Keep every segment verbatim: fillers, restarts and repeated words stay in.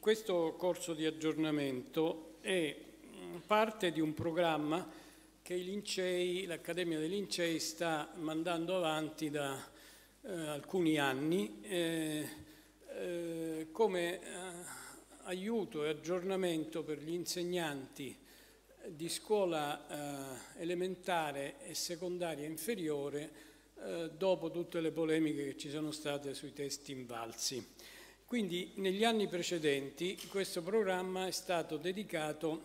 questo corso di aggiornamento è parte di un programma che i Lincei, l'Accademia dei Lincei sta mandando avanti da eh, alcuni anni eh, eh, come eh, aiuto e aggiornamento per gli insegnanti di scuola eh, elementare e secondaria inferiore eh, dopo tutte le polemiche che ci sono state sui testi invalsi. Quindi negli anni precedenti questo programma è stato dedicato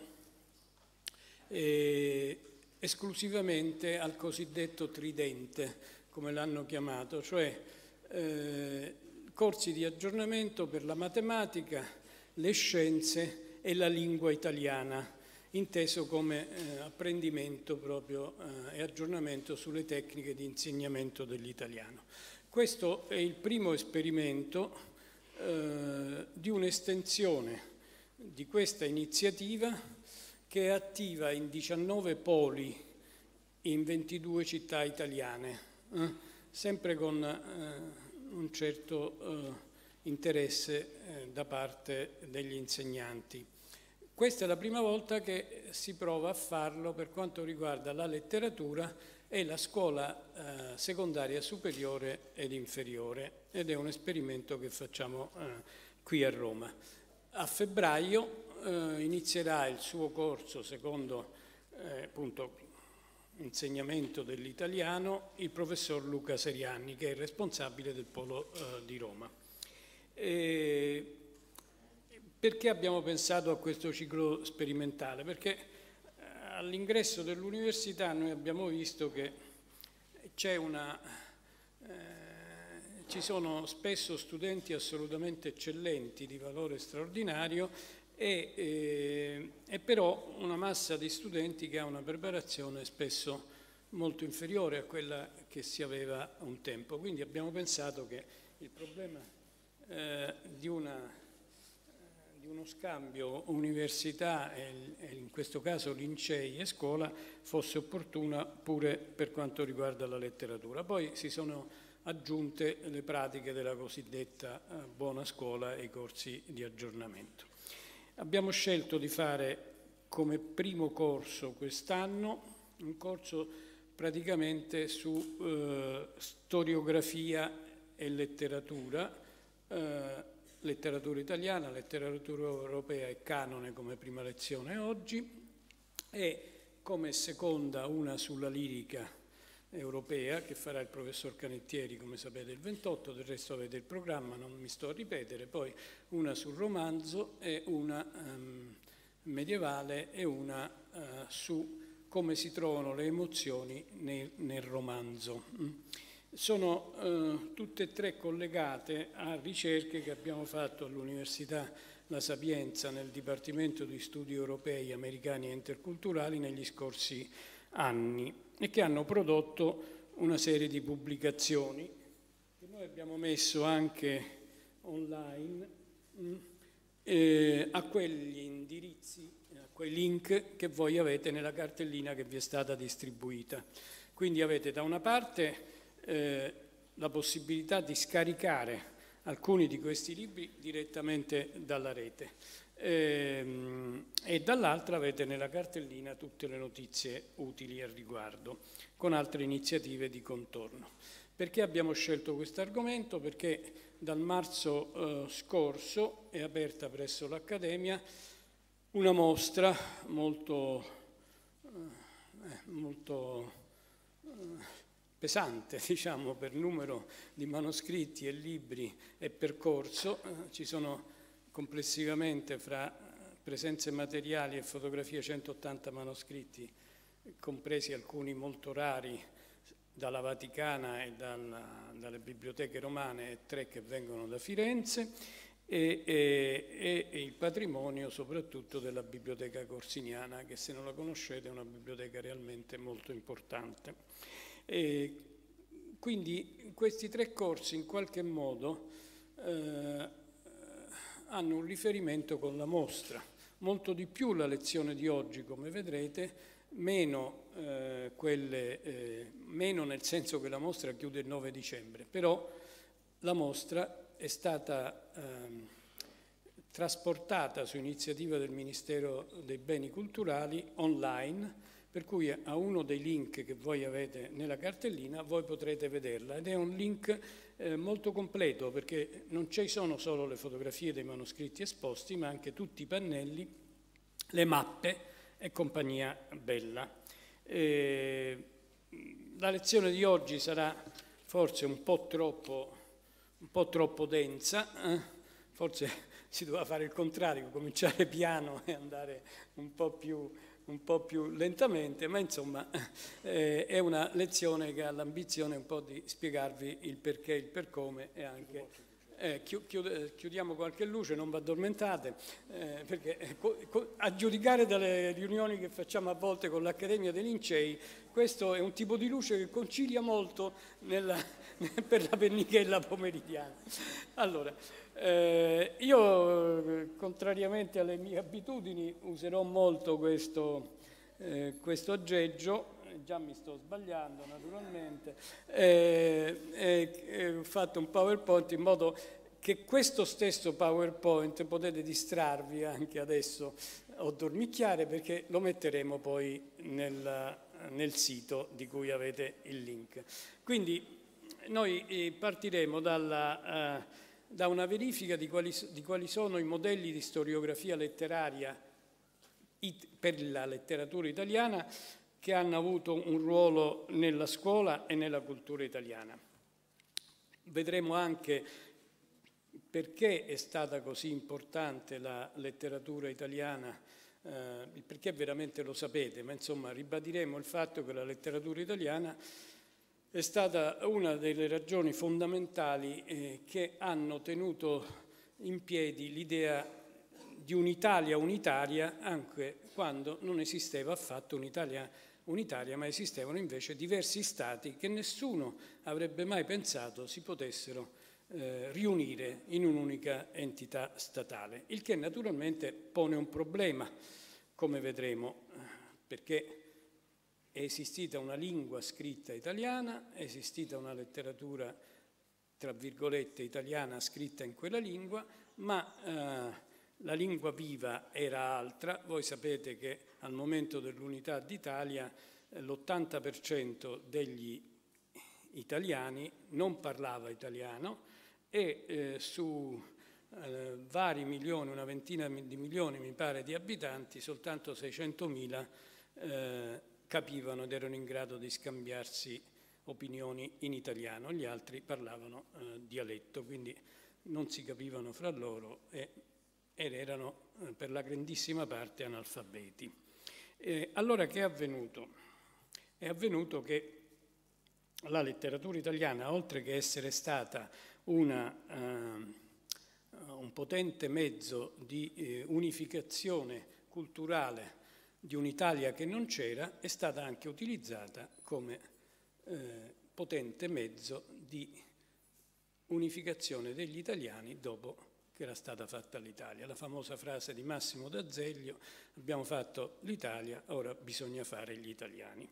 eh, esclusivamente al cosiddetto tridente, come l'hanno chiamato, cioè eh, corsi di aggiornamento per la matematica, le scienze e la lingua italiana, inteso come eh, apprendimento proprio eh, e aggiornamento sulle tecniche di insegnamento dell'italiano. Questo è il primo esperimento eh, di un'estensione di questa iniziativa che è attiva in diciannove poli in ventidue città italiane, eh, sempre con eh, un certo eh, interesse eh, da parte degli insegnanti. Questa è la prima volta che si prova a farlo per quanto riguarda la letteratura e la scuola eh, secondaria superiore ed inferiore, ed è un esperimento che facciamo eh, qui a Roma. A febbraio eh, inizierà il suo corso secondo eh, appunto insegnamento dell'italiano il professor Luca Serianni, che è il responsabile del polo eh, di Roma. E perché abbiamo pensato a questo ciclo sperimentale? Perché all'ingresso dell'università noi abbiamo visto che c'è una, eh, ci sono spesso studenti assolutamente eccellenti, di valore straordinario, e, eh, e però una massa di studenti che ha una preparazione spesso molto inferiore a quella che si aveva un tempo. Quindi abbiamo pensato che il problema eh, di una di uno scambio università e in questo caso lincei e scuola fosse opportuna pure per quanto riguarda la letteratura. Poi si sono aggiunte le pratiche della cosiddetta buona scuola e i corsi di aggiornamento. Abbiamo scelto di fare come primo corso quest'anno un corso praticamente su eh, storiografia e letteratura, eh, letteratura italiana, letteratura europea e canone come prima lezione oggi, e come seconda una sulla lirica europea che farà il professor Canettieri, come sapete, il ventotto, del resto avete il programma, non mi sto a ripetere, poi una sul romanzo e una um, medievale e una uh, su come si trovano le emozioni nel, nel romanzo. Sono eh, tutte e tre collegate a ricerche che abbiamo fatto all'Università La Sapienza nel Dipartimento di Studi Europei, Americani e Interculturali negli scorsi anni e che hanno prodotto una serie di pubblicazioni che noi abbiamo messo anche online mh, eh, a quegli indirizzi, a quei link che voi avete nella cartellina che vi è stata distribuita. Quindi avete da una parte Eh, la possibilità di scaricare alcuni di questi libri direttamente dalla rete ehm, e dall'altra avete nella cartellina tutte le notizie utili al riguardo con altre iniziative di contorno. Perché abbiamo scelto questo argomento? Perché dal marzo eh, scorso è aperta presso l'Accademia una mostra molto, eh, molto eh, pesante, diciamo, per numero di manoscritti e libri e percorso. Eh, ci sono complessivamente fra presenze materiali e fotografie centottanta manoscritti, compresi alcuni molto rari dalla Vaticana e dalla, dalle biblioteche romane e tre che vengono da Firenze e, e, e il patrimonio soprattutto della Biblioteca Corsiniana, che se non la conoscete è una biblioteca realmente molto importante. E quindi questi tre corsi in qualche modo eh, hanno un riferimento con la mostra, molto di più la lezione di oggi, come vedrete, meno, eh, quelle, eh, meno nel senso che la mostra chiude il nove dicembre, però la mostra è stata eh, trasportata su iniziativa del Ministero dei Beni Culturali online, per cui a uno dei link che voi avete nella cartellina voi potrete vederla, ed è un link eh, molto completo, perché non ci sono solo le fotografie dei manoscritti esposti, ma anche tutti i pannelli, le mappe e compagnia bella. Eh, la lezione di oggi sarà forse un po' troppo, un po' troppo densa, eh? Forse si doveva fare il contrario, cominciare piano e andare un po' più, un po' più lentamente, ma insomma eh, è una lezione che ha l'ambizione un po' di spiegarvi il perché, il per come e anche... Eh, chiudiamo qualche luce, non vi addormentate, eh, perché eh, a giudicare dalle riunioni che facciamo a volte con l'Accademia dei Lincei, questo è un tipo di luce che concilia molto nella, per la pennichella pomeridiana. Allora, eh, io, contrariamente alle mie abitudini, userò molto questo, eh, questo aggeggio. Già mi sto sbagliando naturalmente, eh, eh, ho fatto un PowerPoint in modo che questo stesso PowerPoint potete distrarvi anche adesso o dormicchiare, perché lo metteremo poi nel, nel sito di cui avete il link. Quindi noi partiremo dalla, uh, da una verifica di quali, di quali sono i modelli di storiografia letteraria it, per la letteratura italiana che hanno avuto un ruolo nella scuola e nella cultura italiana. Vedremo anche perché è stata così importante la letteratura italiana, eh, perché veramente lo sapete, ma insomma ribadiremo il fatto che la letteratura italiana è stata una delle ragioni fondamentali eh, che hanno tenuto in piedi l'idea di un'Italia unitaria, anche quando non esisteva affatto un'Italia unitaria, ma esistevano invece diversi stati che nessuno avrebbe mai pensato si potessero eh, riunire in un'unica entità statale, il che naturalmente pone un problema, come vedremo, perché è esistita una lingua scritta italiana, è esistita una letteratura, tra virgolette, italiana scritta in quella lingua, ma eh, la lingua viva era altra. Voi sapete che al momento dell'unità d'Italia eh, l'ottanta per cento degli italiani non parlava italiano e eh, su eh, vari milioni, una ventina di milioni mi pare di abitanti, soltanto seicentomila eh, capivano ed erano in grado di scambiarsi opinioni in italiano, gli altri parlavano eh, dialetto, quindi non si capivano fra loro e ed erano eh, per la grandissima parte analfabeti. Eh, allora che è avvenuto? È avvenuto che la letteratura italiana, oltre che essere stata una, eh, un potente mezzo di eh, unificazione culturale di un'Italia che non c'era, è stata anche utilizzata come eh, potente mezzo di unificazione degli italiani dopo che era stata fatta l'Italia. La famosa frase di Massimo d'Azeglio: abbiamo fatto l'Italia, ora bisogna fare gli italiani.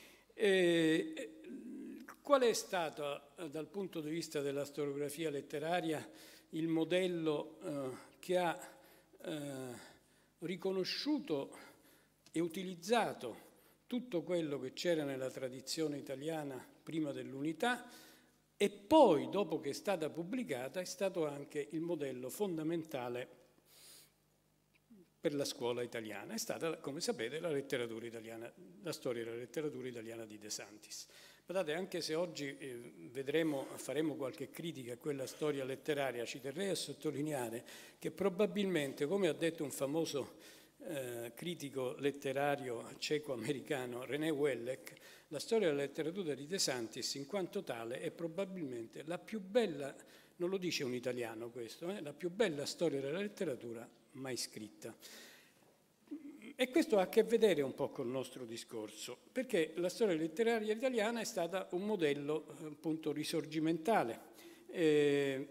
E, qual è stato, dal punto di vista della storiografia letteraria, il modello eh, che ha eh, riconosciuto e utilizzato tutto quello che c'era nella tradizione italiana prima dell'unità, e poi, dopo che è stata pubblicata, è stato anche il modello fondamentale per la scuola italiana? È stata, come sapete, la letteratura italiana, la storia della letteratura italiana di De Santis. Guardate, anche se oggi eh, vedremo, faremo qualche critica a quella storia letteraria, ci terrei a sottolineare che probabilmente, come ha detto un famoso eh, critico letterario ceco-americano, René Wellek, la storia della letteratura di De Santis, in quanto tale, è probabilmente la più bella, non lo dice un italiano questo, eh, la più bella storia della letteratura mai scritta. E questo ha a che vedere un po' col nostro discorso, perché la storia letteraria italiana è stata un modello appunto risorgimentale, eh,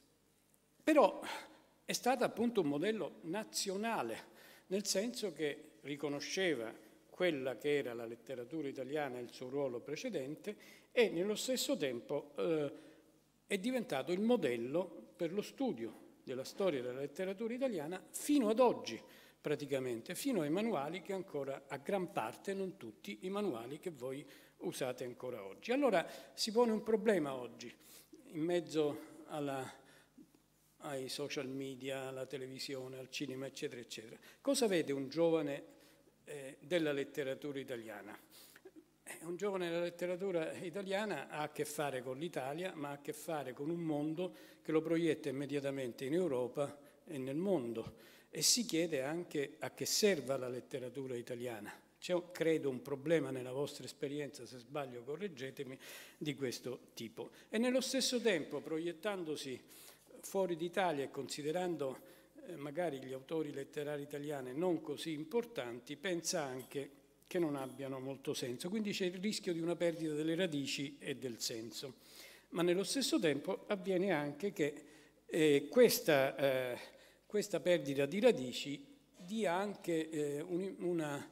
però è stata appunto un modello nazionale, nel senso che riconosceva quella che era la letteratura italiana e il suo ruolo precedente, e nello stesso tempo eh, è diventato il modello per lo studio della storia della letteratura italiana fino ad oggi, praticamente, fino ai manuali che ancora, a gran parte, non tutti, i manuali che voi usate ancora oggi. Allora si pone un problema oggi, in mezzo alla, ai social media, alla televisione, al cinema, eccetera, eccetera. Cosa vede un giovane eh, della letteratura italiana? Eh, un giovane della letteratura italiana ha a che fare con l'Italia, ma ha a che fare con un mondo che lo proietta immediatamente in Europa e nel mondo, e si chiede anche a che serva la letteratura italiana. C'è, credo, un problema nella vostra esperienza, se sbaglio correggetemi, di questo tipo. E nello stesso tempo, proiettandosi fuori d'Italia e considerando eh, magari gli autori letterari italiani non così importanti, pensa anche che non abbiano molto senso. Quindi c'è il rischio di una perdita delle radici e del senso. Ma nello stesso tempo avviene anche che eh, questa, eh, questa perdita di radici dia anche eh, un, una...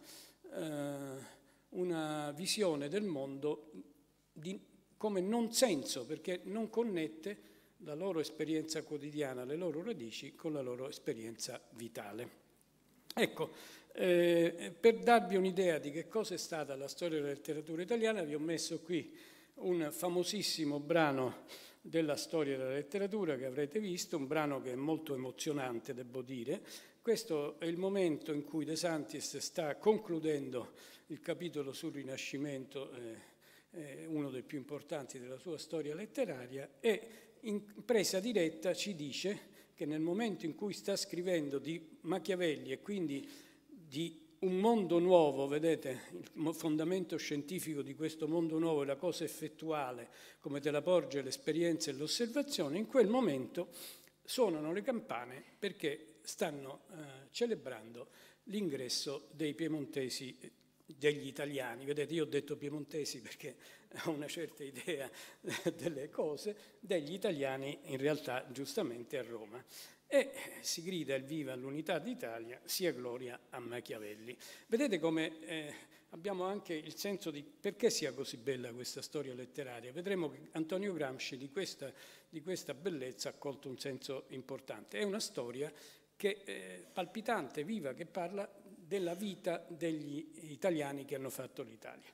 una visione del mondo di, come non senso, perché non connette la loro esperienza quotidiana, le loro radici, con la loro esperienza vitale. Ecco, eh, per darvi un'idea di che cosa è stata la storia della letteratura italiana, vi ho messo qui un famosissimo brano della storia della letteratura che avrete visto, un brano che è molto emozionante, devo dire. Questo è il momento in cui De Santis sta concludendo il capitolo sul Rinascimento, eh, uno dei più importanti della sua storia letteraria, e in presa diretta ci dice che nel momento in cui sta scrivendo di Machiavelli e quindi di un mondo nuovo, vedete, il fondamento scientifico di questo mondo nuovo è la cosa effettuale, come te la porge l'esperienza e l'osservazione, in quel momento suonano le campane perché stanno eh, celebrando l'ingresso dei piemontesi, degli italiani. Vedete, io ho detto piemontesi perché ho una certa idea delle cose, degli italiani in realtà giustamente a Roma. E si grida il viva all'unità d'Italia, sia gloria a Machiavelli. Vedete come eh, abbiamo anche il senso di perché sia così bella questa storia letteraria. Vedremo che Antonio Gramsci di questa, di questa bellezza ha colto un senso importante. È una storia che è palpitante, viva, che parla della vita degli italiani che hanno fatto l'Italia.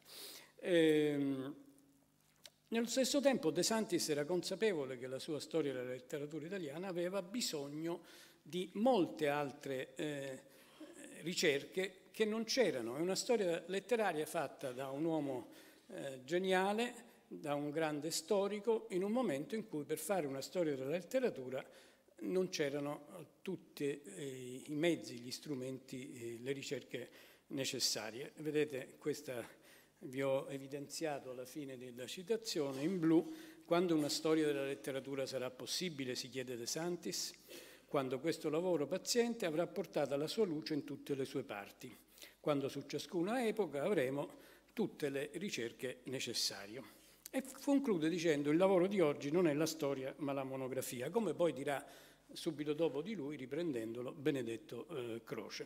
Ehm, Nello stesso tempo De Santis era consapevole che la sua storia della letteratura italiana aveva bisogno di molte altre eh, ricerche che non c'erano. È una storia letteraria fatta da un uomo eh, geniale, da un grande storico, in un momento in cui per fare una storia della letteratura non c'erano tutti eh, i mezzi, gli strumenti, eh, le ricerche necessarie. Vedete questa... Vi ho evidenziato alla fine della citazione in blu: quando una storia della letteratura sarà possibile, si chiede De Santis, quando questo lavoro paziente avrà portato la sua luce in tutte le sue parti, quando su ciascuna epoca avremo tutte le ricerche necessarie. E conclude dicendo: il lavoro di oggi non è la storia ma la monografia, come poi dirà subito dopo di lui, riprendendolo, Benedetto eh, Croce.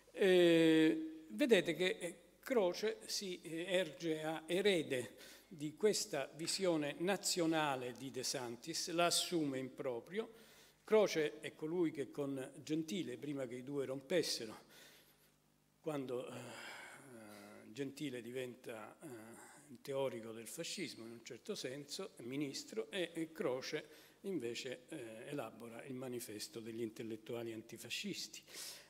Eh, vedete che Croce si erge a erede di questa visione nazionale di De Santis, la assume in proprio. Croce è colui che con Gentile, prima che i due rompessero, quando eh, Gentile diventa eh, teorico del fascismo in un certo senso, ministro, e, e Croce invece eh, elabora il manifesto degli intellettuali antifascisti.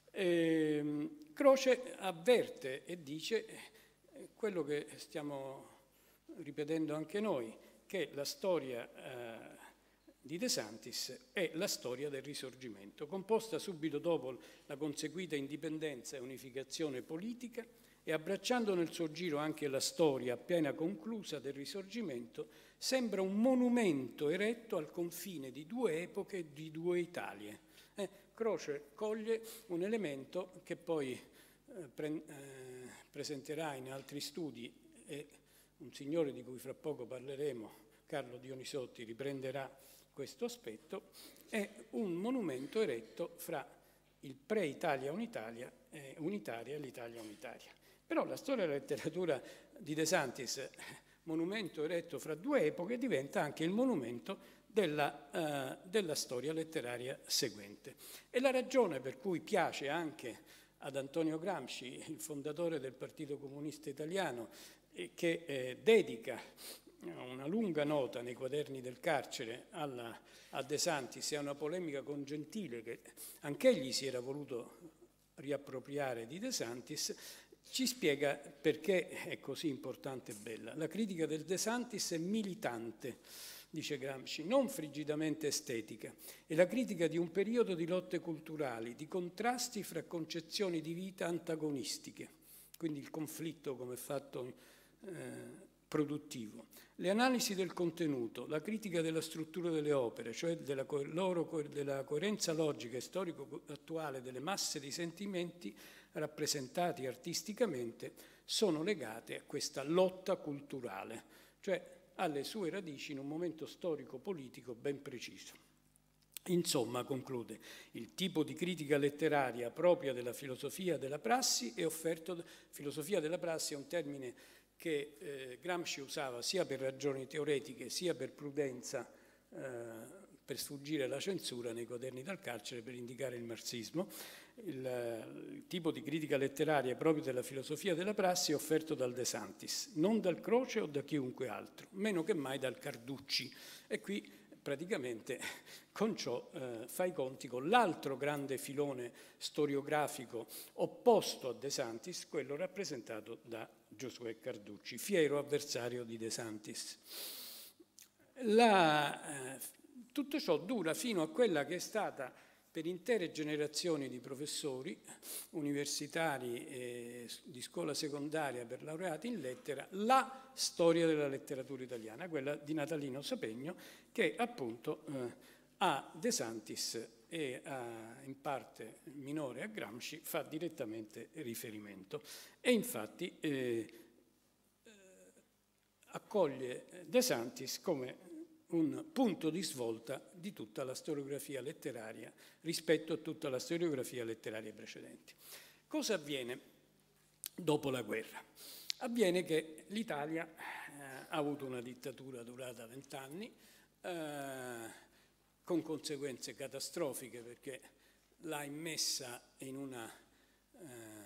Eh, Croce avverte e dice eh, quello che stiamo ripetendo anche noi, che la storia eh, di De Santis è la storia del Risorgimento, composta subito dopo la conseguita indipendenza e unificazione politica e abbracciando nel suo giro anche la storia appena conclusa del Risorgimento, sembra un monumento eretto al confine di due epoche e di due Italie. Eh, Croce coglie un elemento che poi eh, pre eh, presenterà in altri studi e un signore di cui fra poco parleremo, Carlo Dionisotti, riprenderà questo aspetto. È un monumento eretto fra il pre-Italia unitaria e unitaria e l'Italia unitaria. Però la storia della letteratura di De Santis, monumento eretto fra due epoche, diventa anche il monumento della, uh, della storia letteraria seguente. E la ragione per cui piace anche ad Antonio Gramsci, il fondatore del Partito Comunista Italiano, eh, che eh, dedica una lunga nota nei quaderni del carcere alla, a De Santis e a una polemica con Gentile, che anch'egli si era voluto riappropriare di De Santis, ci spiega perché è così importante e bella. La critica del De Santis è militante, dice Gramsci, non frigidamente estetica. È la critica di un periodo di lotte culturali, di contrasti fra concezioni di vita antagonistiche, quindi il conflitto come fatto eh, produttivo. Le analisi del contenuto, la critica della struttura delle opere, cioè della, co loro, della coerenza logica e storico-attuale delle masse di sentimenti rappresentati artisticamente, sono legate a questa lotta culturale, cioè alle sue radici in un momento storico-politico ben preciso. Insomma, conclude, il tipo di critica letteraria propria della filosofia della prassi è offerto... Filosofia della prassi è un termine che eh, Gramsci usava sia per ragioni teoretiche sia per prudenza, eh, per sfuggire alla censura nei quaderni dal carcere, per indicare il marxismo. Il, il tipo di critica letteraria proprio della filosofia della prassi è offerto dal De Santis, non dal Croce o da chiunque altro, meno che mai dal Carducci. E qui praticamente con ciò eh, fa i conti con l'altro grande filone storiografico opposto a De Santis, quello rappresentato da Giosuè Carducci, fiero avversario di De Santis. La, eh, tutto ciò dura fino a quella che è stata per intere generazioni di professori universitari e di scuola secondaria per laureati in lettera la storia della letteratura italiana, quella di Natalino Sapegno, che appunto eh, a De Santis e a, in parte minore a Gramsci fa direttamente riferimento. E infatti eh, eh, accoglie De Santis come un punto di svolta di tutta la storiografia letteraria rispetto a tutta la storiografia letteraria precedente. Cosa avviene dopo la guerra? Avviene che l'Italia eh, ha avuto una dittatura durata vent'anni, eh, con conseguenze catastrofiche, perché l'ha immessa in una eh,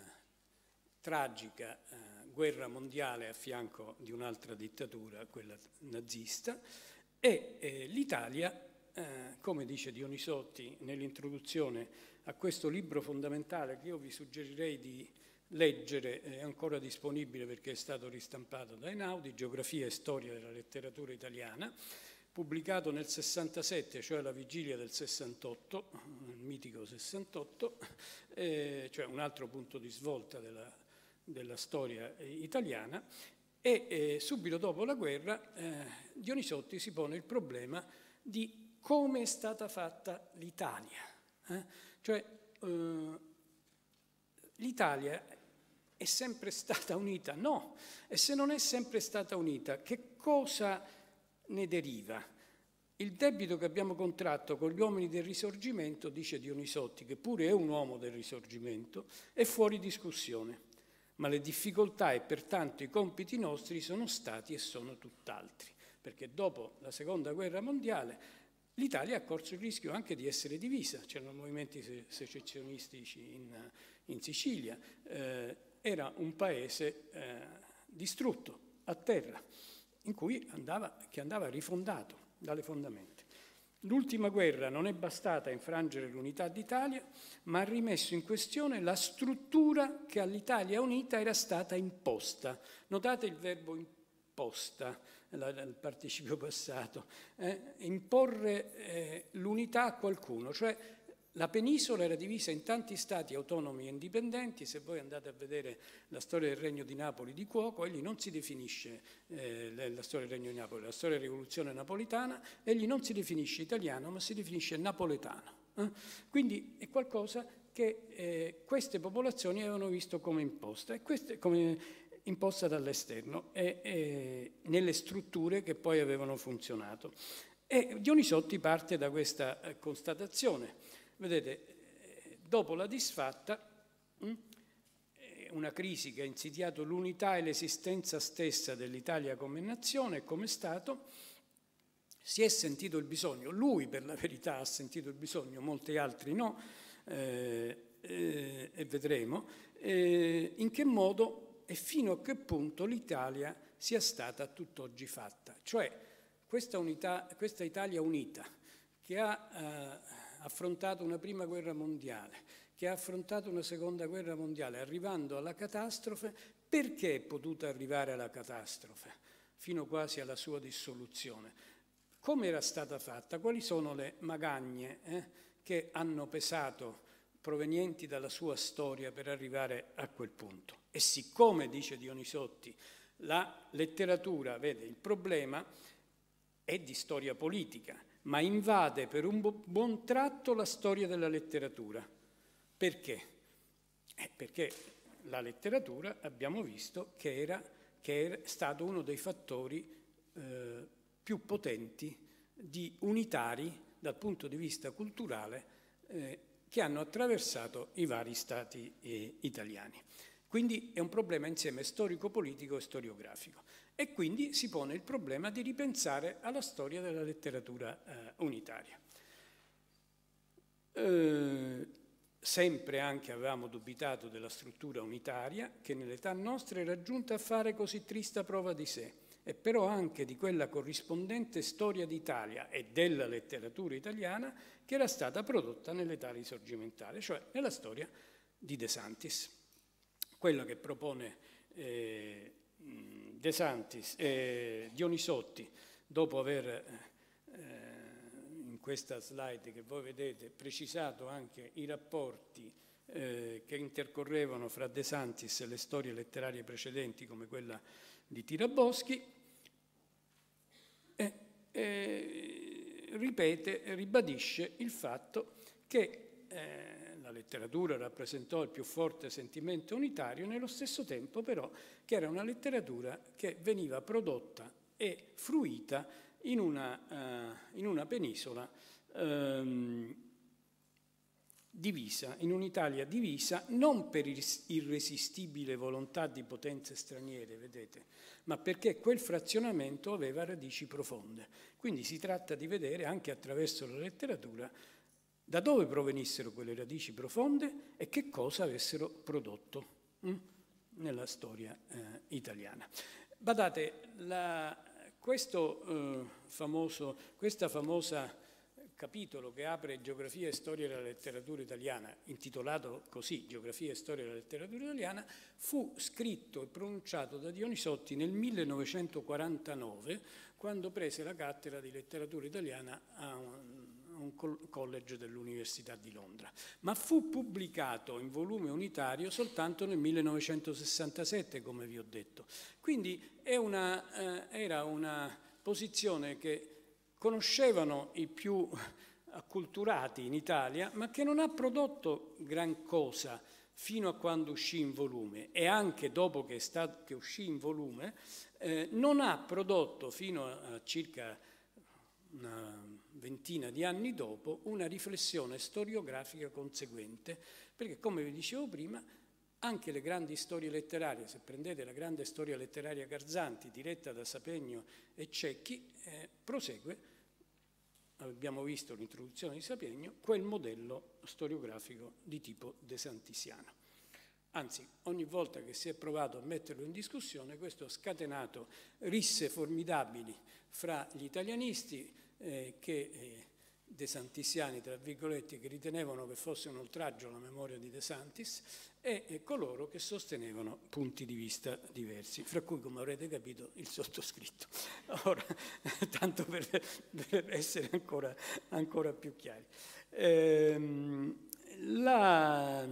tragica eh, guerra mondiale a fianco di un'altra dittatura, quella nazista. E eh, l'Italia, eh, come dice Dionisotti nell'introduzione a questo libro fondamentale che io vi suggerirei di leggere, è ancora disponibile perché è stato ristampato da Einaudi, Geografia e Storia della letteratura italiana, pubblicato nel sessantasette, cioè alla vigilia del sessantotto, il mitico sessantotto, eh, cioè un altro punto di svolta della, della storia italiana. E eh, subito dopo la guerra eh, Dionisotti si pone il problema di come è stata fatta l'Italia. Eh? Cioè eh, l'Italia è sempre stata unita? No. E se non è sempre stata unita, che cosa ne deriva? Il debito che abbiamo contratto con gli uomini del Risorgimento, dice Dionisotti, che pure è un uomo del Risorgimento, è fuori discussione. Ma le difficoltà e pertanto i compiti nostri sono stati e sono tutt'altri, perché dopo la Seconda Guerra Mondiale l'Italia ha corso il rischio anche di essere divisa, c'erano movimenti secessionistici in, in Sicilia, eh, era un paese eh, distrutto, a terra, in cui andava, che andava rifondato dalle fondamenta. L'ultima guerra non è bastata a infrangere l'unità d'Italia, ma ha rimesso in questione la struttura che all'Italia unita era stata imposta. Notate il verbo imposta, il participio passato. Eh? Imporre eh, l'unità a qualcuno, cioè la penisola era divisa in tanti stati autonomi e indipendenti. Se voi andate a vedere la storia del Regno di Napoli di Cuoco, egli non si definisce eh, la storia del Regno di Napoli, la storia della rivoluzione napolitana, egli non si definisce italiano, ma si definisce napoletano. Eh? Quindi è qualcosa che eh, queste popolazioni avevano visto come imposta, e queste, come imposta dall'esterno, e, e nelle strutture che poi avevano funzionato. E Dionisotti parte da questa eh, constatazione. Vedete, dopo la disfatta, una crisi che ha insidiato l'unità e l'esistenza stessa dell'Italia come nazione e come Stato, si è sentito il bisogno, lui per la verità ha sentito il bisogno, molti altri no, eh, eh, e vedremo, eh, in che modo e fino a che punto l'Italia sia stata tutt'oggi fatta. Cioè questa, unità, questa Italia unita che ha eh, affrontato una prima guerra mondiale, che ha affrontato una seconda guerra mondiale, arrivando alla catastrofe, perché è potuta arrivare alla catastrofe, fino quasi alla sua dissoluzione? Come era stata fatta? Quali sono le magagne eh, che hanno pesato provenienti dalla sua storia per arrivare a quel punto? E siccome, dice Dionisotti, la letteratura, vede, il problema è di storia politica, ma invade per un buon tratto la storia della letteratura. Perché? Eh, perché la letteratura, abbiamo visto, che era, che era stato uno dei fattori eh, più potenti, di unitari dal punto di vista culturale, eh, che hanno attraversato i vari stati eh, italiani. Quindi è un problema insieme storico-politico e storiografico. E quindi si pone il problema di ripensare alla storia della letteratura eh, unitaria. Eh, sempre anche avevamo dubitato della struttura unitaria, che nell'età nostra era giunta a fare così trista prova di sé, e però anche di quella corrispondente storia d'Italia e della letteratura italiana che era stata prodotta nell'età risorgimentale, cioè nella storia di De Santis. Quella che propone eh, De Santis, eh, Dionisotti, dopo aver eh, in questa slide che voi vedete precisato anche i rapporti eh, che intercorrevano fra De Santis e le storie letterarie precedenti, come quella di Tiraboschi, e, e ripete, ribadisce il fatto che eh, la letteratura rappresentò il più forte sentimento unitario, nello stesso tempo però che era una letteratura che veniva prodotta e fruita in una, uh, in una penisola um, divisa, in un'Italia divisa non per irresistibile volontà di potenze straniere, vedete, ma perché quel frazionamento aveva radici profonde. Quindi si tratta di vedere anche attraverso la letteratura da dove provenissero quelle radici profonde e che cosa avessero prodotto hm, nella storia eh, italiana. Badate, la, questo, eh, famoso, questa famosa capitolo che apre Geografia e Storia della Letteratura Italiana, intitolato così, Geografia e Storia della Letteratura Italiana, fu scritto e pronunciato da Dionisotti nel millenovecentoquarantanove, quando prese la cattedra di letteratura italiana a un un college dell'Università di Londra, ma fu pubblicato in volume unitario soltanto nel millenovecentosessantasette, come vi ho detto. Quindi è una, eh, era una posizione che conoscevano i più acculturati in Italia, ma che non ha prodotto gran cosa fino a quando uscì in volume, e anche dopo che, è stato, che uscì in volume eh, non ha prodotto fino a, a circa una ventina di anni dopo una riflessione storiografica conseguente, perché come vi dicevo prima anche le grandi storie letterarie, se prendete la grande storia letteraria Garzanti diretta da Sapegno e Cecchi, eh, prosegue, abbiamo visto l'introduzione di Sapegno, quel modello storiografico di tipo desantisiano. Anzi, ogni volta che si è provato a metterlo in discussione, questo ha scatenato risse formidabili fra gli italianisti eh, che, eh, desantisiani, tra virgolette, che ritenevano che fosse un oltraggio alla memoria di De Santis e, e coloro che sostenevano punti di vista diversi, fra cui, come avrete capito, il sottoscritto. Ora, tanto per, per essere ancora, ancora più chiari. Ehm, la...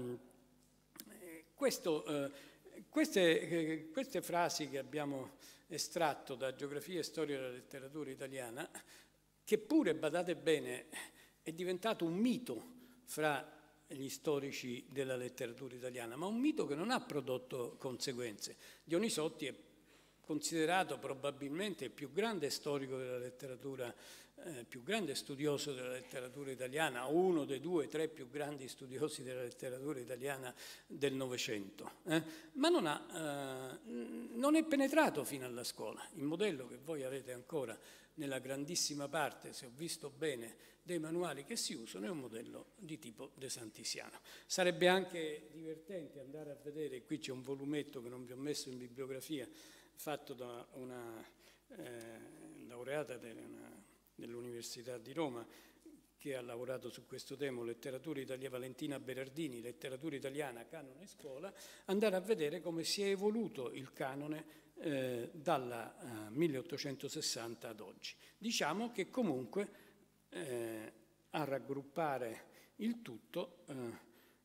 Questo, eh, queste, eh, queste frasi che abbiamo estratto da Geografia e Storia della Letteratura Italiana, che pure, badate bene, è diventato un mito fra gli storici della letteratura italiana, ma un mito che non ha prodotto conseguenze. Dionisotti è considerato probabilmente il più grande storico della letteratura, eh, più grande studioso della letteratura italiana, uno dei due o tre più grandi studiosi della letteratura italiana del Novecento, eh? ma non, ha, eh, non è penetrato fino alla scuola. Il modello che voi avete ancora nella grandissima parte, se ho visto bene, dei manuali che si usano, è un modello di tipo De Santisiano. Sarebbe anche divertente andare a vedere, qui c'è un volumetto che non vi ho messo in bibliografia, fatto da una eh, laureata dell'Università di Roma, che ha lavorato su questo tema, letteratura italiana, Valentina Berardini, letteratura italiana, canone e scuola, andare a vedere come si è evoluto il canone eh, dal eh, milleottocentosessanta ad oggi. Diciamo che comunque eh, a raggruppare il tutto, eh,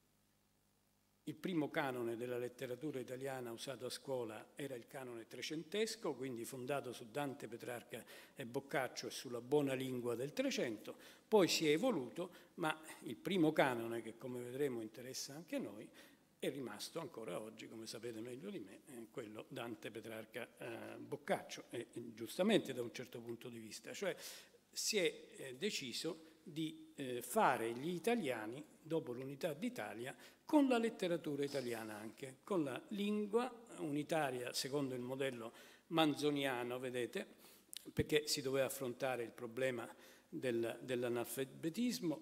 il primo canone della letteratura italiana usato a scuola era il canone trecentesco, quindi fondato su Dante, Petrarca e Boccaccio e sulla buona lingua del Trecento. Poi si è evoluto, ma il primo canone, che come vedremo interessa anche noi, è rimasto ancora oggi, come sapete meglio di me, quello Dante, Petrarca, eh, Boccaccio, e giustamente da un certo punto di vista. Cioè si è eh, deciso di eh, fare gli italiani, dopo l'unità d'Italia, con la letteratura italiana anche, con la lingua unitaria secondo il modello manzoniano, vedete, perché si doveva affrontare il problema del, dell'analfabetismo.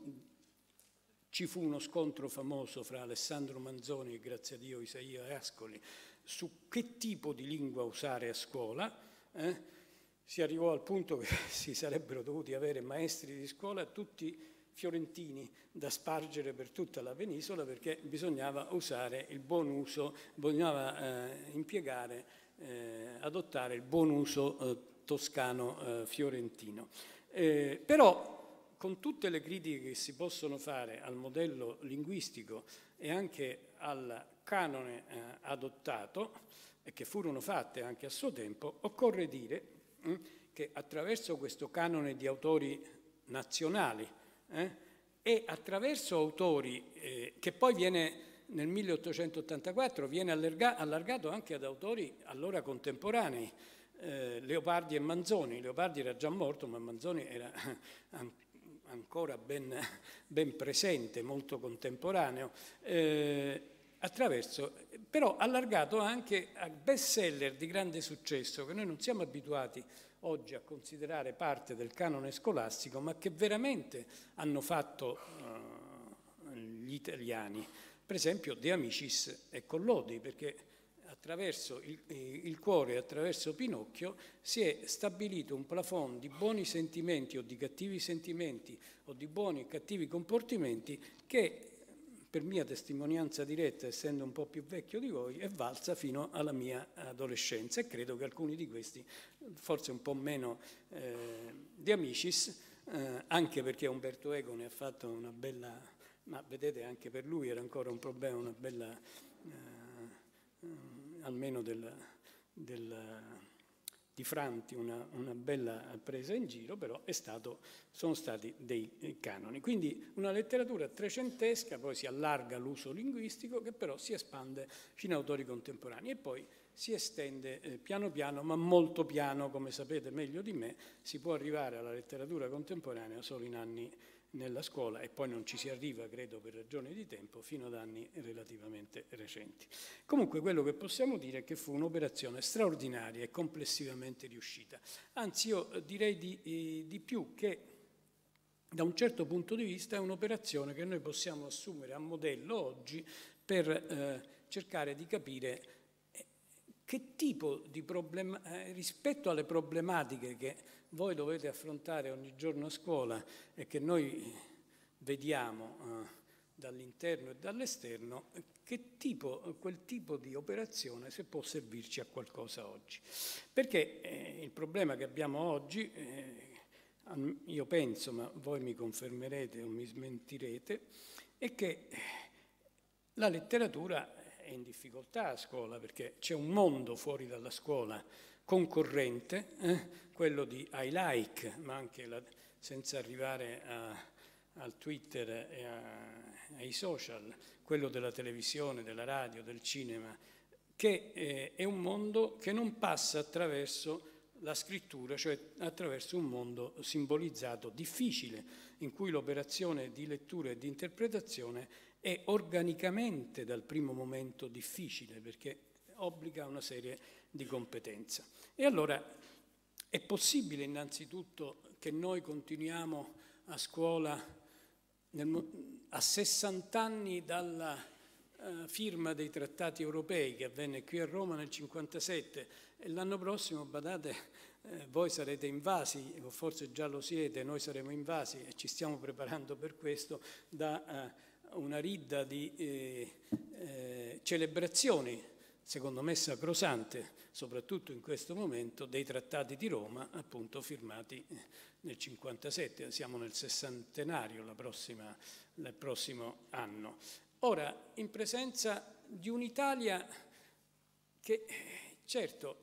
Ci fu uno scontro famoso fra Alessandro Manzoni e, grazie a Dio, Isaia Ascoli su che tipo di lingua usare a scuola. Eh? Si arrivò al punto che si sarebbero dovuti avere maestri di scuola tutti fiorentini da spargere per tutta la penisola, perché bisognava usare il buon uso, bisognava eh, impiegare, eh, adottare il buon uso eh, toscano eh, fiorentino. Eh, però con tutte le critiche che si possono fare al modello linguistico e anche al canone eh, adottato, e che furono fatte anche a suo tempo, occorre dire eh, che attraverso questo canone di autori nazionali eh, e attraverso autori eh, che poi viene nel milleottocentottantaquattro viene allarga, allargato anche ad autori allora contemporanei, eh, Leopardi e Manzoni. Leopardi era già morto, ma Manzoni era ancora ben, ben presente, molto contemporaneo, eh, attraverso, però allargato anche a bestseller di grande successo che noi non siamo abituati oggi a considerare parte del canone scolastico, ma che veramente hanno fatto uh, gli italiani. Per esempio De Amicis e Collodi, perché attraverso il, il cuore e attraverso Pinocchio si è stabilito un plafond di buoni sentimenti o di cattivi sentimenti o di buoni e cattivi comportamenti che, per mia testimonianza diretta, essendo un po' più vecchio di voi, è valsa fino alla mia adolescenza, e credo che alcuni di questi, forse un po' meno eh, De Amicis, eh, anche perché Umberto Eco ne ha fatto una bella, ma vedete anche per lui era ancora un problema, una bella, eh, almeno del, del, di Franti, una, una bella presa in giro, però è stato, sono stati dei canoni. Quindi una letteratura trecentesca, poi si allarga l'uso linguistico, che però si espande fino a autori contemporanei e poi si estende eh, piano piano, ma molto piano, come sapete meglio di me. Si può arrivare alla letteratura contemporanea solo in anni nella scuola e poi non ci si arriva, credo, per ragioni di tempo, fino ad anni relativamente recenti. Comunque quello che possiamo dire è che fu un'operazione straordinaria e complessivamente riuscita. Anzi, io direi di, eh, di più, che da un certo punto di vista è un'operazione che noi possiamo assumere a modello oggi per eh, cercare di capire che tipo di problema, eh, rispetto alle problematiche che voi dovete affrontare ogni giorno a scuola e che noi vediamo eh, dall'interno e dall'esterno, che tipo, quel tipo di operazione se può servirci a qualcosa oggi. Perché eh, il problema che abbiamo oggi, eh, io penso, ma voi mi confermerete o mi smentirete, è che la letteratura è in difficoltà a scuola, perché c'è un mondo fuori dalla scuola concorrente, eh? quello di I like, ma anche la, senza arrivare a, al Twitter e a, ai social, quello della televisione, della radio, del cinema, che eh, è un mondo che non passa attraverso la scrittura, cioè attraverso un mondo simbolizzato, difficile, in cui l'operazione di lettura e di interpretazione è organicamente dal primo momento difficile, perché obbliga a una serie di competenze. E allora È possibile innanzitutto che noi continuiamo a scuola nel, a sessanta anni dalla uh, firma dei trattati europei che avvenne qui a Roma nel cinquantasette e l'anno prossimo, badate, eh, voi sarete invasi, o forse già lo siete, noi saremo invasi e ci stiamo preparando per questo, da uh, una ridda di eh, eh, celebrazioni, secondo me sacrosante, soprattutto in questo momento, dei trattati di Roma, appunto firmati nel cinquantasette, siamo nel sessantenario la prossima, il prossimo anno. Ora, in presenza di un'Italia che, certo,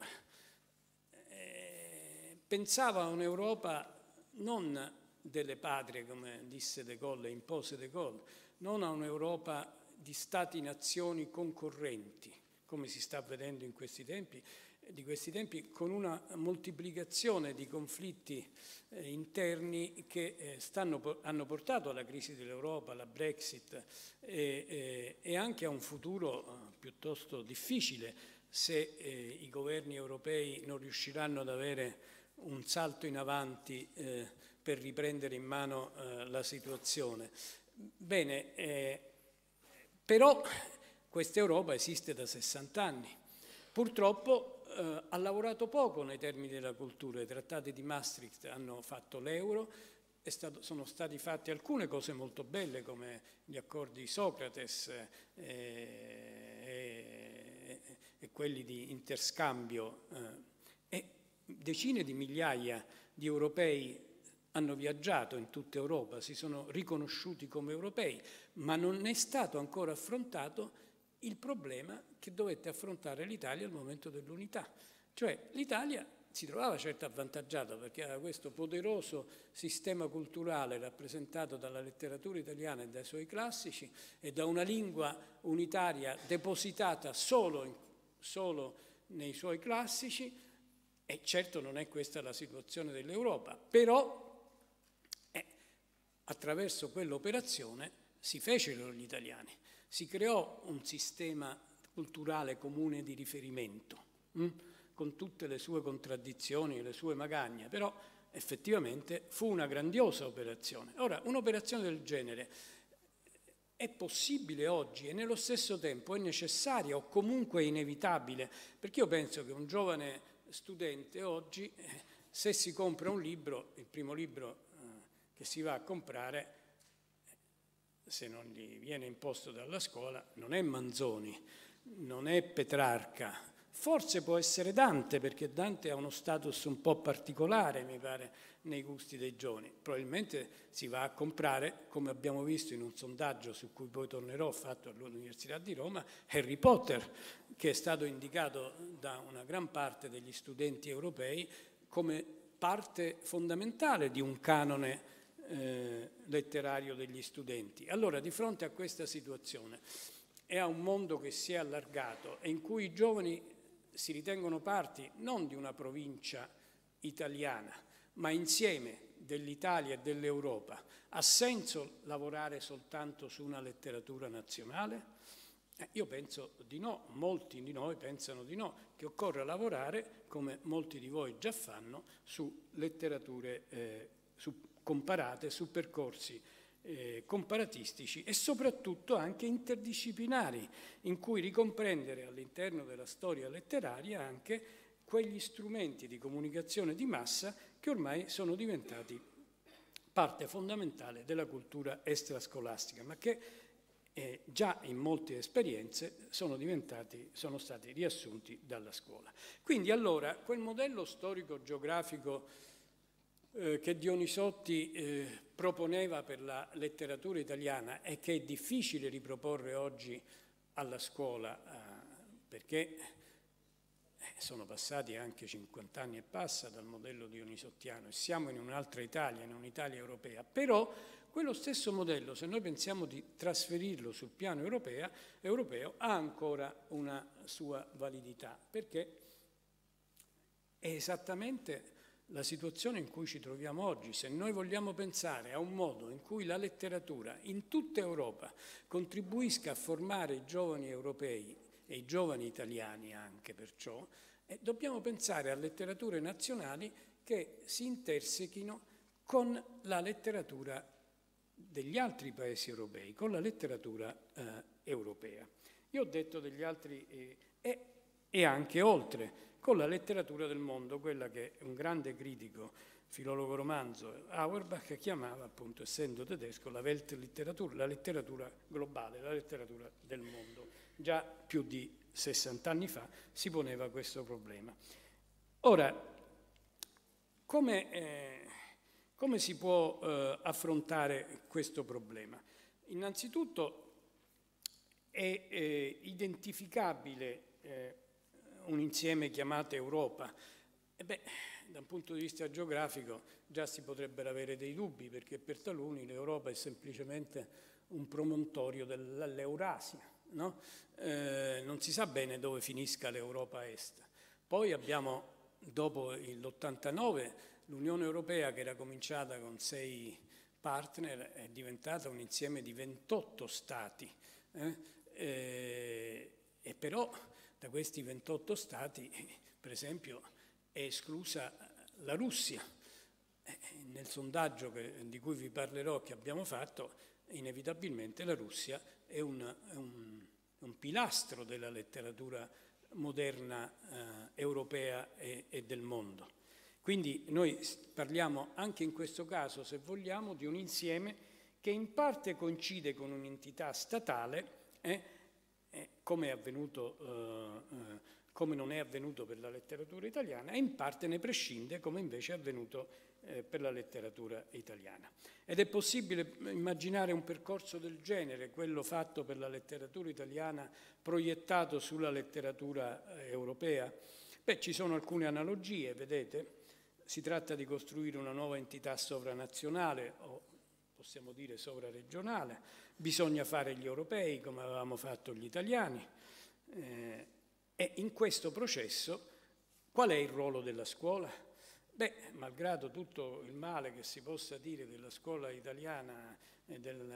eh, pensava a un'Europa non delle patrie, come disse De Gaulle, impose De Gaulle, non a un'Europa di stati-nazioni concorrenti, come si sta vedendo in questi tempi, di questi tempi, con una moltiplicazione di conflitti eh, interni che eh, stanno, hanno portato alla crisi dell'Europa, alla Brexit e, eh, e anche a un futuro eh, piuttosto difficile se eh, i governi europei non riusciranno ad avere un salto in avanti eh, per riprendere in mano eh, la situazione. Bene, eh, però questa Europa esiste da sessanta anni. Purtroppo eh, ha lavorato poco nei termini della cultura. I trattati di Maastricht hanno fatto l'euro, è stato, sono stati fatti alcune cose molto belle come gli accordi di Socrates eh, e, e quelli di interscambio eh, e decine di migliaia di europei hanno viaggiato in tutta Europa, si sono riconosciuti come europei, ma non è stato ancora affrontato il problema che dovette affrontare l'Italia al momento dell'unità. Cioè l'Italia si trovava certo avvantaggiata perché aveva questo poderoso sistema culturale rappresentato dalla letteratura italiana e dai suoi classici e da una lingua unitaria depositata solo, in, solo nei suoi classici, e certo non è questa la situazione dell'Europa, però eh, attraverso quell'operazione si fecero gli italiani. Si creò un sistema culturale comune di riferimento, hm? con tutte le sue contraddizioni e le sue magagne, però effettivamente fu una grandiosa operazione. Ora, un'operazione del genere è possibile oggi e nello stesso tempo è necessaria o comunque inevitabile, perché io penso che un giovane studente oggi, se si compra un libro, il primo libro eh, che si va a comprare, se non gli viene imposto dalla scuola, non è Manzoni, non è Petrarca, forse può essere Dante, perché Dante ha uno status un po' particolare, mi pare, nei gusti dei giovani. Probabilmente si va a comprare, come abbiamo visto in un sondaggio su cui poi tornerò, fatto all'Università di Roma, Harry Potter, che è stato indicato da una gran parte degli studenti europei come parte fondamentale di un canone Eh, letterario degli studenti. Allora, di fronte a questa situazione e a un mondo che si è allargato e in cui i giovani si ritengono parti non di una provincia italiana, ma insieme dell'Italia e dell'Europa, ha senso lavorare soltanto su una letteratura nazionale? Eh, io penso di no, molti di noi pensano di no, che occorre lavorare, come molti di voi già fanno, su letterature eh, su comparate, su percorsi eh, comparatistici e soprattutto anche interdisciplinari, in cui ricomprendere all'interno della storia letteraria anche quegli strumenti di comunicazione di massa che ormai sono diventati parte fondamentale della cultura extrascolastica, ma che eh, già in molte esperienze sono diventati, sono stati riassunti dalla scuola. Quindi allora quel modello storico-geografico Eh, che Dionisotti eh, proponeva per la letteratura italiana e che è difficile riproporre oggi alla scuola eh, perché sono passati anche cinquanta anni e passa dal modello dionisottiano e siamo in un'altra Italia, in un'Italia europea, però quello stesso modello, se noi pensiamo di trasferirlo sul piano europeo, europeo ha ancora una sua validità, perché è esattamente la situazione in cui ci troviamo oggi. Se noi vogliamo pensare a un modo in cui la letteratura in tutta Europa contribuisca a formare i giovani europei e i giovani italiani anche perciò, E dobbiamo pensare a letterature nazionali che si intersechino con la letteratura degli altri paesi europei, con la letteratura eh, europea. Io ho detto degli altri eh, e, e anche oltre, con la letteratura del mondo, quella che un grande critico, filologo romanzo, Auerbach, chiamava, appunto, essendo tedesco, la Weltliteratur, la letteratura globale, la letteratura del mondo. Già più di sessanta anni fa si poneva questo problema. Ora, come, eh, come si può eh, affrontare questo problema? Innanzitutto è eh, identificabile eh, un insieme chiamato Europa. E beh, da un punto di vista geografico già si potrebbero avere dei dubbi, perché per taluni l'Europa è semplicemente un promontorio dell'Eurasia, no? Eh, non si sa bene dove finisca l'Europa Est. Poi abbiamo, dopo l'ottantanove, l'Unione Europea, che era cominciata con sei partner, è diventata un insieme di ventotto stati. Eh? Eh, e però da questi ventotto stati, per esempio, è esclusa la Russia. Eh, nel sondaggio che, di cui vi parlerò, che abbiamo fatto, inevitabilmente la Russia è un, è un, un pilastro della letteratura moderna eh, europea e, e del mondo. Quindi noi parliamo anche in questo caso, se vogliamo, di un insieme che in parte coincide con un'entità statale, eh, eh, come è avvenuto, eh, eh, come non è avvenuto per la letteratura italiana, e in parte ne prescinde, come invece è avvenuto eh, per la letteratura italiana. Ed è possibile immaginare un percorso del genere, quello fatto per la letteratura italiana proiettato sulla letteratura eh, europea? Beh, ci sono alcune analogie, vedete? Si tratta di costruire una nuova entità sovranazionale, o possiamo dire sovraregionale. Bisogna fare gli europei come avevamo fatto gli italiani. Eh, e in questo processo qual è il ruolo della scuola? Beh, malgrado tutto il male che si possa dire della scuola italiana e, del,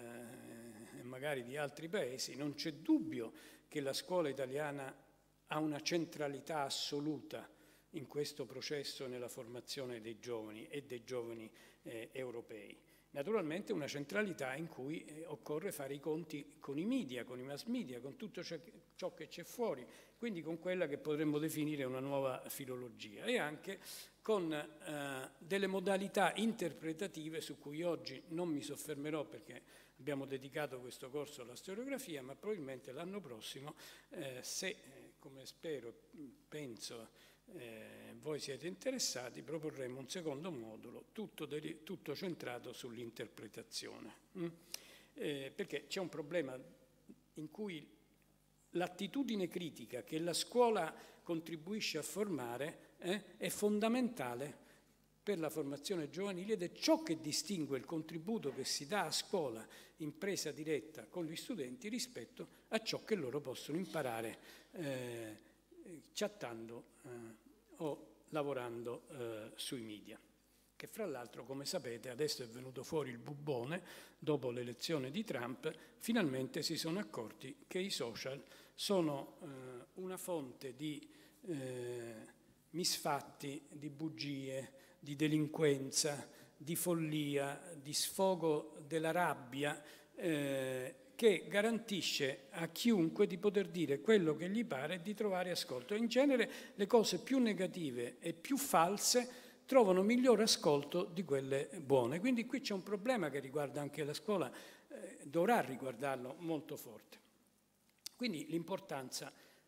e magari di altri paesi, non c'è dubbio che la scuola italiana ha una centralità assoluta in questo processo nella formazione dei giovani e dei giovani eh, europei. Naturalmente una centralità in cui eh, occorre fare i conti con i media, con i mass media, con tutto ciò che, ciò che c'è fuori, quindi con quella che potremmo definire una nuova filologia e anche con eh, delle modalità interpretative su cui oggi non mi soffermerò perché abbiamo dedicato questo corso alla storiografia, ma probabilmente l'anno prossimo, eh, se, eh, come spero, penso, Eh, voi siete interessati, proporremo un secondo modulo tutto, tutto centrato sull'interpretazione, mm? eh, perché c'è un problema in cui l'attitudine critica che la scuola contribuisce a formare eh, è fondamentale per la formazione giovanile ed è ciò che distingue il contributo che si dà a scuola in presa diretta con gli studenti rispetto a ciò che loro possono imparare eh, chattando eh, o lavorando eh, sui media, che fra l'altro, come sapete, adesso è venuto fuori il bubbone, dopo l'elezione di Trump, finalmente si sono accorti che i social sono eh, una fonte di eh, misfatti, di bugie, di delinquenza, di follia, di sfogo della rabbia, eh, che garantisce a chiunque di poter dire quello che gli pare e di trovare ascolto. In genere le cose più negative e più false trovano miglior ascolto di quelle buone. Quindi qui c'è un problema che riguarda anche la scuola, eh, dovrà riguardarlo molto forte. Quindi l'importanza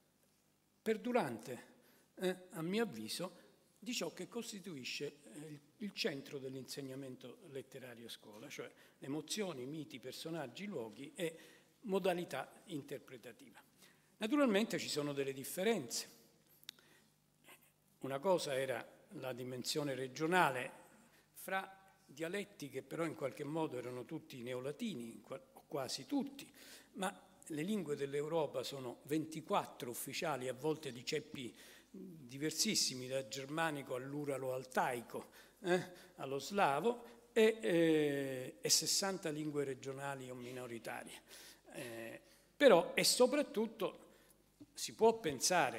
perdurante, eh, a mio avviso, di ciò che costituisce eh, il, il centro dell'insegnamento letterario a scuola, cioè emozioni, miti, personaggi, luoghi e modalità interpretativa. Naturalmente ci sono delle differenze. Una cosa era la dimensione regionale fra dialetti che però in qualche modo erano tutti neolatini, quasi tutti, ma le lingue dell'Europa sono ventiquattro ufficiali, a volte di ceppi diversissimi, dal germanico all'uralo-altaico, eh, allo slavo, e, eh, e sessanta lingue regionali o minoritarie. Eh, però, e soprattutto, si può pensare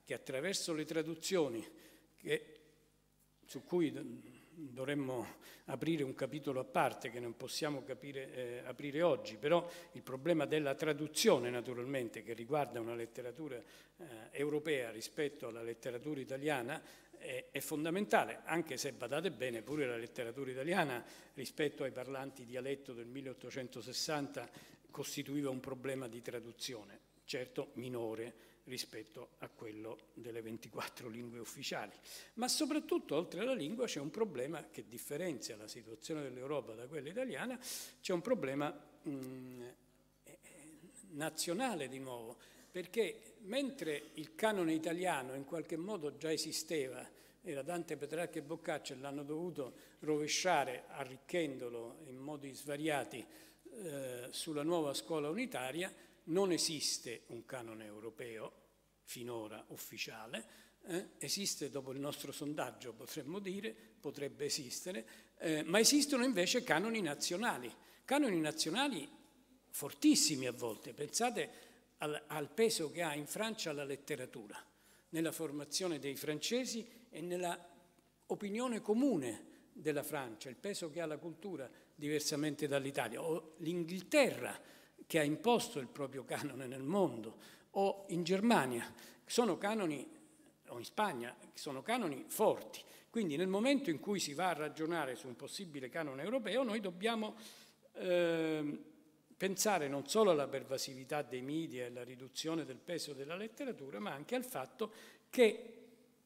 che attraverso le traduzioni, che, su cui dovremmo aprire un capitolo a parte che non possiamo capire, eh, aprire oggi, però il problema della traduzione naturalmente, che riguarda una letteratura eh, europea rispetto alla letteratura italiana, è, è fondamentale, anche se, badate bene, pure la letteratura italiana rispetto ai parlanti dialetto del milleottocentosessanta costituiva un problema di traduzione, certo minore rispetto a quello delle ventiquattro lingue ufficiali. Ma soprattutto, oltre alla lingua, c'è un problema che differenzia la situazione dell'Europa da quella italiana, c'è un problema mh, nazionale di nuovo, perché mentre il canone italiano in qualche modo già esisteva, era Dante, Petrarca e Boccaccio, l'hanno dovuto rovesciare arricchendolo in modi svariati eh, sulla nuova scuola unitaria, non esiste un canone europeo, finora ufficiale, eh? esiste dopo il nostro sondaggio, potremmo dire, potrebbe esistere, eh, ma esistono invece canoni nazionali, canoni nazionali fortissimi a volte. Pensate al, al peso che ha in Francia la letteratura, nella formazione dei francesi e nella opinione comune della Francia, il peso che ha la cultura diversamente dall'Italia, o l'Inghilterra, che ha imposto il proprio canone nel mondo, o in Germania, sono canoni, o in Spagna, sono canoni forti. Quindi nel momento in cui si va a ragionare su un possibile canone europeo, noi dobbiamo eh, pensare non solo alla pervasività dei media e alla riduzione del peso della letteratura, ma anche al fatto che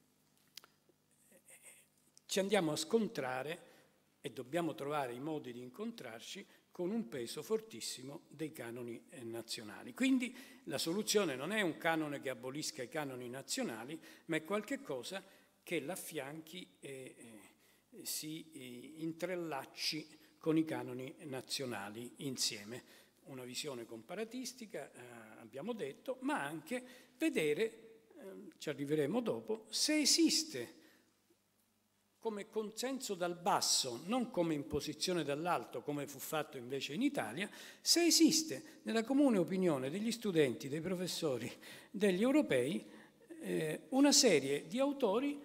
ci andiamo a scontrare e dobbiamo trovare i modi di incontrarci con un peso fortissimo dei canoni nazionali. Quindi la soluzione non è un canone che abolisca i canoni nazionali, ma è qualche cosa che l'affianchi e eh, si eh, intrellacci con i canoni nazionali insieme. Una visione comparatistica, eh, abbiamo detto, ma anche vedere, eh, ci arriveremo dopo, se esiste come consenso dal basso, non come imposizione dall'alto, come fu fatto invece in Italia, se esiste nella comune opinione degli studenti, dei professori, degli europei, eh, una serie di autori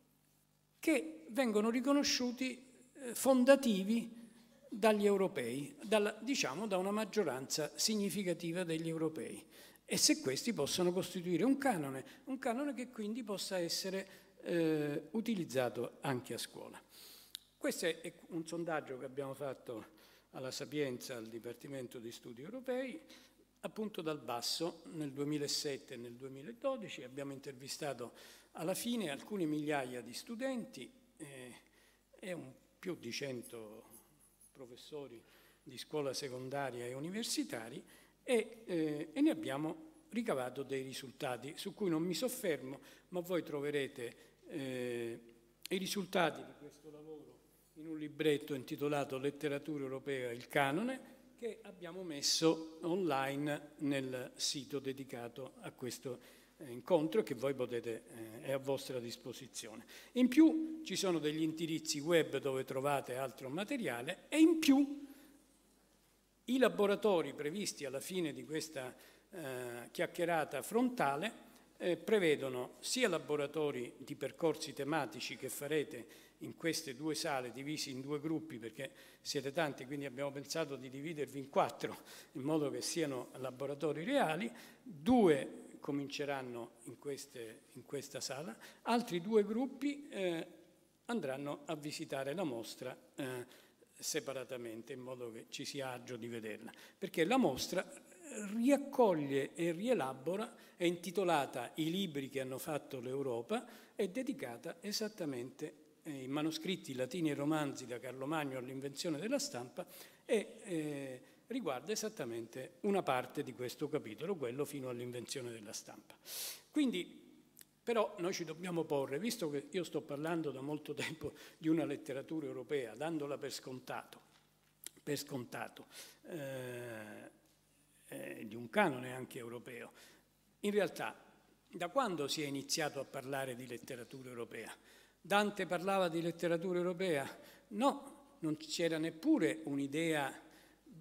che vengono riconosciuti eh, fondativi dagli europei, dalla, diciamo da una maggioranza significativa degli europei, e se questi possono costituire un canone, un canone che quindi possa essere Eh, utilizzato anche a scuola. Questo è un sondaggio che abbiamo fatto alla Sapienza, al Dipartimento di Studi Europei, appunto dal basso, nel duemilasette e nel duemiladodici. Abbiamo intervistato alla fine alcune migliaia di studenti eh, e un, più di cento professori di scuola secondaria e universitari e, eh, e ne abbiamo ricavato dei risultati su cui non mi soffermo, ma voi troverete Eh, i risultati di questo lavoro in un libretto intitolato Letteratura europea, il canone, che abbiamo messo online nel sito dedicato a questo eh, incontro, che voi potete, eh, è a vostra disposizione. In più ci sono degli indirizzi web dove trovate altro materiale, e in più i laboratori previsti alla fine di questa eh, chiacchierata frontale Eh, prevedono sia laboratori di percorsi tematici che farete in queste due sale divisi in due gruppi, perché siete tanti, quindi abbiamo pensato di dividervi in quattro in modo che siano laboratori reali. Due cominceranno in, queste, in questa sala, altri due gruppi eh, andranno a visitare la mostra eh, separatamente, in modo che ci sia agio di vederla, perché la mostra riaccoglie e rielabora, è intitolata I libri che hanno fatto l'Europa, è dedicata esattamente ai eh, manoscritti latini e romanzi da Carlo Magno all'invenzione della stampa, e eh, riguarda esattamente una parte di questo capitolo, quello fino all'invenzione della stampa. Quindi, però, noi ci dobbiamo porre, visto che io sto parlando da molto tempo di una letteratura europea, dandola per scontato, per scontato, eh, Eh, di un canone anche europeo. In realtà, da quando si è iniziato a parlare di letteratura europea? Dante parlava di letteratura europea? No, non c'era neppure un'idea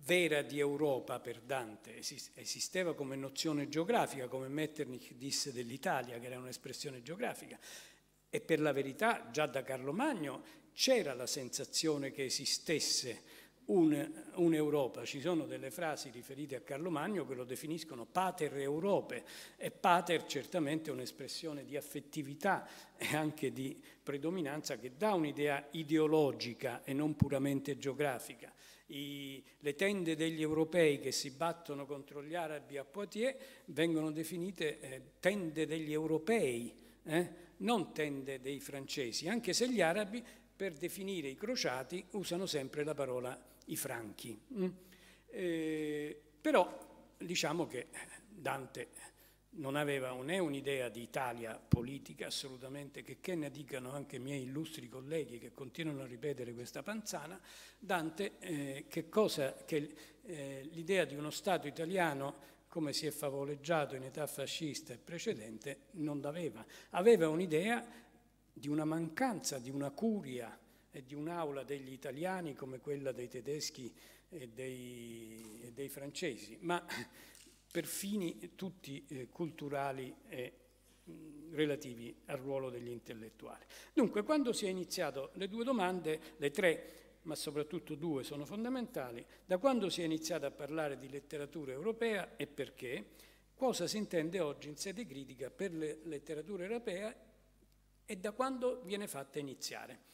vera di Europa per Dante, esisteva come nozione geografica, come Metternich disse dell'Italia, che era un'espressione geografica, e per la verità già da Carlo Magno c'era la sensazione che esistesse un'Europa. Un Ci sono delle frasi riferite a Carlo Magno che lo definiscono pater Europe, e pater certamente è un'espressione di affettività e anche di predominanza che dà un'idea ideologica e non puramente geografica. I, le tende degli europei che si battono contro gli arabi a Poitiers vengono definite eh, tende degli europei, eh? non tende dei francesi, anche se gli arabi per definire i crociati usano sempre la parola i franchi. Mm. Eh, però diciamo che Dante non aveva né un'idea di Italia politica assolutamente, che che ne dicano anche i miei illustri colleghi che continuano a ripetere questa panzana. Dante eh, che cosa che eh, l'idea di uno Stato italiano come si è favoleggiato in età fascista e precedente non l'aveva. Aveva un'idea di una mancanza, di una curia e di un'aula degli italiani come quella dei tedeschi e dei, e dei francesi, ma per fini tutti eh, culturali e mh, relativi al ruolo degli intellettuali. Dunque, quando si è iniziato, le due domande, le tre, ma soprattutto due sono fondamentali: da quando si è iniziato a parlare di letteratura europea e perché, cosa si intende oggi in sede critica per la letteratura europea e da quando viene fatta iniziare.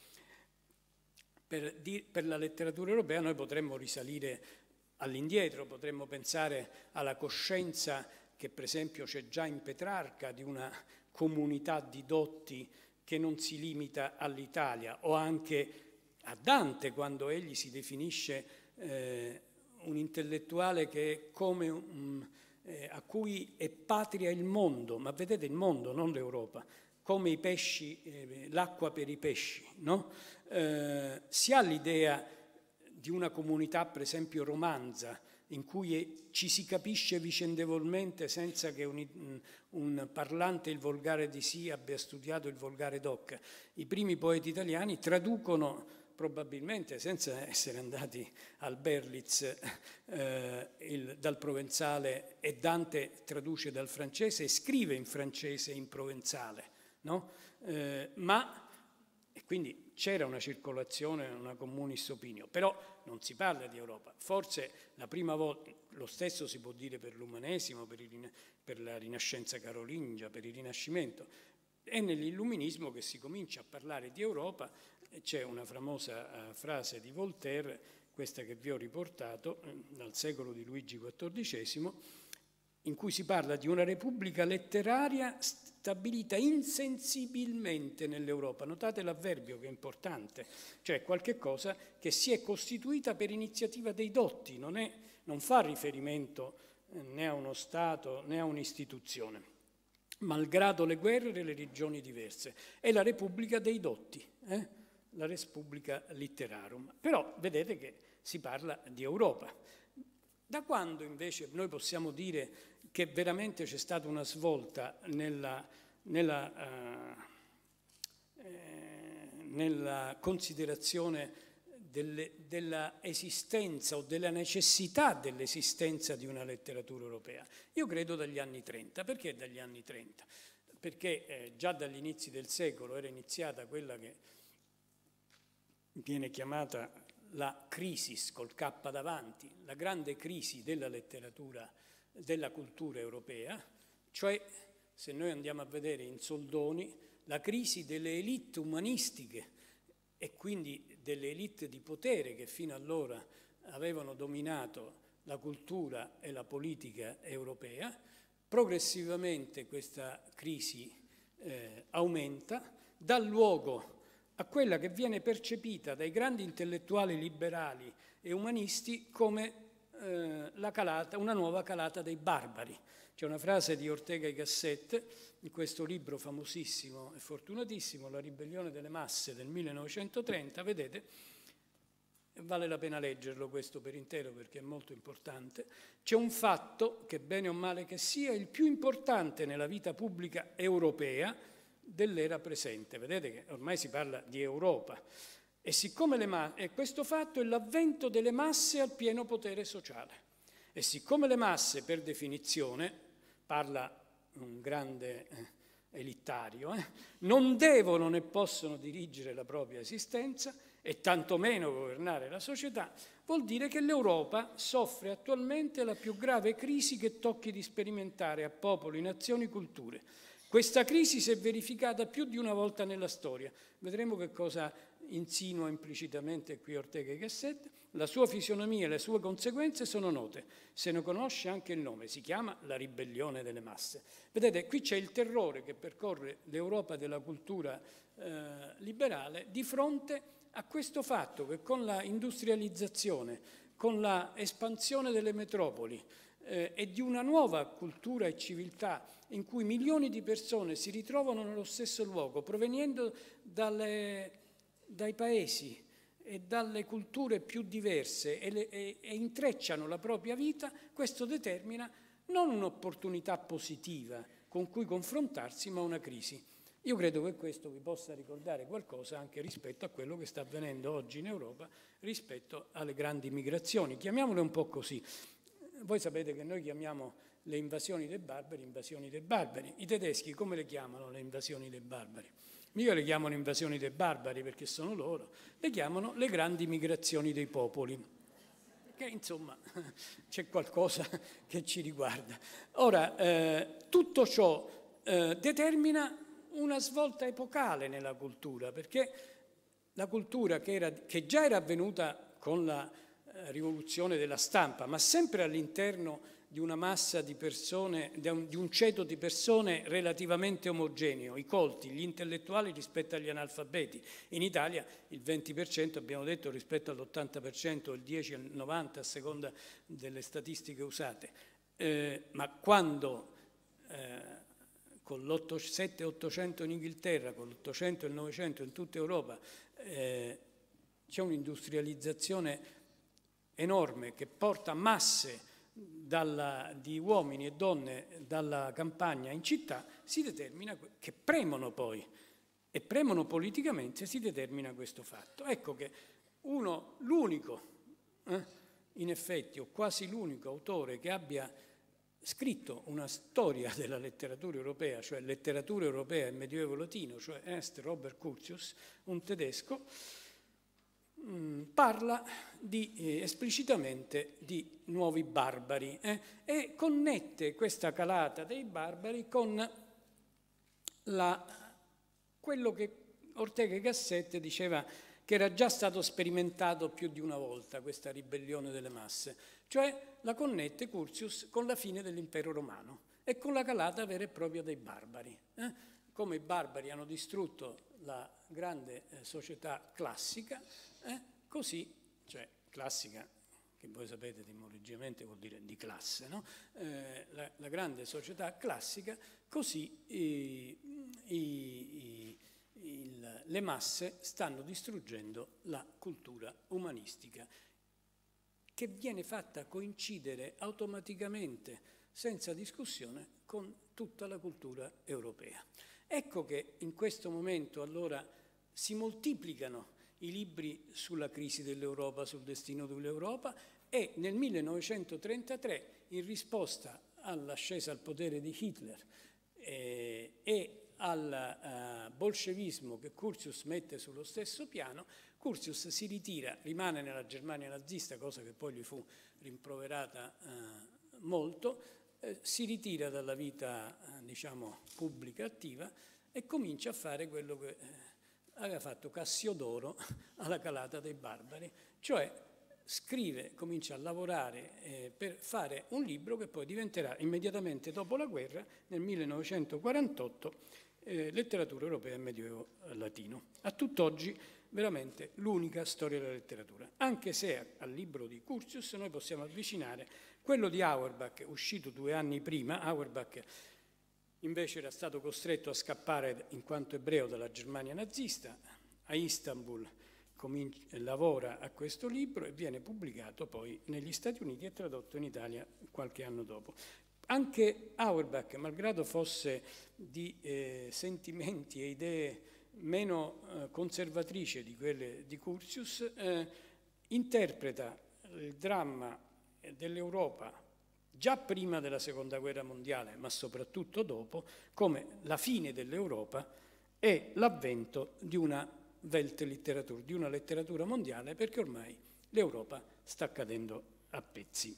Per, di, per la letteratura europea noi potremmo risalire all'indietro, potremmo pensare alla coscienza che per esempio c'è già in Petrarca di una comunità di dotti che non si limita all'Italia, o anche a Dante quando egli si definisce eh, un intellettuale che è come un, eh, a cui è patria il mondo, ma vedete il mondo, non l'Europa, come i pesci, eh, l'acqua per i pesci, no? Eh, si ha l'idea di una comunità, per esempio, romanza, in cui ci si capisce vicendevolmente senza che un, un parlante il volgare di sì abbia studiato il volgare doc. I primi poeti italiani traducono, probabilmente senza essere andati al Berlitz, eh, il, dal provenzale, e Dante traduce dal francese e scrive in francese e in provenzale, no? Eh, ma e quindi c'era una circolazione, una communis opinio, però non si parla di Europa. Forse la prima volta, lo stesso si può dire per l'umanesimo, per, il, per la Rinascenza carolingia, per il Rinascimento. È nell'illuminismo che si comincia a parlare di Europa. C'è una famosa uh, frase di Voltaire, questa che vi ho riportato, eh, dal secolo di Luigi quattordicesimo, in cui si parla di una repubblica letteraria stabilita insensibilmente nell'Europa. Notate l'avverbio che è importante, cioè qualche cosa che si è costituita per iniziativa dei dotti, non, è, non fa riferimento né a uno Stato né a un'istituzione, malgrado le guerre e le regioni diverse. È la repubblica dei dotti, eh? la Repubblica Litterarum. Però vedete che si parla di Europa. Da quando invece noi possiamo dire che veramente c'è stata una svolta nella, nella, uh, eh, nella considerazione delle, della esistenza o della necessità dell'esistenza di una letteratura europea? Io credo dagli anni trenta. Perché dagli anni trenta? Perché eh, già dagli inizi del secolo era iniziata quella che viene chiamata la crisis col K davanti, la grande crisi della letteratura, della cultura europea, cioè, se noi andiamo a vedere in soldoni, la crisi delle élite umanistiche e quindi delle élite di potere che fino allora avevano dominato la cultura e la politica europea. Progressivamente questa crisi eh, aumenta, dà luogo a quella che viene percepita dai grandi intellettuali liberali e umanisti come eh, la calata, una nuova calata dei barbari. C'è una frase di Ortega y Gasset in questo libro famosissimo e fortunatissimo, La ribellione delle masse del millenovecentotrenta, vedete, vale la pena leggerlo questo per intero perché è molto importante. C'è un fatto che, bene o male che sia, il più importante nella vita pubblica europea dell'era presente. Vedete che ormai si parla di Europa. E, siccome le ma- e questo fatto è l'avvento delle masse al pieno potere sociale. E siccome le masse, per definizione, parla un grande eh, elittario, eh, non devono né possono dirigere la propria esistenza e tantomeno governare la società, vuol dire che l'Europa soffre attualmente la più grave crisi che tocchi di sperimentare a popoli, nazioni, culture. Questa crisi si è verificata più di una volta nella storia. Vedremo che cosa insinua implicitamente qui Ortega y Gasset. La sua fisionomia e le sue conseguenze sono note. Se ne conosce anche il nome, si chiama la ribellione delle masse. Vedete, qui c'è il terrore che percorre l'Europa della cultura eh, liberale di fronte a questo fatto che con la industrializzazione, con la espansione delle metropoli eh, e di una nuova cultura e civiltà in cui milioni di persone si ritrovano nello stesso luogo, proveniendo dalle, dai paesi e dalle culture più diverse e, le, e, e intrecciano la propria vita, questo determina non un'opportunità positiva con cui confrontarsi, ma una crisi. Io credo che questo vi possa ricordare qualcosa anche rispetto a quello che sta avvenendo oggi in Europa, rispetto alle grandi migrazioni. Chiamiamole un po' così. Voi sapete che noi chiamiamo le invasioni dei barbari invasioni dei barbari. I tedeschi come le chiamano le invasioni dei barbari? Mica le chiamano invasioni dei barbari perché sono loro, le chiamano le grandi migrazioni dei popoli. Che insomma c'è qualcosa che ci riguarda. Ora, eh, tutto ciò eh, determina una svolta epocale nella cultura, perché la cultura che, era, che già era avvenuta con la eh, rivoluzione della stampa, ma sempre all'interno di una massa di persone, di un, di un ceto di persone relativamente omogeneo, i colti, gli intellettuali rispetto agli analfabeti. In Italia il venti per cento, abbiamo detto, rispetto all'ottanta per cento, il dieci al novanta per cento a seconda delle statistiche usate. Eh, ma quando eh, con l'Settecento e Ottocento in Inghilterra, con l'Ottocento e il Novecento in tutta Europa, eh, c'è un'industrializzazione enorme che porta masse dalla, di uomini e donne dalla campagna in città, si determina che premono poi, e premono politicamente, si determina questo fatto. Ecco che uno, l'unico, eh, in effetti, o quasi l'unico autore che abbia scritto una storia della letteratura europea, cioè letteratura europea e medioevo latino, cioè Ernst Robert Curtius, un tedesco, mh, parla di, eh, esplicitamente di nuovi barbari eh, e connette questa calata dei barbari con la, quello che Ortega y Gasset diceva che era già stato sperimentato più di una volta, questa ribellione delle masse, cioè la connette Curtius con la fine dell'impero romano e con la calata vera e propria dei barbari. Eh? Come i barbari hanno distrutto la grande eh, società classica, eh? così, cioè classica, che voi sapete etimologicamente vuol dire di classe, no? eh, la, la grande società classica, così i, i, i, il, le masse stanno distruggendo la cultura umanistica, che viene fatta coincidere automaticamente, senza discussione, con tutta la cultura europea. Ecco che in questo momento allora si moltiplicano i libri sulla crisi dell'Europa, sul destino dell'Europa, e nel millenovecentotrentatré, in risposta all'ascesa al potere di Hitler eh, e al uh, bolscevismo che Curtius mette sullo stesso piano, Curtius si ritira, rimane nella Germania nazista, cosa che poi gli fu rimproverata uh, molto, eh, si ritira dalla vita uh, diciamo pubblica attiva e comincia a fare quello che eh, aveva fatto Cassiodoro alla calata dei barbari, cioè scrive, comincia a lavorare eh, per fare un libro che poi diventerà immediatamente dopo la guerra, nel millenovecentoquarantotto, eh, letteratura europea e medioevo latino. A tutt'oggi veramente l'unica storia della letteratura, anche se al libro di Curtius noi possiamo avvicinare quello di Auerbach, uscito due anni prima. Auerbach invece era stato costretto a scappare in quanto ebreo dalla Germania nazista, a Istanbul comincia, lavora a questo libro e viene pubblicato poi negli Stati Uniti e tradotto in Italia qualche anno dopo. Anche Auerbach, malgrado fosse di eh, sentimenti e idee meno eh, conservatrice di quelle di Curtius, eh, interpreta il dramma dell'Europa già prima della Seconda Guerra Mondiale, ma soprattutto dopo, come la fine dell'Europa e l'avvento di una Weltliteratur, di una letteratura mondiale, perché ormai l'Europa sta cadendo a pezzi.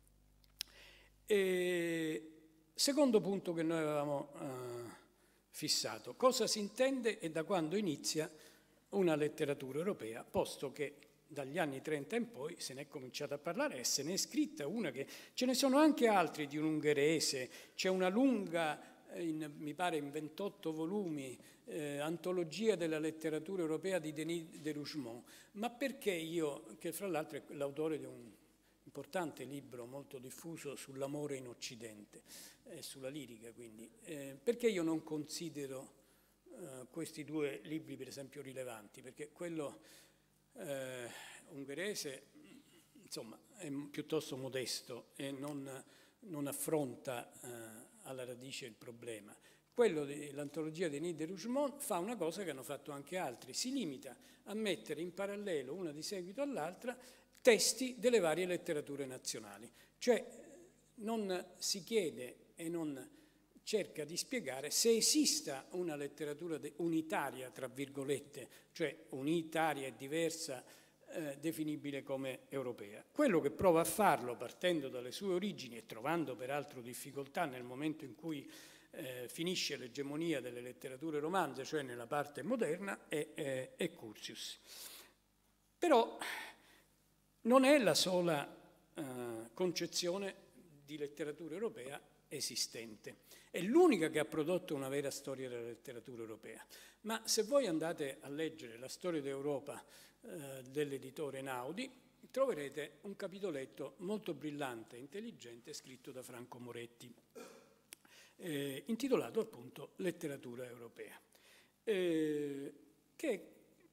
E secondo punto che noi avevamo eh, fissato, cosa si intende e da quando inizia una letteratura europea, posto che dagli anni trenta in poi se ne è cominciato a parlare e se ne è scritta una che... Ce ne sono anche altri di un ungherese, c'è una lunga, in, mi pare in ventotto volumi, eh, antologia della letteratura europea di Denis de Rougemont. Ma perché io, che fra l'altro è l'autore di un importante libro molto diffuso sull'amore in Occidente, eh, sulla lirica quindi, eh, perché io non considero eh, questi due libri per esempio rilevanti? Perché quello eh, ungherese insomma è piuttosto modesto e non, non affronta eh, alla radice il problema. Quello dell'antologia di Denis de Rougemont fa una cosa che hanno fatto anche altri, si limita a mettere in parallelo, una di seguito all'altra, testi delle varie letterature nazionali, cioè non si chiede e non cerca di spiegare se esista una letteratura unitaria, tra virgolette, cioè unitaria e diversa, eh, definibile come europea. Quello che prova a farlo partendo dalle sue origini e trovando peraltro difficoltà nel momento in cui eh, finisce l'egemonia delle letterature romanze, cioè nella parte moderna, è, è, è Curtius. Però non è la sola eh, concezione di letteratura europea esistente. È l'unica che ha prodotto una vera storia della letteratura europea. Ma se voi andate a leggere la storia d'Europa eh, dell'editore Einaudi, troverete un capitoletto molto brillante e intelligente scritto da Franco Moretti, eh, intitolato appunto Letteratura europea, eh, che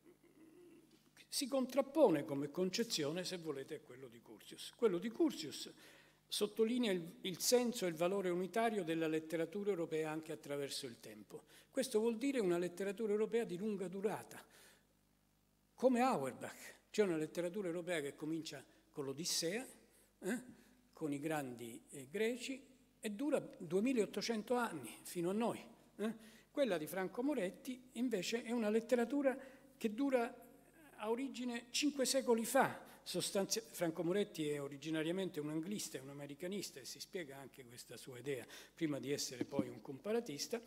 si contrappone come concezione, se volete, a quello di Curtius. Quello di Curtius sottolinea il, il senso e il valore unitario della letteratura europea anche attraverso il tempo. Questo vuol dire una letteratura europea di lunga durata, come Auerbach. C'è una letteratura europea che comincia con l'Odissea, eh, con i grandi eh, greci, e dura duemilaottocento anni, fino a noi. Eh. Quella di Franco Moretti, invece, è una letteratura che dura ha origine cinque secoli fa. Sostanzia... Franco Moretti è originariamente un anglista e un americanista e si spiega anche questa sua idea prima di essere poi un comparatista,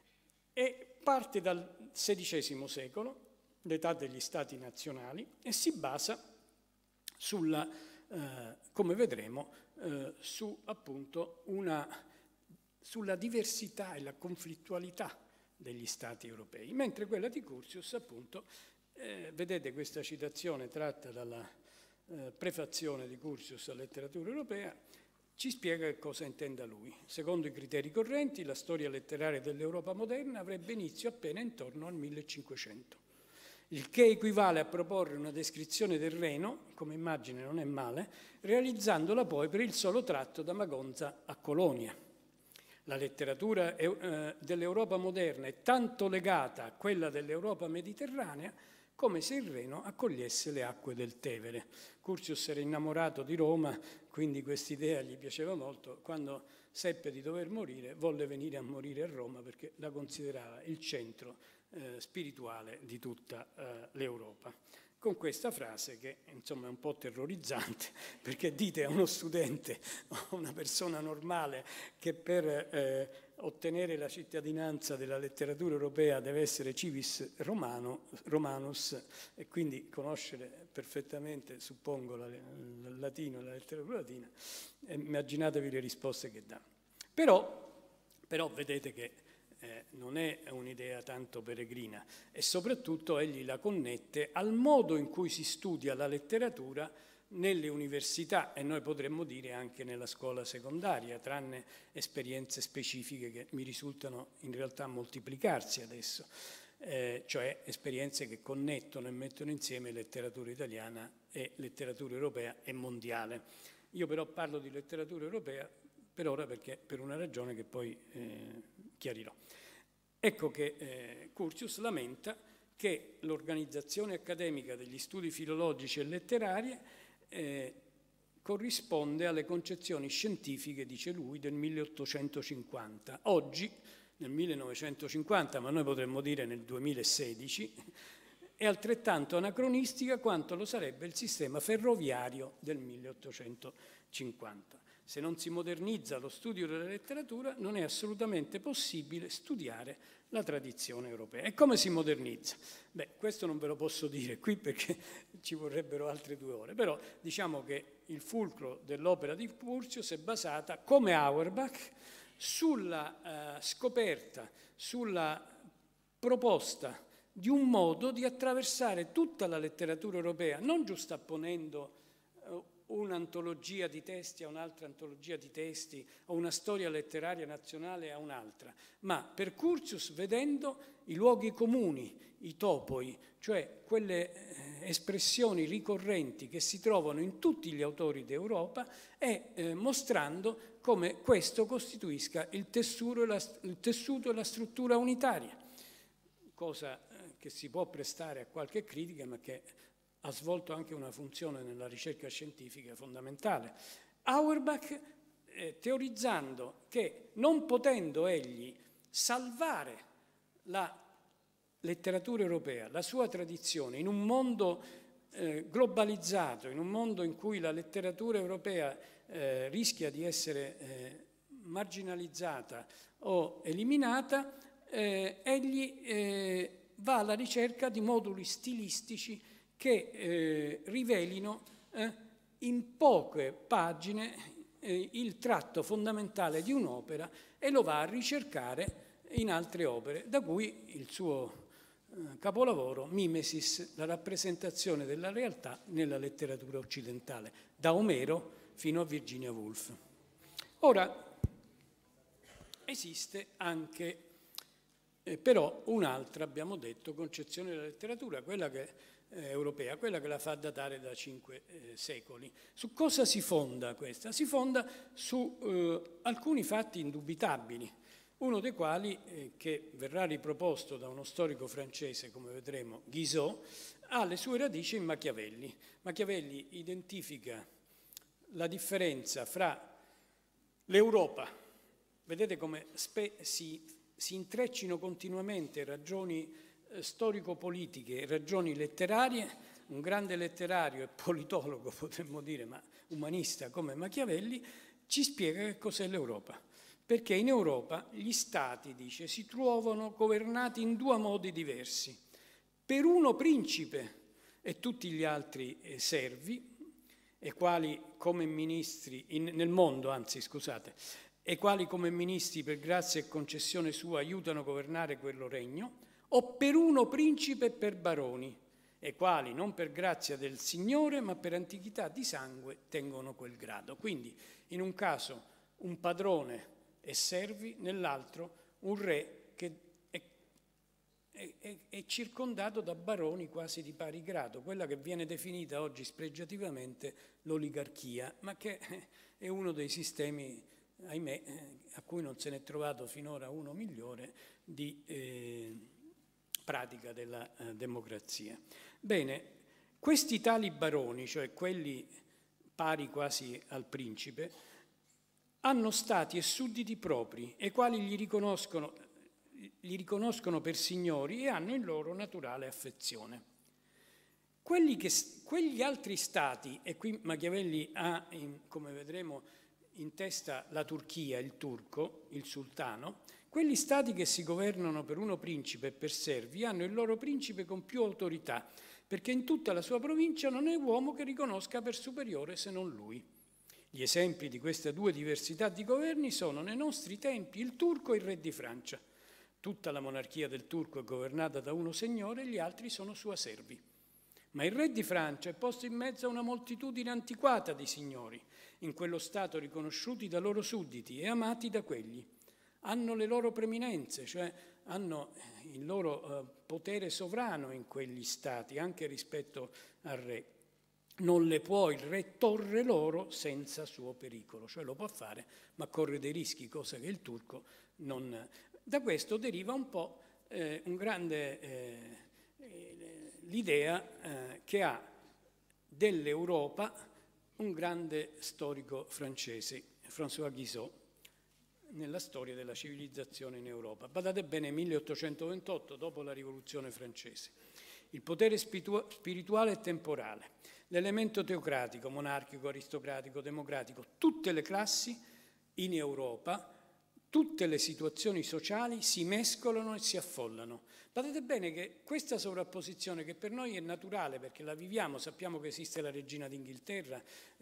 e parte dal sedicesimo secolo, l'età degli stati nazionali, e si basa sulla, eh, come vedremo, eh, su appunto una, sulla diversità e la conflittualità degli stati europei, mentre quella di Curtius appunto Eh, vedete questa citazione tratta dalla eh, prefazione di Curtius alla letteratura europea, ci spiega che cosa intenda lui. Secondo i criteri correnti, la storia letteraria dell'Europa moderna avrebbe inizio appena intorno al millecinquecento, il che equivale a proporre una descrizione del Reno, come immagine non è male, realizzandola poi per il solo tratto da Magonza a Colonia. La letteratura eh, dell'Europa moderna è tanto legata a quella dell'Europa mediterranea come se il Reno accogliesse le acque del Tevere. Curtius era innamorato di Roma, quindi quest'idea gli piaceva molto. Quando seppe di dover morire, volle venire a morire a Roma perché la considerava il centro eh, spirituale di tutta eh, l'Europa. Con questa frase che insomma è un po' terrorizzante, perché dite a uno studente o a una persona normale che per eh, ottenere la cittadinanza della letteratura europea deve essere civis romano, romanus, e quindi conoscere perfettamente, suppongo, la, il latino e la letteratura latina, eh, immaginatevi le risposte che dà. Però, però vedete che Eh, non è un'idea tanto peregrina e soprattutto egli la connette al modo in cui si studia la letteratura nelle università e noi potremmo dire anche nella scuola secondaria, tranne esperienze specifiche che mi risultano in realtà moltiplicarsi adesso, eh, cioè esperienze che connettono e mettono insieme letteratura italiana e letteratura europea e mondiale. Io però parlo di letteratura europea per ora perché per una ragione che poi eh, chiarirò. ecco che eh, Curtius lamenta che l'organizzazione accademica degli studi filologici e letterari eh, corrisponde alle concezioni scientifiche, dice lui, del milleottocentocinquanta. Oggi, nel millenovecentocinquanta, ma noi potremmo dire nel duemilasedici, è altrettanto anacronistica quanto lo sarebbe il sistema ferroviario del milleottocentocinquanta. Se non si modernizza lo studio della letteratura, non è assolutamente possibile studiare la tradizione europea. E come si modernizza? Beh, questo non ve lo posso dire qui perché ci vorrebbero altre due ore, però diciamo che il fulcro dell'opera di Curtius è basata, come Auerbach, sulla eh, scoperta, sulla proposta di un modo di attraversare tutta la letteratura europea, non giustapponendo eh, un'antologia di testi a un'altra antologia di testi o una storia letteraria nazionale a un'altra, ma per Curtius vedendo i luoghi comuni, i topoi, cioè quelle eh, espressioni ricorrenti che si trovano in tutti gli autori d'Europa e eh, mostrando come questo costituisca il tessuto e la, il tessuto e la struttura unitaria, cosa eh, che si può prestare a qualche critica, ma che ha svolto anche una funzione nella ricerca scientifica fondamentale. Auerbach, eh, teorizzando che non potendo egli salvare la letteratura europea, la sua tradizione, in un mondo eh, globalizzato, in un mondo in cui la letteratura europea eh, rischia di essere eh, marginalizzata o eliminata, eh, egli eh, va alla ricerca di moduli stilistici che eh, rivelino eh, in poche pagine eh, il tratto fondamentale di un'opera e lo va a ricercare in altre opere, da cui il suo eh, capolavoro Mimesis, la rappresentazione della realtà nella letteratura occidentale, da Omero fino a Virginia Woolf. Ora, esiste anche eh, però un'altra, abbiamo detto, concezione della letteratura, quella che europea, quella che la fa datare da cinque eh, secoli. Su cosa si fonda questa? Si fonda su eh, alcuni fatti indubitabili, uno dei quali, eh, che verrà riproposto da uno storico francese, come vedremo, Guizot, ha le sue radici in Machiavelli. Machiavelli identifica la differenza fra l'Europa, vedete come spe- si, si intreccino continuamente ragioni storico-politiche, ragioni letterarie, un grande letterario e politologo, potremmo dire, ma umanista come Machiavelli, ci spiega che cos'è l'Europa. Perché in Europa gli stati, dice, si trovano governati in due modi diversi. Per uno principe e tutti gli altri eh, servi, e quali come ministri, in, nel mondo anzi, scusate, e quali come ministri per grazia e concessione sua aiutano a governare quello regno, o per uno principe e per baroni, e quali non per grazia del Signore, ma per antichità di sangue tengono quel grado. Quindi in un caso un padrone e servi, nell'altro un re che è, è, è, è circondato da baroni quasi di pari grado, quella che viene definita oggi spregiativamente l'oligarchia, ma che è uno dei sistemi, ahimè, a cui non se n'è trovato finora uno migliore di eh, pratica della eh, democrazia. Bene, questi tali baroni, cioè quelli pari quasi al principe, hanno stati e sudditi propri, e quali gli riconoscono, gli riconoscono per signori e hanno in loro naturale affezione. Quelli che, quegli altri stati, e qui Machiavelli ha, in, come vedremo, in testa la Turchia, il turco, il sultano, quelli stati che si governano per uno principe e per servi hanno il loro principe con più autorità, perché in tutta la sua provincia non è uomo che riconosca per superiore se non lui. Gli esempi di queste due diversità di governi sono nei nostri tempi il turco e il re di Francia. Tutta la monarchia del turco è governata da uno signore e gli altri sono sua servi. Ma il re di Francia è posto in mezzo a una moltitudine antiquata di signori, in quello stato riconosciuti da loro sudditi e amati da quelli. Hanno le loro preminenze, cioè hanno il loro eh, potere sovrano in quegli stati, anche rispetto al re. Non le può il re torre loro senza suo pericolo, cioè lo può fare, ma corre dei rischi, cosa che il turco non... Da questo deriva un po' eh, un grande, eh, eh, l'idea eh, che ha dell'Europa un grande storico francese, François Guizot, nella storia della civilizzazione in Europa. Badate bene, milleottocentoventotto, dopo la Rivoluzione francese. Il potere spirituale e temporale, l'elemento teocratico, monarchico, aristocratico, democratico, tutte le classi in Europa, tutte le situazioni sociali si mescolano e si affollano. Badate bene che questa sovrapposizione, che per noi è naturale perché la viviamo, sappiamo che esiste la regina d'Inghilterra,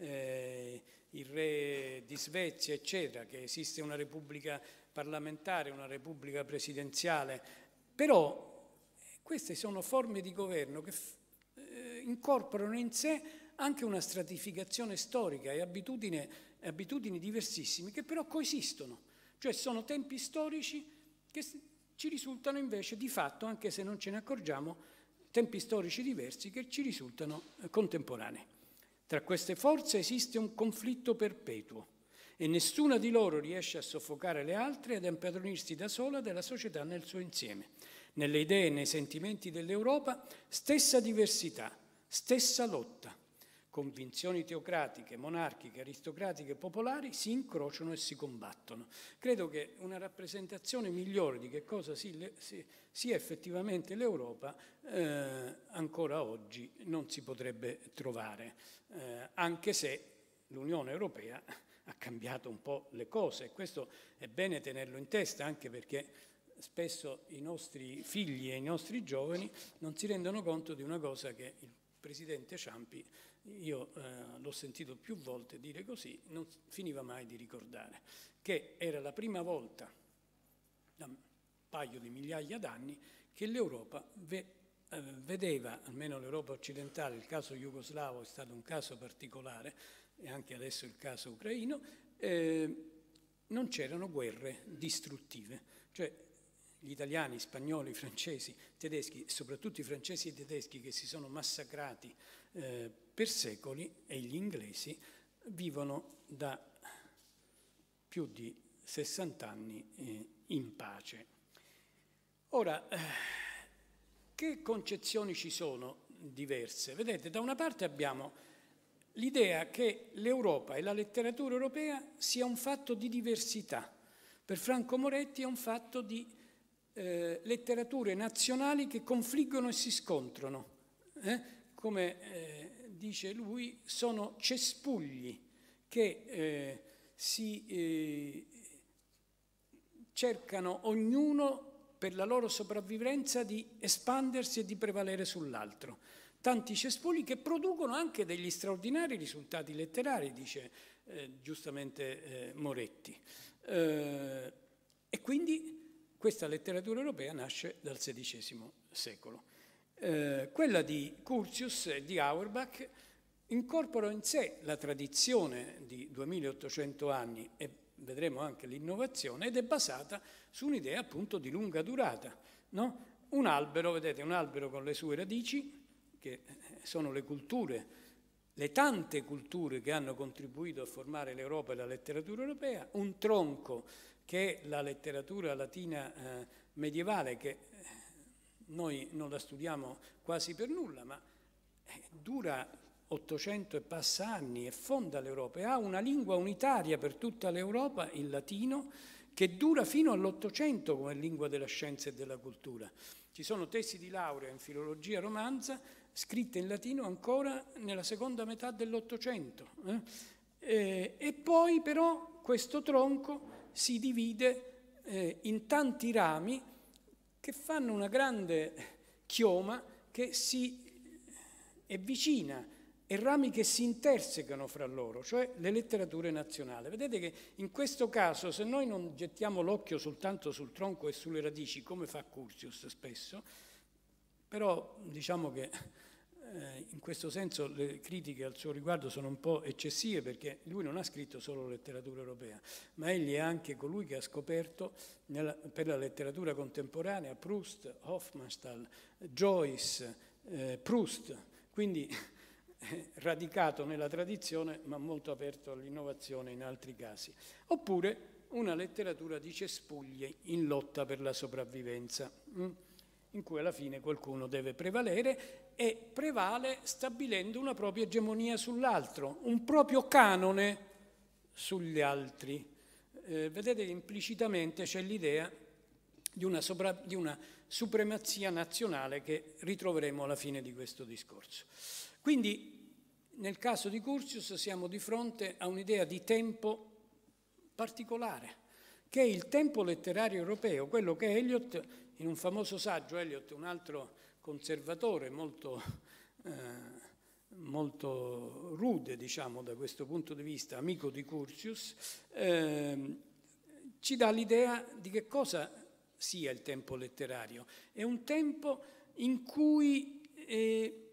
eh, il re di Svezia, eccetera, che esiste una repubblica parlamentare, una repubblica presidenziale, però queste sono forme di governo che eh, incorporano in sé anche una stratificazione storica e abitudini, abitudini diversissime che però coesistono. Cioè sono tempi storici che ci risultano invece di fatto, anche se non ce ne accorgiamo, tempi storici diversi che ci risultano contemporanei. Tra queste forze esiste un conflitto perpetuo e nessuna di loro riesce a soffocare le altre ed a impadronirsi da sola della società nel suo insieme. Nelle idee e nei sentimenti dell'Europa, stessa diversità, stessa lotta. Convinzioni teocratiche, monarchiche, aristocratiche e popolari si incrociano e si combattono. Credo che una rappresentazione migliore di che cosa sia effettivamente l'Europa eh, ancora oggi non si potrebbe trovare, eh, anche se l'Unione Europea ha cambiato un po' le cose, e questo è bene tenerlo in testa, anche perché spesso i nostri figli e i nostri giovani non si rendono conto di una cosa che il Presidente Ciampi, io eh, l'ho sentito più volte dire così, non finiva mai di ricordare, che era la prima volta da un paio di migliaia d'anni che l'Europa ve, eh, vedeva, almeno l'Europa occidentale, il caso jugoslavo è stato un caso particolare, e anche adesso il caso ucraino, eh, non c'erano guerre distruttive. Cioè gli italiani, spagnoli, i francesi, tedeschi, soprattutto i francesi e i tedeschi che si sono massacrati eh, per secoli, e gli inglesi vivono da più di sessanta anni eh, in pace. Ora, eh, che concezioni ci sono diverse? Vedete, da una parte abbiamo l'idea che l'Europa e la letteratura europea sia un fatto di diversità. Per Franco Moretti è un fatto di eh, letterature nazionali che confliggono e si scontrano. Eh? Come eh, dice lui, sono cespugli che eh, si eh, cercano ognuno per la loro sopravvivenza di espandersi e di prevalere sull'altro. Tanti cespugli che producono anche degli straordinari risultati letterari, dice eh, giustamente eh, Moretti. Eh, e quindi questa letteratura europea nasce dal sedicesimo secolo. Eh, quella di Curtius e di Auerbach incorpora in sé la tradizione di duemilaottocento anni e vedremo anche l'innovazione, ed è basata su un'idea appunto di lunga durata. No? Un albero, vedete, un albero con le sue radici, che sono le culture, le tante culture che hanno contribuito a formare l'Europa e la letteratura europea, un tronco che è la letteratura latina eh, medievale, che noi non la studiamo quasi per nulla, ma eh, dura ottocento e passa anni e fonda l'Europa e ha una lingua unitaria per tutta l'Europa, il latino, che dura fino all'Ottocento come lingua della scienza e della cultura. Ci sono tesi di laurea in filologia romanza scritte in latino ancora nella seconda metà dell'Ottocento. Eh? Eh, e poi però questo tronco si divide eh, in tanti rami che fanno una grande chioma che si è vicina, e rami che si intersecano fra loro, cioè le letterature nazionali. Vedete che in questo caso, se noi non gettiamo l'occhio soltanto sul tronco e sulle radici, come fa Curtius spesso, però diciamo che eh, in questo senso le critiche al suo riguardo sono un po' eccessive, perché lui non ha scritto solo letteratura europea, ma egli è anche colui che ha scoperto nella, per la letteratura contemporanea Proust, Hofmannsthal, Joyce, eh, Proust, quindi radicato nella tradizione ma molto aperto all'innovazione in altri casi. Oppure una letteratura di cespugli in lotta per la sopravvivenza, in cui alla fine qualcuno deve prevalere e prevale stabilendo una propria egemonia sull'altro, un proprio canone sugli altri. Eh, vedete che implicitamente c'è l'idea di una, sopra, di una supremazia nazionale che ritroveremo alla fine di questo discorso. Quindi nel caso di Curtius siamo di fronte a un'idea di tempo particolare, che è il tempo letterario europeo, quello che Eliot, in un famoso saggio, Eliot, un altro conservatore molto, eh, molto rude, diciamo, da questo punto di vista, amico di Curtius, eh, ci dà l'idea di che cosa sia il tempo letterario. È un tempo in cui eh,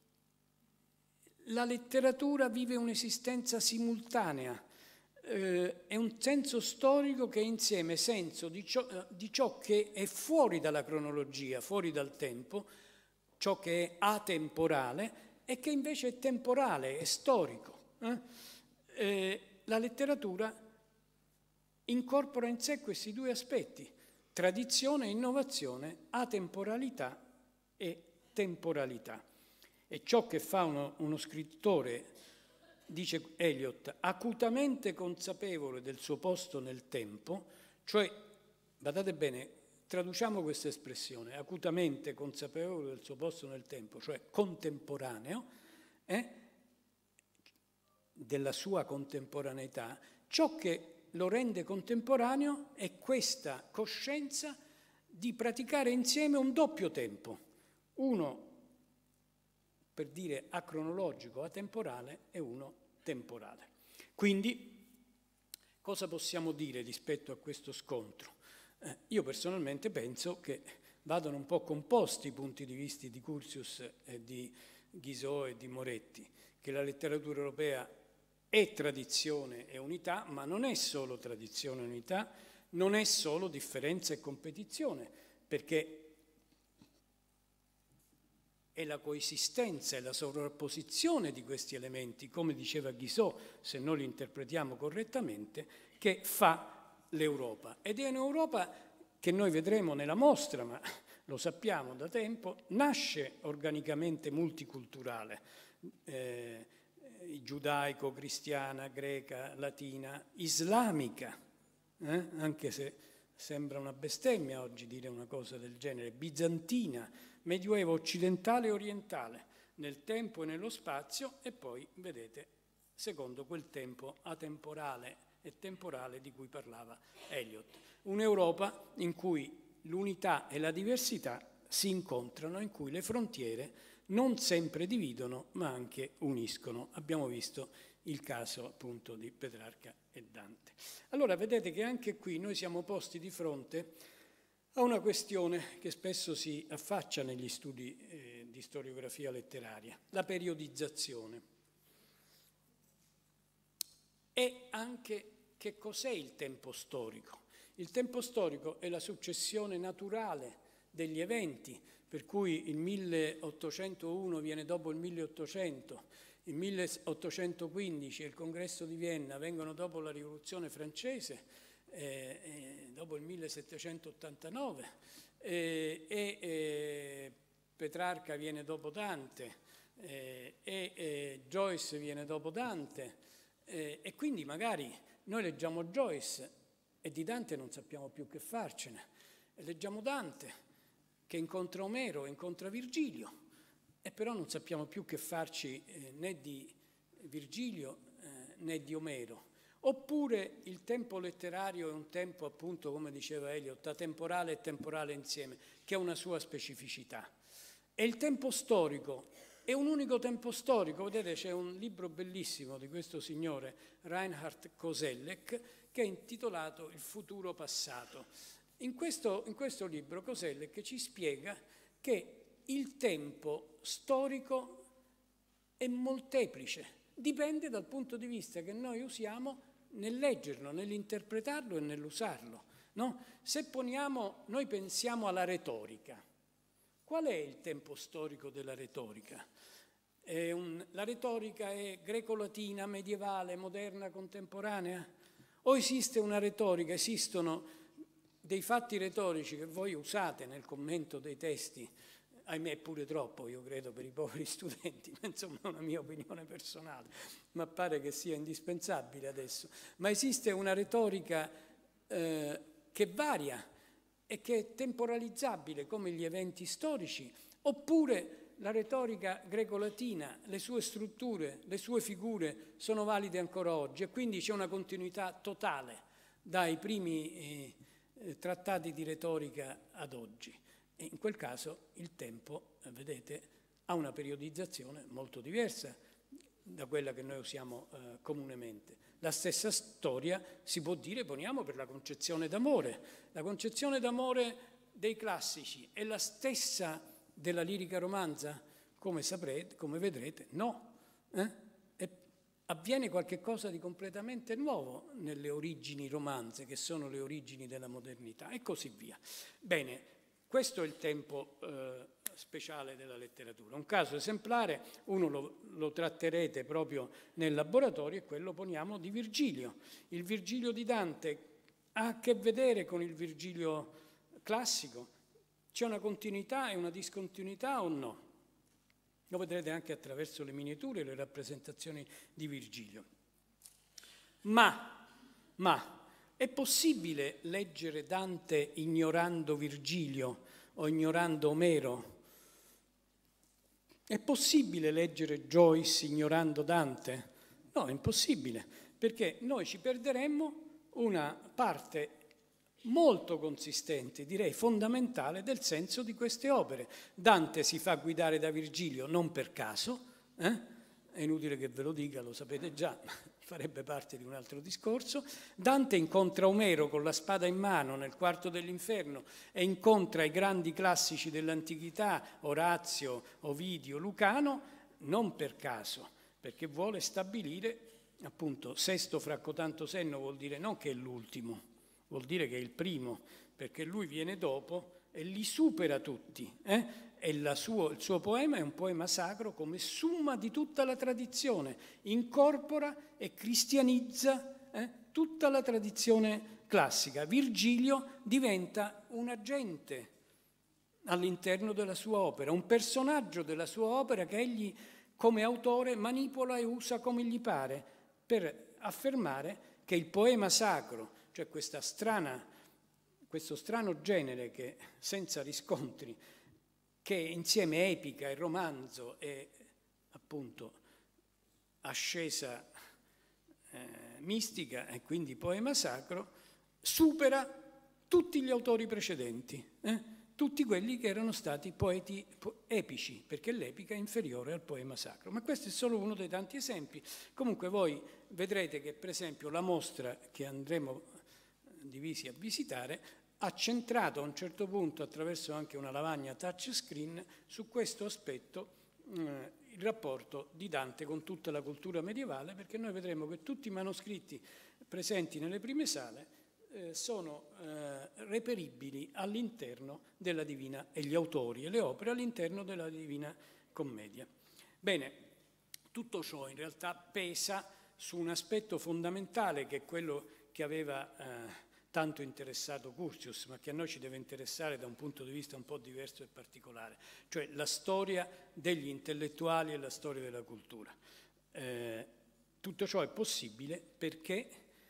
la letteratura vive un'esistenza simultanea. Eh, è un senso storico che è insieme senso di ciò, di ciò che è fuori dalla cronologia, fuori dal tempo, ciò che è atemporale e che invece è temporale, è storico. Eh? Eh, la letteratura incorpora in sé questi due aspetti: tradizione e innovazione, atemporalità e temporalità. E ciò che fa uno, uno scrittore, dice Eliot, acutamente consapevole del suo posto nel tempo, cioè, badate bene, traduciamo questa espressione, acutamente consapevole del suo posto nel tempo, cioè contemporaneo, eh, della sua contemporaneità, ciò che lo rende contemporaneo è questa coscienza di praticare insieme un doppio tempo, uno per dire acronologico, atemporale, e uno temporale. Quindi, cosa possiamo dire rispetto a questo scontro? Eh, io personalmente penso che vadano un po' composti i punti di vista di Curtius e di Guizot e di Moretti, che la letteratura europea è tradizione e unità, ma non è solo tradizione e unità, non è solo differenza e competizione, perché è la coesistenza e la sovrapposizione di questi elementi, come diceva Guizot, se noi li interpretiamo correttamente, che fa l'Europa. Ed è un'Europa che noi vedremo nella mostra, ma lo sappiamo da tempo, nasce organicamente multiculturale, eh, giudaico, cristiana, greca, latina, islamica, eh? anche se sembra una bestemmia oggi dire una cosa del genere, bizantina, medioevo occidentale e orientale, nel tempo e nello spazio, e poi, vedete, secondo quel tempo atemporale e temporale di cui parlava Eliot. Un'Europa in cui l'unità e la diversità si incontrano, in cui le frontiere non sempre dividono, ma anche uniscono. Abbiamo visto il caso appunto di Petrarca e Dante. Allora vedete che anche qui noi siamo posti di fronte a una questione che spesso si affaccia negli studi eh, di storiografia letteraria, la periodizzazione. E anche che cos'è il tempo storico? Il tempo storico è la successione naturale degli eventi, per cui il milleottocentouno viene dopo il milleottocento, il milleottocentoquindici e il Congresso di Vienna vengono dopo la Rivoluzione francese, eh, eh, dopo il millesettecentottantanove, eh, e eh, Petrarca viene dopo Dante, eh, e eh, Joyce viene dopo Dante, eh, e quindi magari noi leggiamo Joyce e di Dante non sappiamo più che farcene, e leggiamo Dante che incontra Omero, incontra Virgilio, e però non sappiamo più che farci eh, né di Virgilio eh, né di Omero. Oppure il tempo letterario è un tempo, appunto, come diceva Eliot, atemporale e temporale insieme, che ha una sua specificità. E il tempo storico è un unico tempo storico. Vedete, c'è un libro bellissimo di questo signore, Reinhard Koselleck, che è intitolato Il futuro passato. In questo, in questo libro Koselleck ci spiega che il tempo storico è molteplice, dipende dal punto di vista che noi usiamo nel leggerlo, nell'interpretarlo e nell'usarlo. No? Se poniamo, noi pensiamo alla retorica. Qual è il tempo storico della retorica? È un, la retorica è greco-latina, medievale, moderna, contemporanea? O esiste una retorica, esistono dei fatti retorici che voi usate nel commento dei testi, ahimè pure troppo, io credo, per i poveri studenti, ma insomma è una mia opinione personale, ma pare che sia indispensabile adesso. Ma esiste una retorica eh, che varia e che è temporalizzabile come gli eventi storici, oppure la retorica greco-latina, le sue strutture, le sue figure sono valide ancora oggi e quindi c'è una continuità totale dai primi eh, eh, trattati di retorica ad oggi. E in quel caso il tempo, eh, vedete, ha una periodizzazione molto diversa da quella che noi usiamo eh, comunemente. La stessa storia si può dire, poniamo, per la concezione d'amore. La concezione d'amore dei classici è la stessa della lirica romanza? Come saprete, come vedrete, no. Eh? E avviene qualche cosa di completamente nuovo nelle origini romanze, che sono le origini della modernità, e così via. Bene, questo è il tempo eh, speciale della letteratura. Un caso esemplare, uno lo, lo tratterete proprio nel laboratorio, è quello, poniamo, di Virgilio. Il Virgilio di Dante ha a che vedere con il Virgilio classico? C'è una continuità e una discontinuità o no? Lo vedrete anche attraverso le miniature e le rappresentazioni di Virgilio. Ma, ma, è possibile leggere Dante ignorando Virgilio o ignorando Omero? È possibile leggere Joyce ignorando Dante? No, è impossibile, perché noi ci perderemmo una parte molto consistente, direi fondamentale, del senso di queste opere. Dante si fa guidare da Virgilio non per caso, eh? È inutile che ve lo dica, lo sapete già, farebbe parte di un altro discorso. Dante incontra Omero con la spada in mano nel quarto dell'inferno e incontra i grandi classici dell'antichità, Orazio, Ovidio, Lucano, non per caso, perché vuole stabilire, appunto, sesto fra cotanto senno vuol dire non che è l'ultimo, vuol dire che è il primo, perché lui viene dopo e li supera tutti. Eh? E la suo, il suo poema è un poema sacro come summa di tutta la tradizione, incorpora e cristianizza eh, tutta la tradizione classica. Virgilio diventa un agente all'interno della sua opera, un personaggio della sua opera che egli come autore manipola e usa come gli pare per affermare che il poema sacro, cioè questa strana, questo strano genere che senza riscontri, che insieme epica e romanzo e appunto ascesa eh, mistica e quindi poema sacro, supera tutti gli autori precedenti, eh? tutti quelli che erano stati poeti epici, perché l'epica è inferiore al poema sacro. Ma questo è solo uno dei tanti esempi. Comunque voi vedrete che per esempio la mostra che andremo divisi a visitare ha centrato a un certo punto, attraverso anche una lavagna touchscreen, su questo aspetto eh, il rapporto di Dante con tutta la cultura medievale, perché noi vedremo che tutti i manoscritti presenti nelle prime sale eh, sono eh, reperibili all'interno della Divina, e gli autori e le opere all'interno della Divina Commedia. Bene, tutto ciò in realtà pesa su un aspetto fondamentale che è quello che aveva eh, tanto interessato Curtius, ma che a noi ci deve interessare da un punto di vista un po' diverso e particolare, cioè la storia degli intellettuali e la storia della cultura. Eh, tutto ciò è possibile perché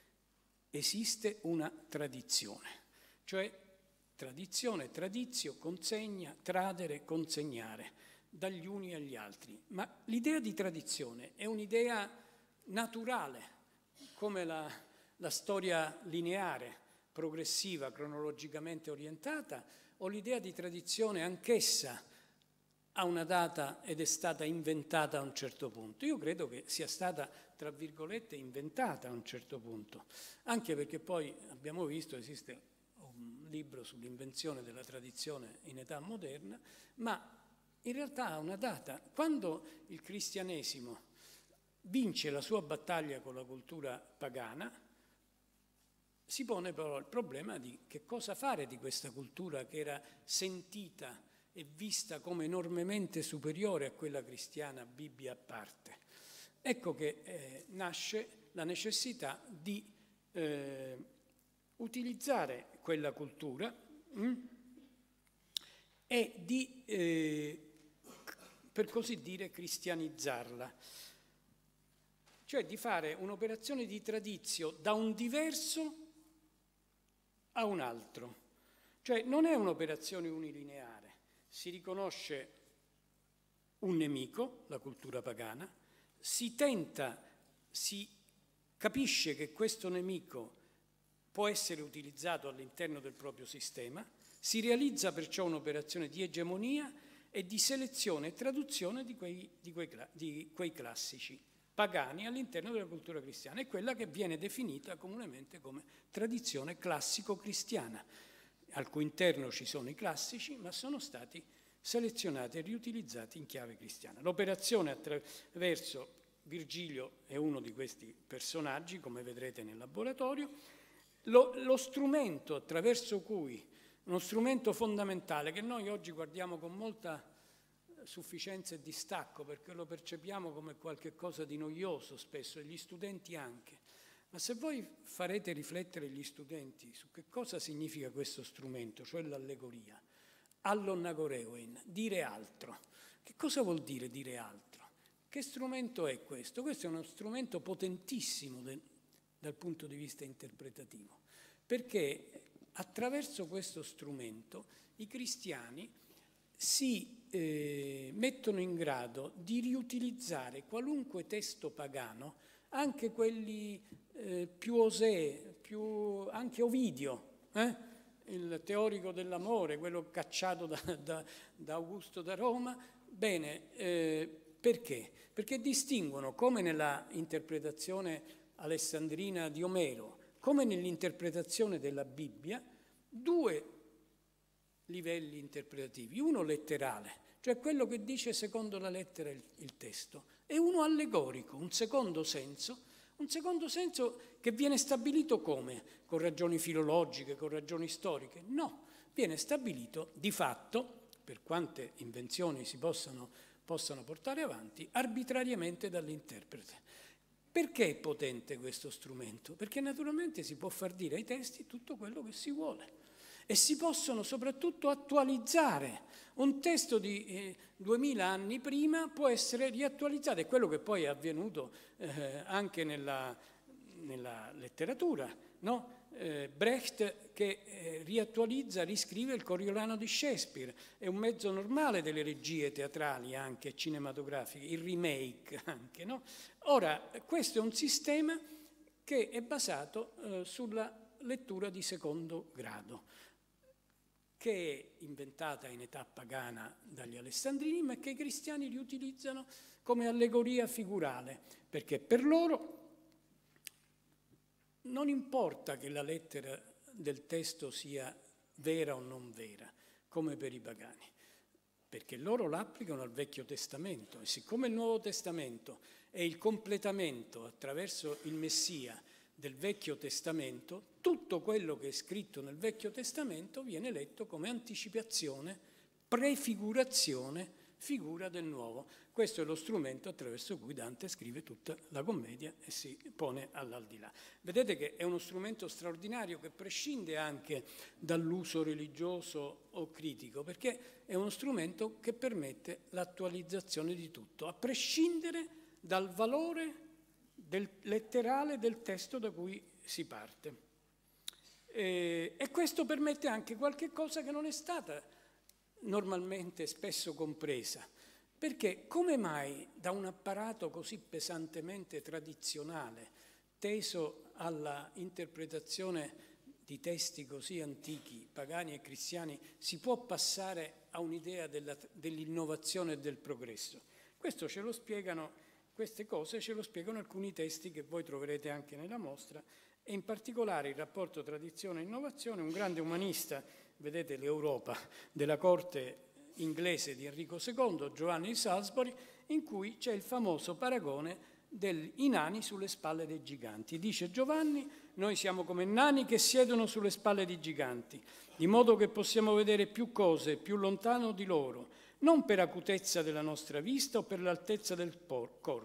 esiste una tradizione, cioè tradizione, tradizio, consegna, tradere, consegnare, dagli uni agli altri. Ma l'idea di tradizione è un'idea naturale, come la, la storia lineare, progressiva, cronologicamente orientata, o l'idea di tradizione anch'essa ha una data ed è stata inventata a un certo punto? Io credo che sia stata, tra virgolette, inventata a un certo punto, anche perché poi abbiamo visto, esiste un libro sull'invenzione della tradizione in età moderna, ma in realtà ha una data. Quando il cristianesimo vince la sua battaglia con la cultura pagana, si pone però il problema di che cosa fare di questa cultura che era sentita e vista come enormemente superiore a quella cristiana, Bibbia a parte. Ecco che eh, nasce la necessità di eh, utilizzare quella cultura mh, e di, eh, per così dire, cristianizzarla, cioè di fare un'operazione di tradizio da un diverso a un altro. Cioè non è un'operazione unilineare, si riconosce un nemico, la cultura pagana, si tenta, si capisce che questo nemico può essere utilizzato all'interno del proprio sistema, si realizza perciò un'operazione di egemonia e di selezione e traduzione di quei, di quei, di quei classici pagani all'interno della cultura cristiana. È quella che viene definita comunemente come tradizione classico-cristiana, al cui interno ci sono i classici, ma sono stati selezionati e riutilizzati in chiave cristiana. L'operazione attraverso Virgilio è uno di questi personaggi, come vedrete nel laboratorio. Lo, lo strumento attraverso cui, uno strumento fondamentale che noi oggi guardiamo con molta sufficienza e distacco, perché lo percepiamo come qualche cosa di noioso spesso, e gli studenti anche. Ma se voi farete riflettere gli studenti su che cosa significa questo strumento, cioè l'allegoria, allonnagoreoin, dire altro. Che cosa vuol dire dire altro? Che strumento è questo? Questo è uno strumento potentissimo de, dal punto di vista interpretativo, perché attraverso questo strumento i cristiani si eh, mettono in grado di riutilizzare qualunque testo pagano, anche quelli eh, più osè, più, anche Ovidio, eh? il teorico dell'amore, quello cacciato da, da, da Augusto da Roma. Bene, eh, perché? Perché distinguono, come nella interpretazione alessandrina di Omero, come nell'interpretazione della Bibbia, due livelli interpretativi, uno letterale, cioè quello che dice secondo la lettera il, il testo, e uno allegorico, un secondo senso, un secondo senso che viene stabilito come? Con ragioni filologiche, con ragioni storiche? No, viene stabilito di fatto, per quante invenzioni si possano, possano portare avanti, arbitrariamente dall'interprete. Perché è potente questo strumento? Perché naturalmente si può far dire ai testi tutto quello che si vuole. E si possono soprattutto attualizzare. Un testo di eh, duemila anni prima può essere riattualizzato, è quello che poi è avvenuto eh, anche nella, nella letteratura, no? eh, Brecht che eh, riattualizza, riscrive il Coriolano di Shakespeare, è un mezzo normale delle regie teatrali anche cinematografiche, il remake anche, no? Ora, questo è un sistema che è basato eh, sulla lettura di secondo grado, che è inventata in età pagana dagli alessandrini, ma che i cristiani riutilizzano come allegoria figurale, perché per loro non importa che la lettera del testo sia vera o non vera, come per i pagani, perché loro l'applicano al Vecchio Testamento, e siccome il Nuovo Testamento è il completamento attraverso il Messia del Vecchio Testamento, tutto quello che è scritto nel Vecchio Testamento viene letto come anticipazione, prefigurazione, figura del Nuovo. Questo è lo strumento attraverso cui Dante scrive tutta la commedia e si pone all'aldilà. Vedete che è uno strumento straordinario che prescinde anche dall'uso religioso o critico, perché è uno strumento che permette l'attualizzazione di tutto, a prescindere dal valore del letterale del testo da cui si parte. E, e questo permette anche qualche cosa che non è stata normalmente spesso compresa, perché come mai da un apparato così pesantemente tradizionale, teso alla interpretazione di testi così antichi, pagani e cristiani, si può passare a un'idea della, dell'innovazione e del progresso? Questo ce lo spiegano Queste cose ce lo spiegano alcuni testi che voi troverete anche nella mostra, e in particolare il rapporto tradizione e innovazione, un grande umanista, vedete l'Europa, della corte inglese di Enrico secondo, Giovanni di Salisbury, in cui c'è il famoso paragone dei nani sulle spalle dei giganti. Dice Giovanni: noi siamo come nani che siedono sulle spalle di giganti, di modo che possiamo vedere più cose più lontano di loro, non per acutezza della nostra vista o per l'altezza del corpo,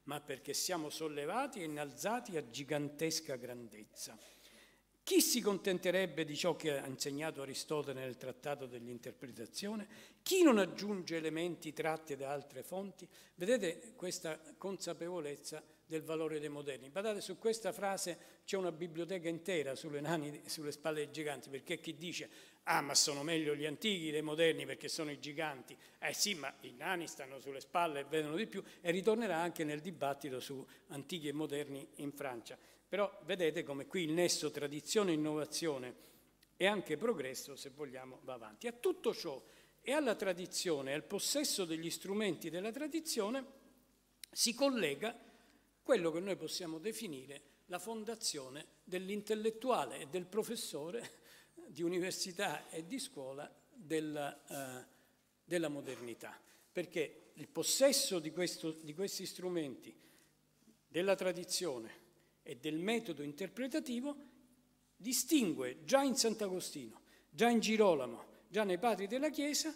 ma perché siamo sollevati e innalzati a gigantesca grandezza. Chi si contenterebbe di ciò che ha insegnato Aristotele nel Trattato dell'Interpretazione? Chi non aggiunge elementi tratti da altre fonti? Vedete questa consapevolezza del valore dei moderni. Guardate, su questa frase c'è una biblioteca intera sulle, nani, sulle spalle dei giganti, perché chi dice ah, ma sono meglio gli antichi dei moderni perché sono i giganti, eh sì, ma i nani stanno sulle spalle e vedono di più, e ritornerà anche nel dibattito su antichi e moderni in Francia. Però vedete come qui il nesso tradizione, innovazione e anche progresso, se vogliamo, va avanti. A tutto ciò e alla tradizione, al possesso degli strumenti della tradizione, si collega quello che noi possiamo definire la fondazione dell'intellettuale e del professore di università e di scuola della, eh, della modernità. Perché il possesso di, questo, di questi strumenti, della tradizione e del metodo interpretativo, distingue già in Sant'Agostino, già in Girolamo, già nei padri della Chiesa,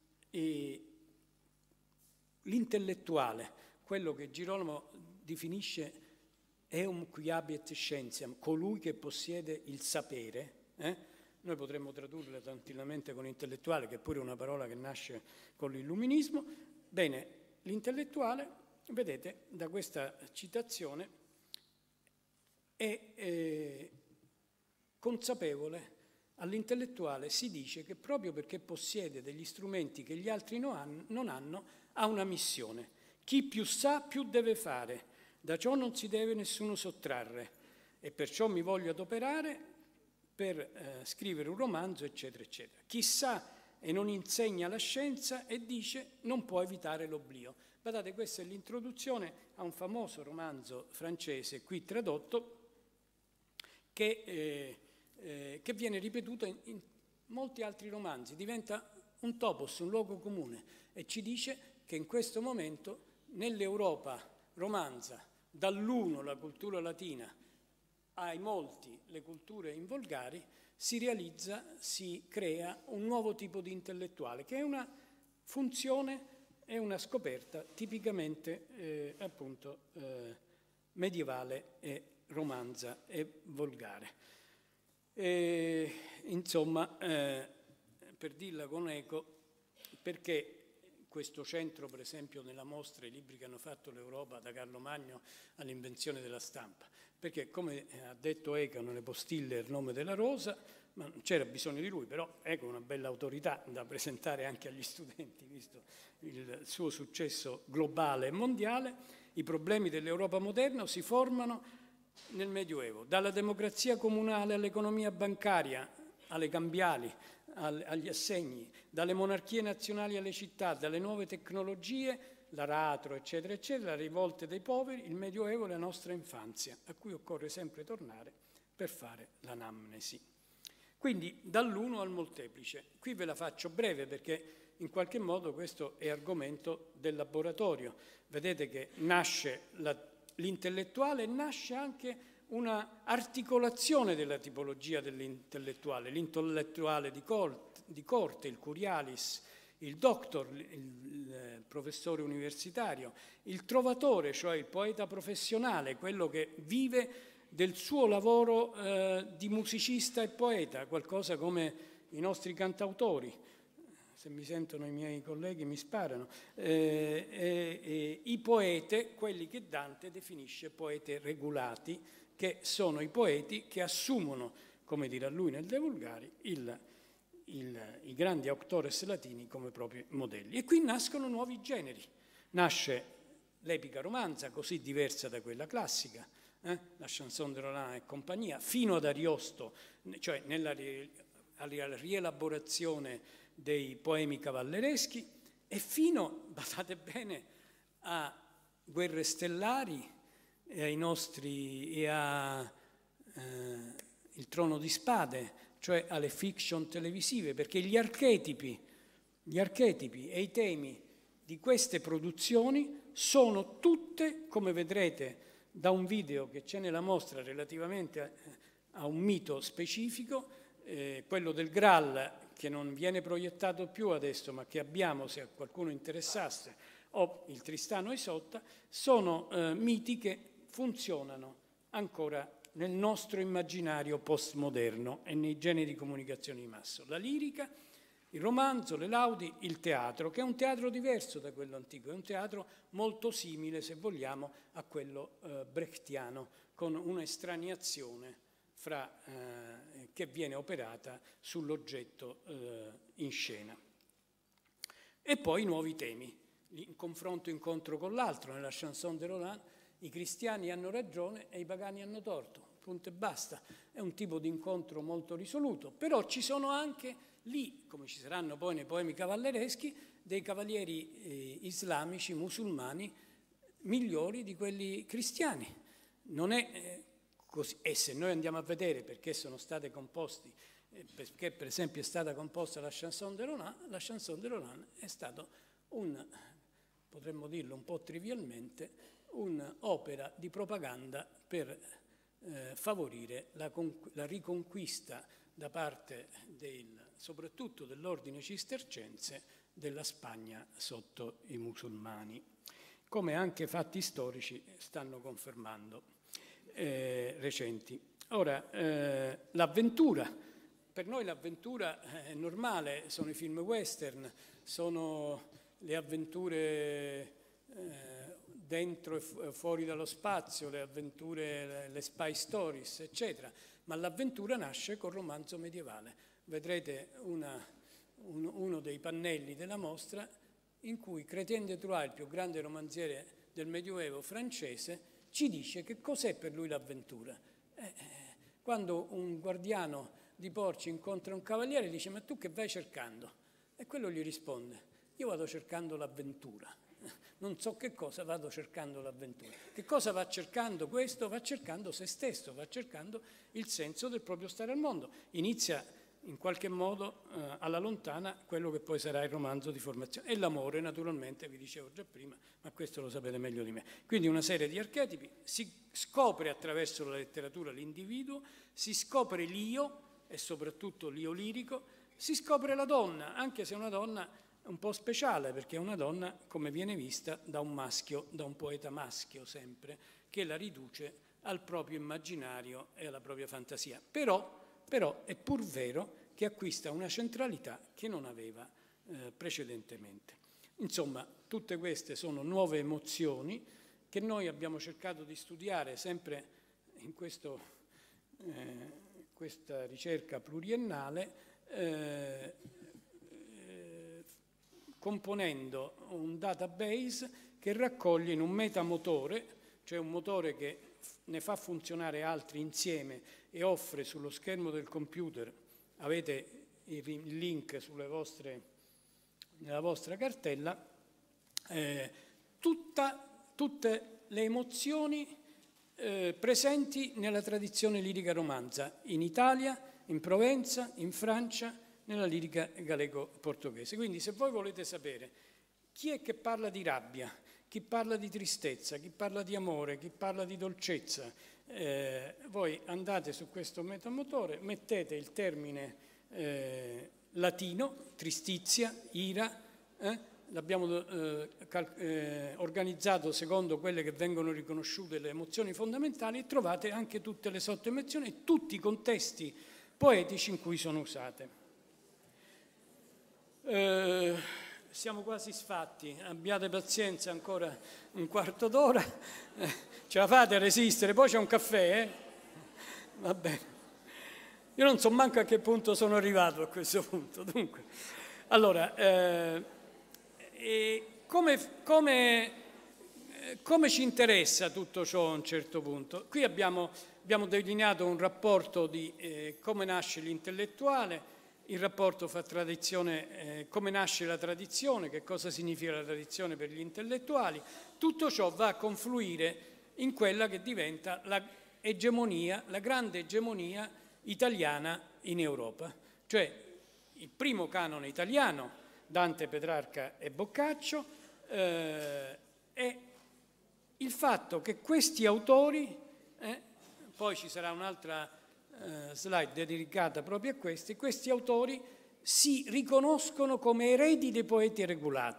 l'intellettuale, quello che Girolamo definisce eum qui habeat scientiam, colui che possiede il sapere. Eh? Noi potremmo tradurla tranquillamente con intellettuale, che è pure una parola che nasce con l'illuminismo. Bene, l'intellettuale, vedete, da questa citazione, è eh, consapevole. All'intellettuale si dice che proprio perché possiede degli strumenti che gli altri non hanno, non hanno, ha una missione. Chi più sa, più deve fare. Da ciò non si deve nessuno sottrarre. E perciò mi voglio adoperare per eh, scrivere un romanzo, eccetera, eccetera. Chi sa e non insegna la scienza e dice non può evitare l'oblio. Guardate, questa è l'introduzione a un famoso romanzo francese, qui tradotto, che, eh, eh, che viene ripetuto in, in molti altri romanzi. Diventa un topos, un luogo comune, e ci dice che in questo momento nell'Europa romanza, dall'uno la cultura latina ai molti le culture involgari, si realizza, si crea un nuovo tipo di intellettuale, che è una funzione, è una scoperta tipicamente eh, appunto eh, medievale e romanza e volgare. E, insomma, eh, per dirla con eco, perché questo centro, per esempio, nella mostra, i libri che hanno fatto l'Europa da Carlo Magno all'invenzione della stampa? Perché, come ha detto Eco nelle postille Il nome della rosa, ma non c'era bisogno di lui, però Eco è una bella autorità da presentare anche agli studenti, visto il suo successo globale e mondiale. I problemi dell'Europa moderna si formano nel Medioevo, dalla democrazia comunale all'economia bancaria, alle cambiali, agli assegni, dalle monarchie nazionali alle città, dalle nuove tecnologie, l'aratro, eccetera, eccetera, le rivolte dei poveri, il Medioevo è la nostra infanzia, a cui occorre sempre tornare per fare l'anamnesi. Quindi dall'uno al molteplice. Qui ve la faccio breve perché in qualche modo questo è argomento del laboratorio. Vedete che nasce l'intellettuale e nasce anche una articolazione della tipologia dell'intellettuale, l'intellettuale di corte, di corte, il curialis, il doctor, il, il professore universitario, il trovatore, cioè il poeta professionale, quello che vive del suo lavoro eh, di musicista e poeta, qualcosa come i nostri cantautori. Se mi sentono i miei colleghi mi sparano. Eh, eh, eh, I poete, quelli che Dante definisce poeti regolati, che sono i poeti che assumono, come dirà lui nel De Vulgari, il, il, i grandi auctores latini come propri modelli. E qui nascono nuovi generi. Nasce l'epica romanza, così diversa da quella classica, eh? la chanson de Roland e compagnia, fino ad Ariosto, cioè nella rielaborazione dei poemi cavallereschi, e fino, badate bene, a Guerre stellari e ai nostri e a eh, Il Trono di Spade, cioè alle fiction televisive, perché gli archetipi, gli archetipi e i temi di queste produzioni sono tutte, come vedrete da un video che c'è nella mostra relativamente a, a un mito specifico, eh, quello del Graal, che non viene proiettato più adesso, ma che abbiamo se a qualcuno interessasse, o il Tristano e Isotta, sono eh, miti che funzionano ancora nel nostro immaginario postmoderno e nei generi di comunicazione di massa. La lirica, il romanzo, le laudi, il teatro, che è un teatro diverso da quello antico, è un teatro molto simile, se vogliamo, a quello eh, brechtiano, con un'estraniazione fra, eh, che viene operata sull'oggetto eh, in scena. E poi i nuovi temi, il confronto incontro con l'altro. Nella chanson de Roland i cristiani hanno ragione e i pagani hanno torto, punto e basta. È un tipo di incontro molto risoluto, però ci sono anche lì, come ci saranno poi nei poemi cavallereschi, dei cavalieri eh, islamici, musulmani, migliori di quelli cristiani. Non è eh, così. E se noi andiamo a vedere perché sono state composti, eh, perché per esempio è stata composta la chanson de Roland, la chanson de Roland è stato un, potremmo dirlo un po' trivialmente, un'opera di propaganda per eh, favorire la, la riconquista da parte del, soprattutto dell'ordine cistercense della Spagna sotto i musulmani, come anche fatti storici stanno confermando eh, recenti. Ora, eh, l'avventura, per noi l'avventura è normale, sono i film western, sono le avventure eh, dentro e fuori dallo spazio, le avventure, le spy stories, eccetera, ma l'avventura nasce col romanzo medievale. Vedrete una, un, uno dei pannelli della mostra in cui Chrétien de Troyes, il più grande romanziere del Medioevo francese, ci dice che cos'è per lui l'avventura. Eh, quando un guardiano di porci incontra un cavaliere, dice: ma tu che vai cercando? E quello gli risponde: io vado cercando l'avventura. Non so che cosa, vado cercando l'avventura. Che cosa va cercando questo? Va cercando se stesso, va cercando il senso del proprio stare al mondo. Inizia in qualche modo eh, alla lontana quello che poi sarà il romanzo di formazione. E l'amore, naturalmente, vi dicevo già prima, ma questo lo sapete meglio di me. Quindi una serie di archetipi, si scopre attraverso la letteratura l'individuo, si scopre l'io, e soprattutto l'io lirico, si scopre la donna, anche se una donna un po' speciale, perché è una donna come viene vista da un maschio, da un poeta maschio sempre, che la riduce al proprio immaginario e alla propria fantasia. Però, però è pur vero che acquista una centralità che non aveva eh, precedentemente. Insomma, tutte queste sono nuove emozioni che noi abbiamo cercato di studiare sempre in questo, eh, questa ricerca pluriennale, eh, componendo un database che raccoglie in un metamotore, cioè un motore che ne fa funzionare altri insieme e offre sullo schermo del computer, avete il link sulle vostre, nella vostra cartella, eh, tutta, tutte le emozioni eh, presenti nella tradizione lirica romanza, in Italia, in Provenza, in Francia, nella lirica galego-portoghese. Quindi se voi volete sapere chi è che parla di rabbia, chi parla di tristezza, chi parla di amore, chi parla di dolcezza, eh, voi andate su questo metamotore, mettete il termine eh, latino, tristizia, ira, eh, l'abbiamo eh, eh, organizzato secondo quelle che vengono riconosciute le emozioni fondamentali, e trovate anche tutte le sottoemozioni e tutti i contesti poetici in cui sono usate. Eh, siamo quasi sfatti, abbiate pazienza ancora un quarto d'ora, eh, ce la fate a resistere, poi c'è un caffè, eh? Va bene. Io non so manco a che punto sono arrivato a questo punto. Dunque, allora, eh, e come, come, come ci interessa tutto ciò a un certo punto? Qui abbiamo, abbiamo delineato un rapporto di eh, come nasce l'intellettuale, il rapporto fra tradizione, eh, come nasce la tradizione, che cosa significa la tradizione per gli intellettuali. Tutto ciò va a confluire in quella che diventa la egemonia, la grande egemonia italiana in Europa. Cioè il primo canone italiano, Dante, Petrarca e Boccaccio, eh, è il fatto che questi autori, eh, poi ci sarà un'altra slide dedicata proprio a questi, questi autori si riconoscono come eredi dei poeti regolati,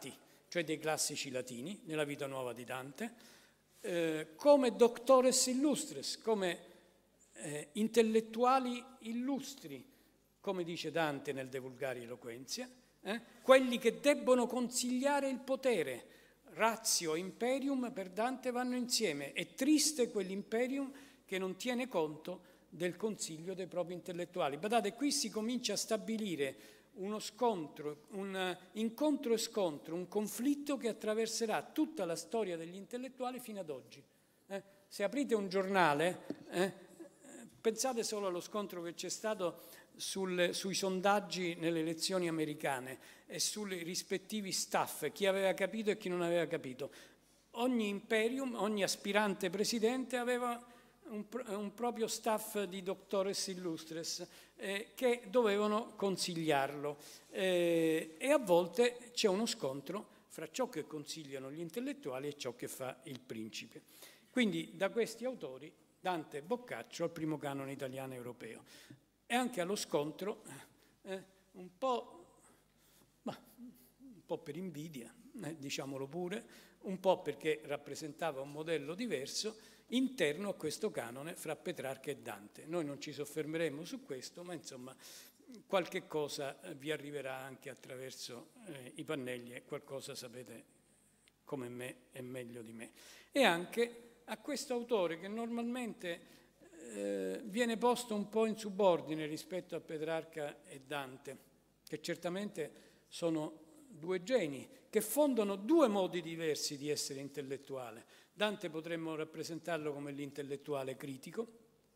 cioè dei classici latini, nella Vita Nuova di Dante, eh, come doctores illustres, come eh, intellettuali illustri, come dice Dante nel De Vulgari Eloquentia, eh, quelli che debbono consigliare il potere. Ratio e imperium per Dante vanno insieme. È triste quell'imperium che non tiene conto del consiglio dei propri intellettuali. Badate, qui si comincia a stabilire uno scontro, un incontro e scontro, un conflitto che attraverserà tutta la storia degli intellettuali fino ad oggi. Eh? Se aprite un giornale, eh, pensate solo allo scontro che c'è stato sul, sui sondaggi nelle elezioni americane e sui rispettivi staff, chi aveva capito e chi non aveva capito. Ogni imperium, ogni aspirante presidente aveva un, un proprio staff di doctores illustres eh, che dovevano consigliarlo eh, e a volte c'è uno scontro fra ciò che consigliano gli intellettuali e ciò che fa il principe. Quindi da questi autori Dante e Boccaccio al primo canone italiano e europeo. E anche allo scontro, eh, un po', bah, un po' per invidia, eh, diciamolo pure, un po' perché rappresentava un modello diverso interno a questo canone fra Petrarca e Dante. Noi non ci soffermeremo su questo, ma insomma qualche cosa vi arriverà anche attraverso eh, i pannelli e qualcosa sapete come me e meglio di me. E anche a questo autore che normalmente eh, viene posto un po' in subordine rispetto a Petrarca e Dante, che certamente sono due geni, che fondano due modi diversi di essere intellettuale. Dante potremmo rappresentarlo come l'intellettuale critico,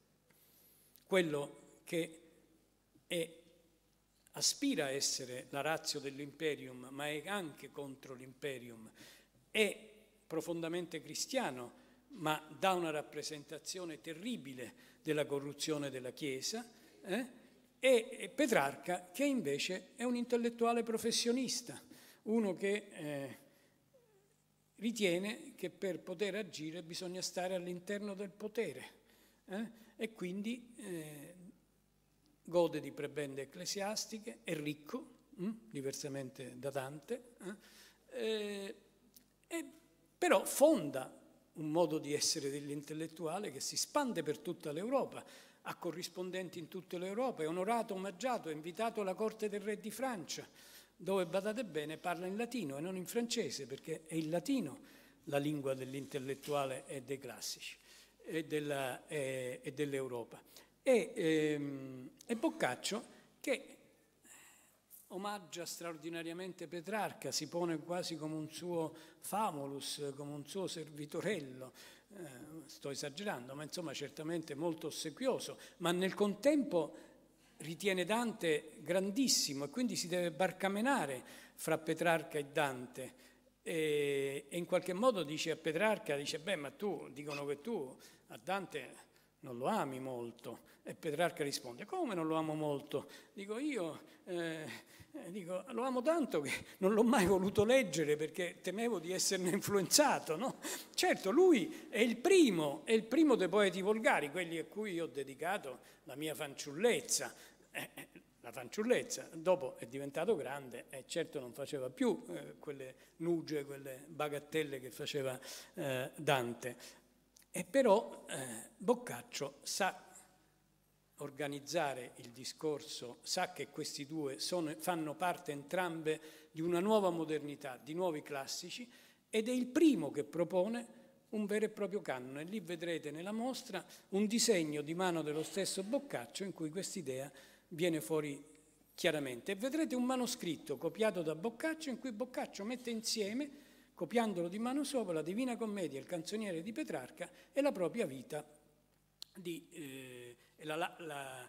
quello che è, aspira a essere la ratio dell'imperium, ma è anche contro l'imperium, è profondamente cristiano, ma dà una rappresentazione terribile della corruzione della Chiesa, eh? e Petrarca che invece è un intellettuale professionista, uno che eh, ritiene che per poter agire bisogna stare all'interno del potere eh? e quindi eh, gode di prebende ecclesiastiche, è ricco, hm? diversamente da Dante, eh? e però fonda un modo di essere dell'intellettuale che si spande per tutta l'Europa, ha corrispondenti in tutta l'Europa, è onorato, omaggiato, è invitato alla corte del re di Francia, dove, badate bene, parla in latino e non in francese, perché è il latino la lingua dell'intellettuale e dei classici e, della, e, e dell'Europa. E, ehm, e Boccaccio, che omaggia straordinariamente Petrarca, si pone quasi come un suo famulus, come un suo servitorello, eh, sto esagerando, ma insomma certamente molto ossequioso, ma nel contempo ritiene Dante grandissimo e quindi si deve barcamenare fra Petrarca e Dante e, e in qualche modo dice a Petrarca, dice beh ma tu, dicono che tu a Dante non lo ami molto. E Petrarca risponde, come non lo amo molto? Dico io, eh, dico, lo amo tanto che non l'ho mai voluto leggere perché temevo di esserne influenzato, no? Certo, lui è il primo, è il primo dei poeti volgari, quelli a cui io ho dedicato la mia fanciullezza. Eh, la fanciullezza, dopo è diventato grande e certo non faceva più eh, quelle nuge, quelle bagattelle che faceva eh, Dante. E però eh, Boccaccio sa organizzare il discorso, sa che questi due sono, fanno parte entrambe di una nuova modernità, di nuovi classici, ed è il primo che propone un vero e proprio canone. Lì vedrete nella mostra un disegno di mano dello stesso Boccaccio in cui quest'idea viene fuori chiaramente. E vedrete un manoscritto copiato da Boccaccio in cui Boccaccio mette insieme, copiandolo di mano sopra, la Divina Commedia, il Canzoniere di Petrarca e la propria vita di... Eh, La, la, la,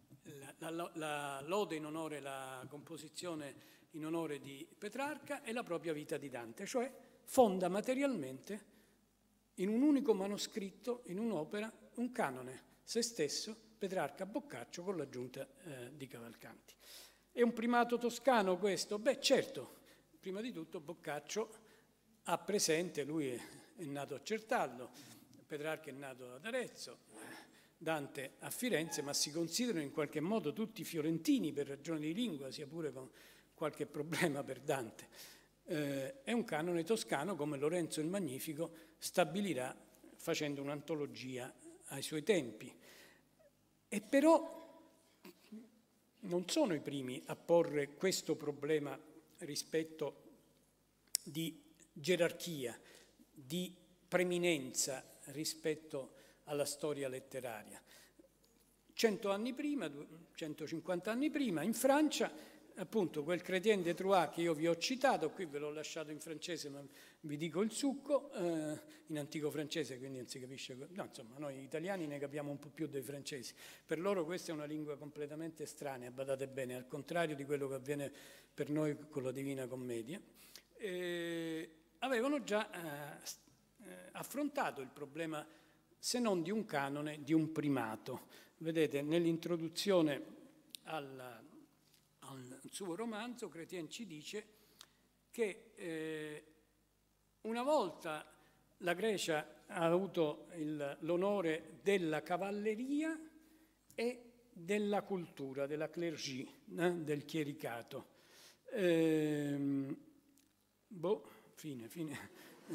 la, la lode in onore, la composizione in onore di Petrarca e la propria vita di Dante, cioè fonda materialmente in un unico manoscritto, in un'opera, un canone, se stesso, Petrarca Boccaccio con l'aggiunta eh, di Cavalcanti. È un primato toscano questo? Beh certo, prima di tutto Boccaccio ha presente, lui è, è nato a Certallo, Petrarca è nato ad Arezzo, Dante a Firenze, ma si considerano in qualche modo tutti fiorentini per ragioni di lingua, sia pure con qualche problema per Dante. eh, è un canone toscano come Lorenzo il Magnifico stabilirà facendo un'antologia ai suoi tempi. E però non sono i primi a porre questo problema rispetto di gerarchia, di preminenza rispetto alla storia letteraria. Cento anni prima, centocinquanta anni prima, in Francia, appunto quel Chrétien de Troyes che io vi ho citato, qui ve l'ho lasciato in francese ma vi dico il succo, eh, in antico francese, quindi non si capisce, no, insomma noi italiani ne capiamo un po' più dei francesi, per loro questa è una lingua completamente estranea, badate bene, al contrario di quello che avviene per noi con la Divina Commedia, eh, avevano già eh, affrontato il problema se non di un canone, di un primato. Vedete, nell'introduzione al al suo romanzo, Chrétien ci dice che eh, una volta la Grecia ha avuto l'onore della cavalleria e della cultura, della clergie, eh, del chiericato. Eh, boh, fine, fine.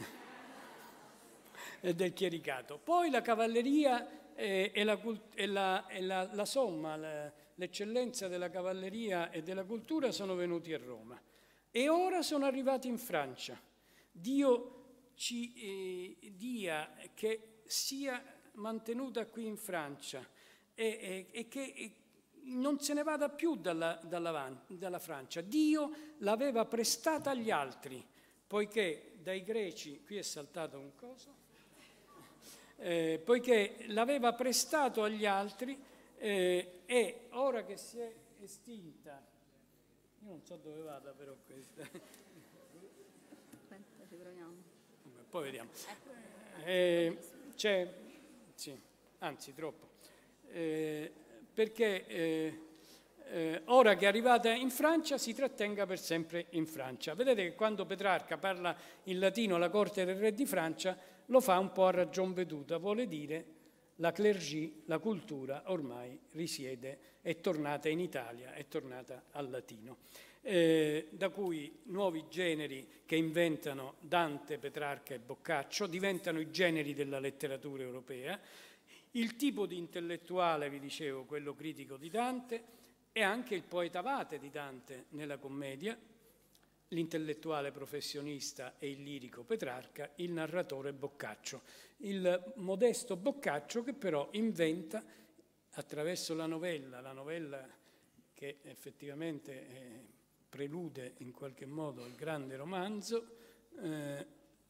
e del chiericato. Poi la cavalleria e, e, la, e, la, e la, la somma, la, l'eccellenza della cavalleria e della cultura sono venuti a Roma e ora sono arrivati in Francia. Dio ci eh, dia che sia mantenuta qui in Francia e, e, e che e non se ne vada più dalla, dalla, dalla Francia. Dio l'aveva prestata agli altri, poiché dai greci, qui è saltato un coso, eh, poiché l'aveva prestato agli altri Eh, e ora che si è estinta, io non so dove vada però questa, aspetta, ci proviamo. Poi vediamo, eh, c'è, sì, anzi troppo, eh, perché eh, eh, ora che è arrivata in Francia si trattenga per sempre in Francia. Vedete che quando Petrarca parla in latino alla corte del re di Francia lo fa un po' a ragion veduta, vuole dire la clergie, la cultura, ormai risiede, è tornata in Italia, è tornata al latino, eh, da cui nuovi generi che inventano Dante, Petrarca e Boccaccio diventano i generi della letteratura europea. Il tipo di intellettuale, vi dicevo, quello critico di Dante, e anche il poeta Vate di Dante nella commedia, l'intellettuale professionista e il lirico Petrarca, il narratore Boccaccio. Il modesto Boccaccio che però inventa attraverso la novella, la novella che effettivamente eh, prelude in qualche modo il grande romanzo, eh,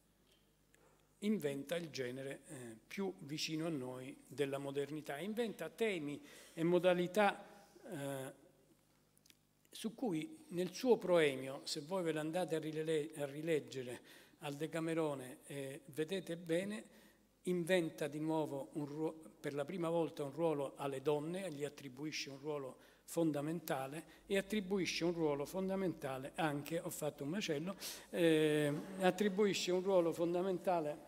inventa il genere eh, più vicino a noi della modernità, inventa temi e modalità eh, su cui nel suo proemio, se voi ve l'andate a, rile- a rileggere al Decamerone, eh, vedete bene, inventa di nuovo un ruolo, per la prima volta un ruolo alle donne, gli attribuisce un ruolo fondamentale e attribuisce un ruolo fondamentale anche, ho fatto un macello, eh, attribuisce un ruolo fondamentale,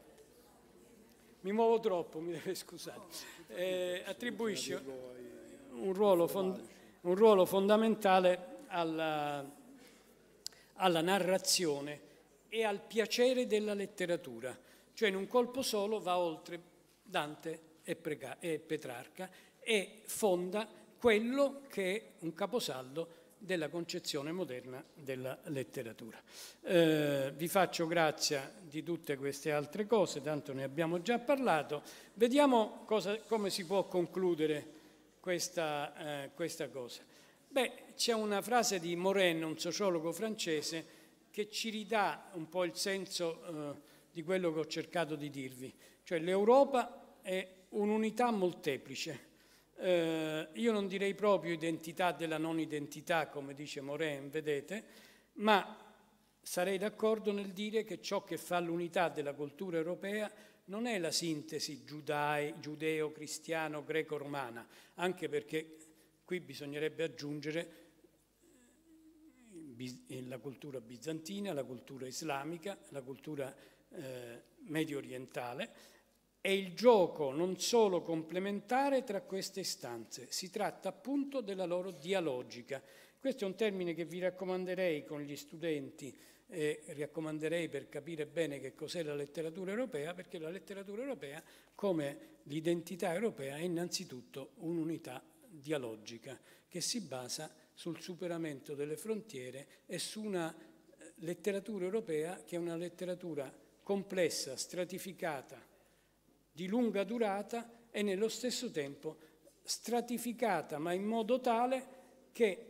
mi muovo troppo, mi deve scusare, eh, attribuisce un ruolo, fond- un ruolo fondamentale alla, alla narrazione e al piacere della letteratura, cioè in un colpo solo va oltre Dante e, Preca- e Petrarca e fonda quello che è un caposaldo della concezione moderna della letteratura. Eh, vi faccio grazia di tutte queste altre cose, tanto ne abbiamo già parlato. Vediamo cosa, come si può concludere questa, eh, questa cosa. Beh, c'è una frase di Morin, un sociologo francese, che ci ridà un po' il senso eh, di quello che ho cercato di dirvi. Cioè l'Europa è un'unità molteplice. Eh, io non direi proprio identità della non identità, come dice Morin, vedete, ma sarei d'accordo nel dire che ciò che fa l'unità della cultura europea non è la sintesi giudai, giudeo-cristiano, greco-romana, anche perché qui bisognerebbe aggiungere la cultura bizantina, la cultura islamica, la cultura eh, medio orientale. È il gioco non solo complementare tra queste istanze, si tratta appunto della loro dialogica, Questo è un termine che vi raccomanderei con gli studenti e raccomanderei per capire bene che cos'è la letteratura europea, perché la letteratura europea, come l'identità europea, è innanzitutto un'unità dialogica che si basa sul superamento delle frontiere e su una letteratura europea che è una letteratura complessa, stratificata, di lunga durata e nello stesso tempo stratificata, ma in modo tale che,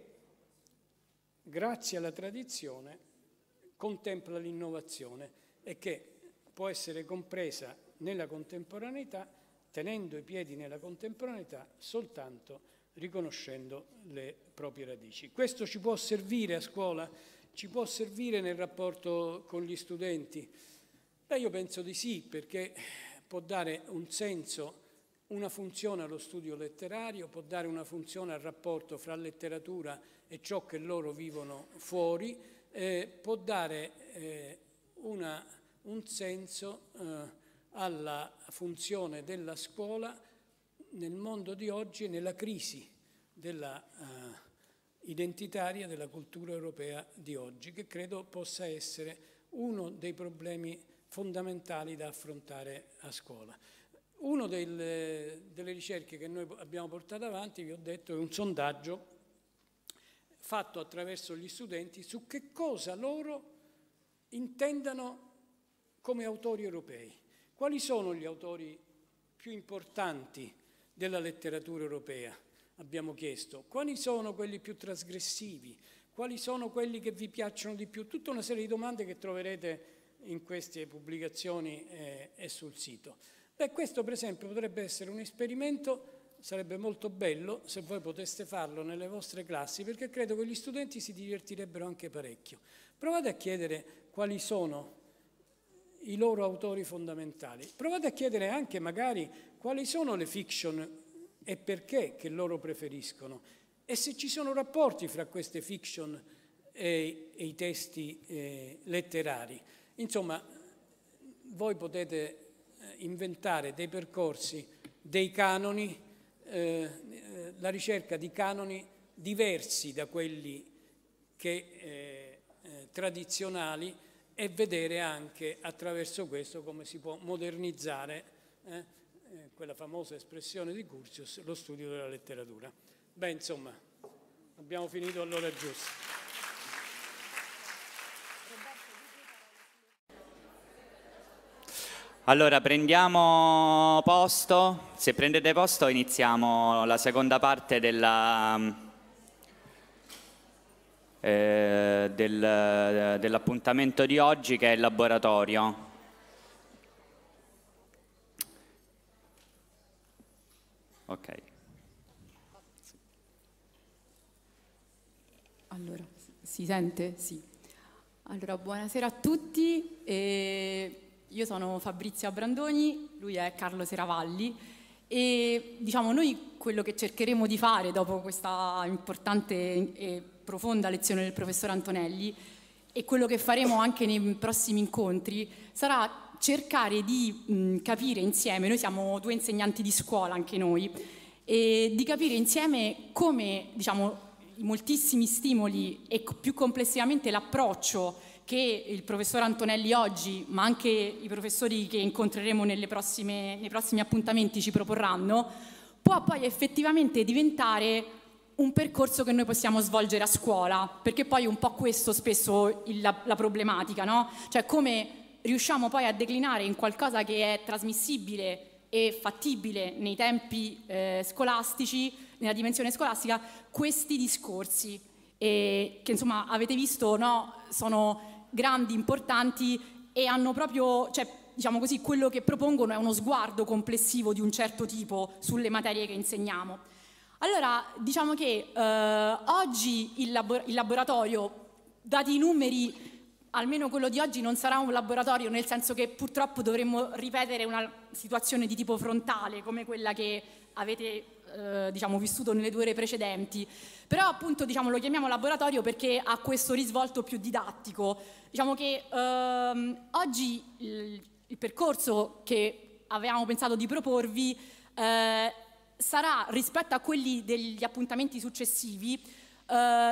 grazie alla tradizione, contempla l'innovazione e che può essere compresa nella contemporaneità, tenendo i piedi nella contemporaneità, soltanto riconoscendo le proprie radici. Questo ci può servire a scuola? Ci può servire nel rapporto con gli studenti? Beh, io penso di sì, perché può dare un senso, una funzione allo studio letterario, può dare una funzione al rapporto fra letteratura e ciò che loro vivono fuori, eh, può dare eh, una, un senso eh, alla funzione della scuola nel mondo di oggi e nella crisi della, uh, identitaria della cultura europea di oggi, che credo possa essere uno dei problemi fondamentali da affrontare a scuola. Una delle, delle ricerche che noi abbiamo portato avanti, vi ho detto, è un sondaggio fatto attraverso gli studenti su che cosa loro intendano come autori europei. Quali sono gli autori più importanti della letteratura europea? Abbiamo chiesto. Quali sono quelli più trasgressivi? Quali sono quelli che vi piacciono di più? Tutta una serie di domande che troverete in queste pubblicazioni eh, e sul sito. Beh, questo per esempio potrebbe essere un esperimento, sarebbe molto bello se voi poteste farlo nelle vostre classi, perché credo che gli studenti si divertirebbero anche parecchio. Provate a chiedere quali sono i loro autori fondamentali. Provate a chiedere anche magari quali sono le fiction e perché che loro preferiscono e se ci sono rapporti fra queste fiction e, e i testi eh, letterari. Insomma, voi potete eh, inventare dei percorsi, dei canoni, eh, la ricerca di canoni diversi da quelli che, eh, eh, tradizionali, e vedere anche attraverso questo come si può modernizzare eh, eh, quella famosa espressione di Curtius, lo studio della letteratura. Beh, insomma, abbiamo finito all'ora giusta. Allora, prendiamo posto. Se prendete posto iniziamo la seconda parte della... Eh, del, dell'appuntamento di oggi, che è il laboratorio. Ok. Allora, si sente? Sì. Allora, buonasera a tutti. E io sono Fabrizia Brandoni, lui è Carlo Seravalli e diciamo noi quello che cercheremo di fare dopo questa importante e profonda lezione del professor Antonelli e quello che faremo anche nei prossimi incontri sarà cercare di mh, capire insieme, noi siamo due insegnanti di scuola anche noi, e di capire insieme come diciamo i moltissimi stimoli e più complessivamente l'approccio che il professor Antonelli oggi, ma anche i professori che incontreremo nelle prossime, nei prossimi appuntamenti ci proporranno, può poi effettivamente diventare un percorso che noi possiamo svolgere a scuola, perché poi è un po' questo spesso il, la, la problematica, no? Cioè come riusciamo poi a declinare in qualcosa che è trasmissibile e fattibile nei tempi eh, scolastici, nella dimensione scolastica, questi discorsi, e, che insomma avete visto, no? Sono grandi, importanti e hanno proprio, cioè, diciamo così, quello che propongono è uno sguardo complessivo di un certo tipo sulle materie che insegniamo. Allora, diciamo che eh, oggi il, labo il laboratorio, dati i numeri, almeno quello di oggi non sarà un laboratorio, nel senso che purtroppo dovremmo ripetere una situazione di tipo frontale, come quella che avete eh, diciamo, vissuto nelle due ore precedenti. Però appunto diciamo, lo chiamiamo laboratorio perché ha questo risvolto più didattico. Diciamo che ehm, oggi il, il percorso che avevamo pensato di proporvi eh, sarà, rispetto a quelli degli appuntamenti successivi, eh,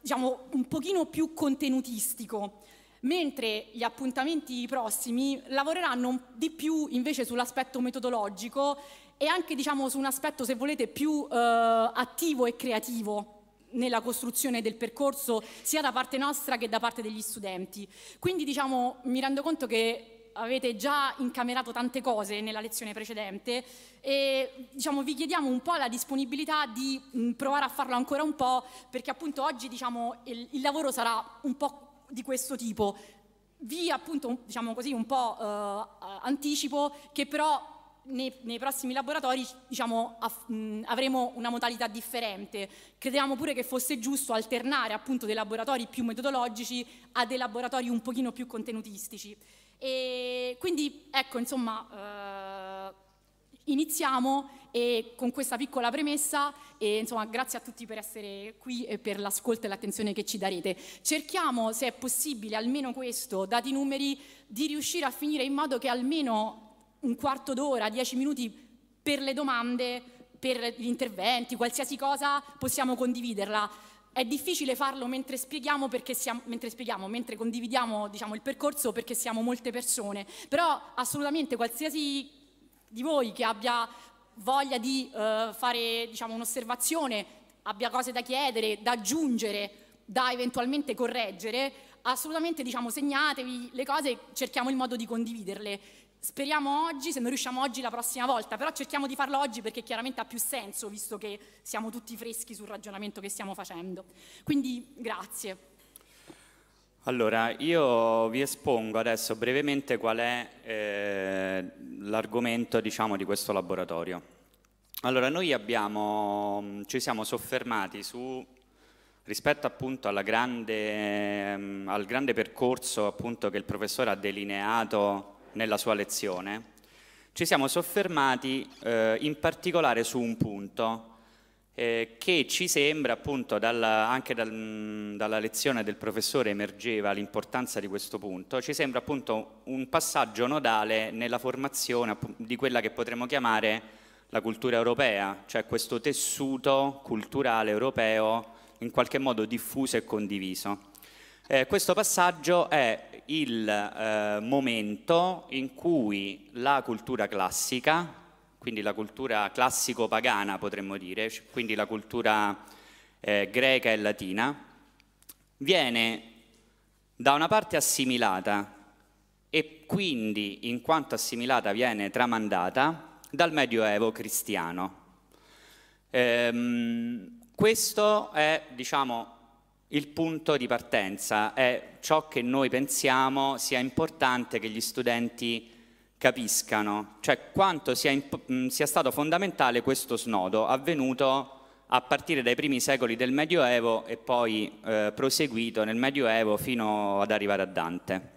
diciamo, un pochino più contenutistico, mentre gli appuntamenti prossimi lavoreranno di più invece sull'aspetto metodologico e anche, diciamo, su un aspetto, se volete, più eh, attivo e creativo nella costruzione del percorso, sia da parte nostra che da parte degli studenti. Quindi, diciamo, mi rendo conto che avete già incamerato tante cose nella lezione precedente e, diciamo, vi chiediamo un po' la disponibilità di mh, provare a farlo ancora un po', perché appunto oggi, diciamo, il, il lavoro sarà un po' di questo tipo. Vi appunto, diciamo così, un po' eh, anticipo che però nei, nei prossimi laboratori, diciamo, aff, mh, avremo una modalità differente. Crediamo pure che fosse giusto alternare appunto dei laboratori più metodologici a dei laboratori un pochino più contenutistici. E quindi ecco, insomma, eh, iniziamo e con questa piccola premessa e insomma grazie a tutti per essere qui e per l'ascolto e l'attenzione che ci darete. Cerchiamo, se è possibile, almeno questo, dati i numeri, di riuscire a finire in modo che almeno un quarto d'ora, dieci minuti per le domande, per gli interventi, qualsiasi cosa, possiamo condividerla. È difficile farlo mentre spieghiamo, perché siamo, mentre, spieghiamo, mentre condividiamo, diciamo, il percorso, perché siamo molte persone, però assolutamente qualsiasi di voi che abbia voglia di uh, fare, diciamo, un'osservazione, abbia cose da chiedere, da aggiungere, da eventualmente correggere, assolutamente, diciamo, segnatevi le cose, cerchiamo il modo di condividerle. Speriamo oggi, se non riusciamo oggi la prossima volta, però cerchiamo di farlo oggi perché chiaramente ha più senso, visto che siamo tutti freschi sul ragionamento che stiamo facendo. Quindi grazie. Allora, io vi espongo adesso brevemente qual è eh, l'argomento, diciamo, di questo laboratorio. Allora, noi abbiamo, ci siamo soffermati su, rispetto appunto alla grande, ehm, al grande percorso appunto che il professore ha delineato nella sua lezione, ci siamo soffermati eh, in particolare su un punto eh, che ci sembra appunto dalla, anche dal, dalla lezione del professore emergeva l'importanza di questo punto, ci sembra appunto un passaggio nodale nella formazione di quella che potremmo chiamare la cultura europea, cioè questo tessuto culturale europeo in qualche modo diffuso e condiviso. Eh, questo passaggio è il eh, momento in cui la cultura classica, quindi la cultura classico-pagana potremmo dire, quindi la cultura eh, greca e latina, viene da una parte assimilata e quindi in quanto assimilata viene tramandata dal Medioevo cristiano. Ehm, questo è, diciamo, il punto di partenza, è ciò che noi pensiamo sia importante che gli studenti capiscano, cioè quanto sia, sia stato fondamentale questo snodo avvenuto a partire dai primi secoli del Medioevo e poi eh, proseguito nel Medioevo fino ad arrivare a Dante.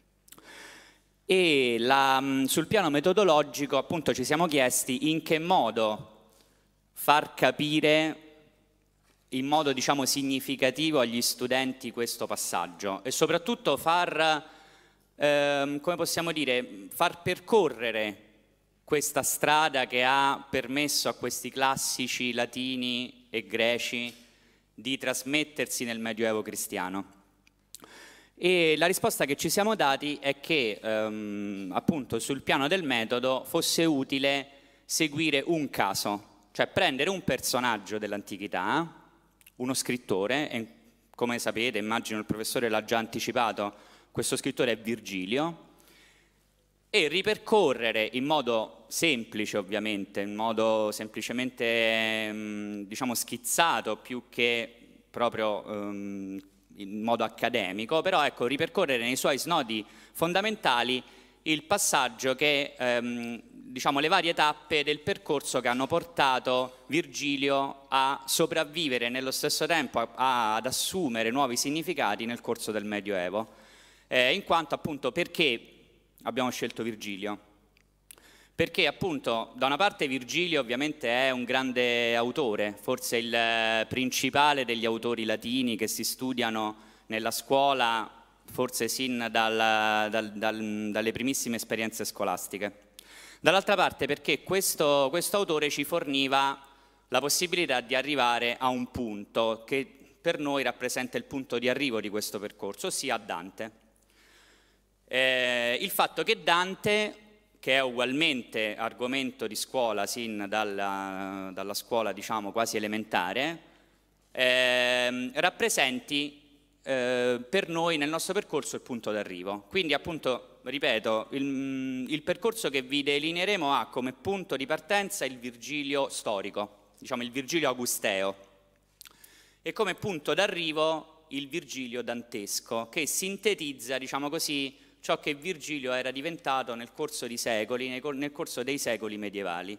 E la, sul piano metodologico appunto ci siamo chiesti in che modo far capire in modo, diciamo, significativo agli studenti questo passaggio e soprattutto far, ehm, come possiamo dire, far percorrere questa strada che ha permesso a questi classici latini e greci di trasmettersi nel Medioevo cristiano. E la risposta che ci siamo dati è che ehm, appunto sul piano del metodo fosse utile seguire un caso, cioè prendere un personaggio dell'antichità, uno scrittore, e come sapete, immagino il professore l'ha già anticipato, questo scrittore è Virgilio, e ripercorrere in modo semplice, ovviamente, in modo semplicemente, diciamo, schizzato, più che proprio um, in modo accademico, però ecco, ripercorrere nei suoi snodi fondamentali il passaggio che, um, diciamo, le varie tappe del percorso che hanno portato Virgilio a sopravvivere e nello stesso tempo a, a, ad assumere nuovi significati nel corso del Medioevo. Eh, in quanto appunto perché abbiamo scelto Virgilio? Perché appunto da una parte Virgilio ovviamente è un grande autore, forse il principale degli autori latini che si studiano nella scuola, forse sin dal, dal, dal, dalle primissime esperienze scolastiche. Dall'altra parte perché questo, questo autore ci forniva la possibilità di arrivare a un punto che per noi rappresenta il punto di arrivo di questo percorso, ossia Dante. Eh, il fatto che Dante, che è ugualmente argomento di scuola sin dalla, dalla scuola, diciamo, quasi elementare, eh, rappresenti eh, per noi nel nostro percorso il punto d'arrivo. Quindi appunto, ripeto, il, il percorso che vi delineeremo ha come punto di partenza il Virgilio storico, diciamo il Virgilio augusteo, e come punto d'arrivo il Virgilio dantesco, che sintetizza, diciamo così, ciò che Virgilio era diventato nel corso di secoli, nel corso dei secoli medievali.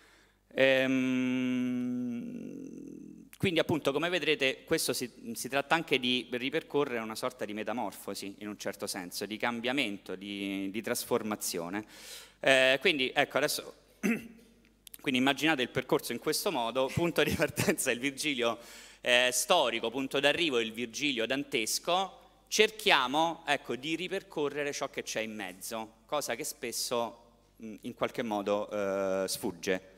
Ehm, quindi appunto, come vedrete, questo si, si tratta anche di ripercorrere una sorta di metamorfosi, in un certo senso, di cambiamento, di, di trasformazione. Eh, quindi ecco, adesso quindi immaginate il percorso in questo modo: punto di partenza il Virgilio eh, storico, punto d'arrivo il Virgilio dantesco. Cerchiamo, ecco, di ripercorrere ciò che c'è in mezzo, cosa che spesso mh, in qualche modo eh, sfugge.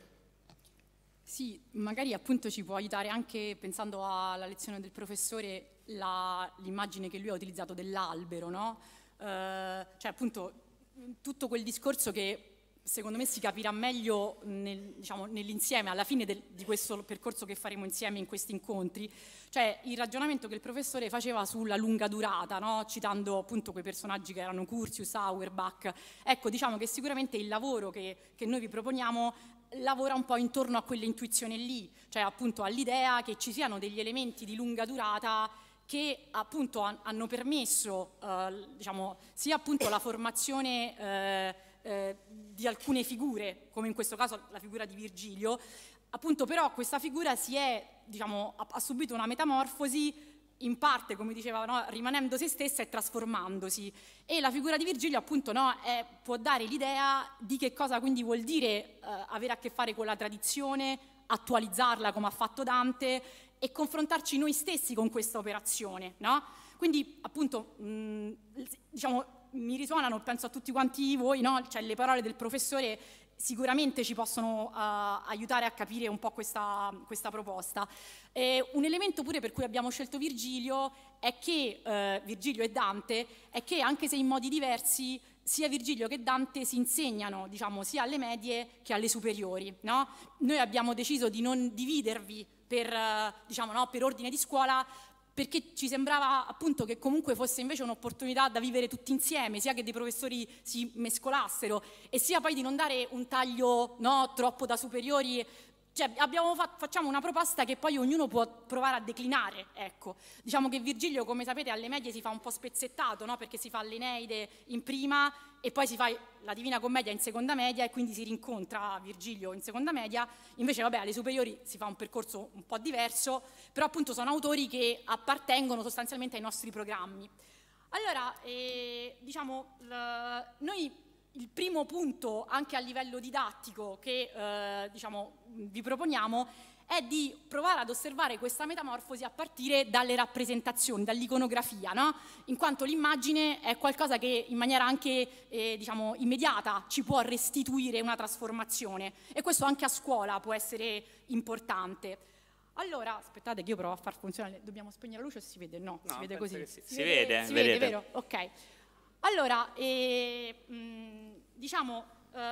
Sì, magari appunto ci può aiutare anche, pensando alla lezione del professore, l'immagine che lui ha utilizzato dell'albero, no? Eh, cioè appunto tutto quel discorso che secondo me si capirà meglio nel, diciamo, nell'insieme, alla fine del, di questo percorso che faremo insieme in questi incontri, cioè il ragionamento che il professore faceva sulla lunga durata, no? Citando appunto quei personaggi che erano Curtius, Auerbach. Ecco, diciamo che sicuramente il lavoro che, che noi vi proponiamo lavora un po' intorno a quell'intuizione lì, cioè appunto all'idea che ci siano degli elementi di lunga durata che appunto hanno permesso, eh, diciamo, sia appunto la formazione eh, eh, di alcune figure, come in questo caso la figura di Virgilio, appunto però questa figura si è, diciamo, ha, ha subito una metamorfosi in parte, come diceva, no, rimanendo se stessa e trasformandosi, e la figura di Virgilio appunto, no, è, può dare l'idea di che cosa quindi vuol dire eh, avere a che fare con la tradizione, attualizzarla come ha fatto Dante e confrontarci noi stessi con questa operazione, no? Quindi appunto mh, diciamo mi risuonano, penso a tutti quanti voi, no? Cioè le parole del professore sicuramente ci possono uh, aiutare a capire un po' questa, questa proposta. E un elemento pure per cui abbiamo scelto Virgilio è che, uh, Virgilio e Dante, è che anche se in modi diversi, sia Virgilio che Dante si insegnano, diciamo, sia alle medie che alle superiori, no? Noi abbiamo deciso di non dividervi per, uh, diciamo, no, per ordine di scuola, perché ci sembrava appunto che comunque fosse invece un'opportunità da vivere tutti insieme, sia che dei professori si mescolassero e sia poi di non dare un taglio, no, troppo da superiori. Cioè abbiamo fa- facciamo una proposta che poi ognuno può provare a declinare, ecco. Diciamo che Virgilio, come sapete, alle medie si fa un po' spezzettato, no? Perché si fa l'Eneide in prima e poi si fa la Divina Commedia in seconda media e quindi si rincontra Virgilio in seconda media. Invece, vabbè, alle superiori si fa un percorso un po' diverso, però appunto sono autori che appartengono sostanzialmente ai nostri programmi. Allora, eh, diciamo, l- noi... Il primo punto, anche a livello didattico, che eh, diciamo, vi proponiamo è di provare ad osservare questa metamorfosi a partire dalle rappresentazioni, dall'iconografia, no? In quanto l'immagine è qualcosa che in maniera anche eh, diciamo, immediata ci può restituire una trasformazione, e questo anche a scuola può essere importante. Allora, aspettate che io provo a far funzionare, dobbiamo spegnere la luce o si vede? No, no, si vede così. Si, si vede, vede, si vede, vero? Ok. Allora, eh, mh, diciamo,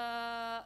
eh,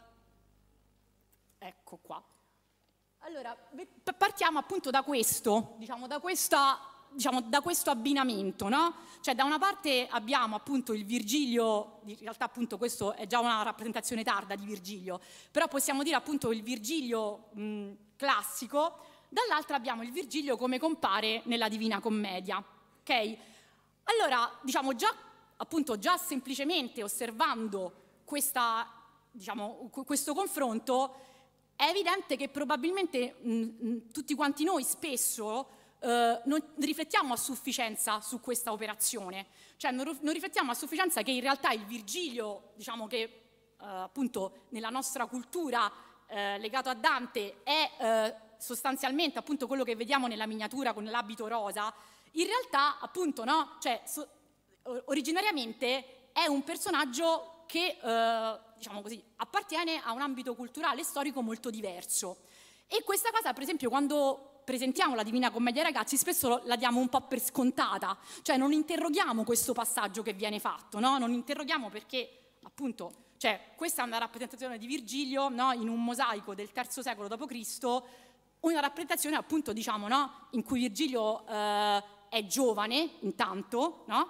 ecco qua. Allora, partiamo appunto da questo, diciamo, da, questa, diciamo, da questo abbinamento, no? Cioè, da una parte abbiamo appunto il Virgilio, in realtà appunto questo è già una rappresentazione tarda di Virgilio, però possiamo dire appunto il Virgilio mh, classico, dall'altra abbiamo il Virgilio come compare nella Divina Commedia, ok? Allora, diciamo, già appunto già semplicemente osservando questa, diciamo, questo confronto è evidente che probabilmente mh, tutti quanti noi spesso eh, non riflettiamo a sufficienza su questa operazione, cioè non, non riflettiamo a sufficienza che in realtà il Virgilio, diciamo che eh, appunto nella nostra cultura eh, legato a Dante è eh, sostanzialmente appunto quello che vediamo nella miniatura con l'abito rosa, in realtà appunto no, cioè so, originariamente è un personaggio che, eh, diciamo così, appartiene a un ambito culturale e storico molto diverso. E questa cosa, per esempio, quando presentiamo la Divina Commedia ai ragazzi spesso la diamo un po' per scontata, cioè non interroghiamo questo passaggio che viene fatto, no? Non interroghiamo perché appunto, cioè questa è una rappresentazione di Virgilio, no? In un mosaico del terzo secolo dopo Cristo, una rappresentazione appunto diciamo, no? In cui Virgilio eh, è giovane intanto, no?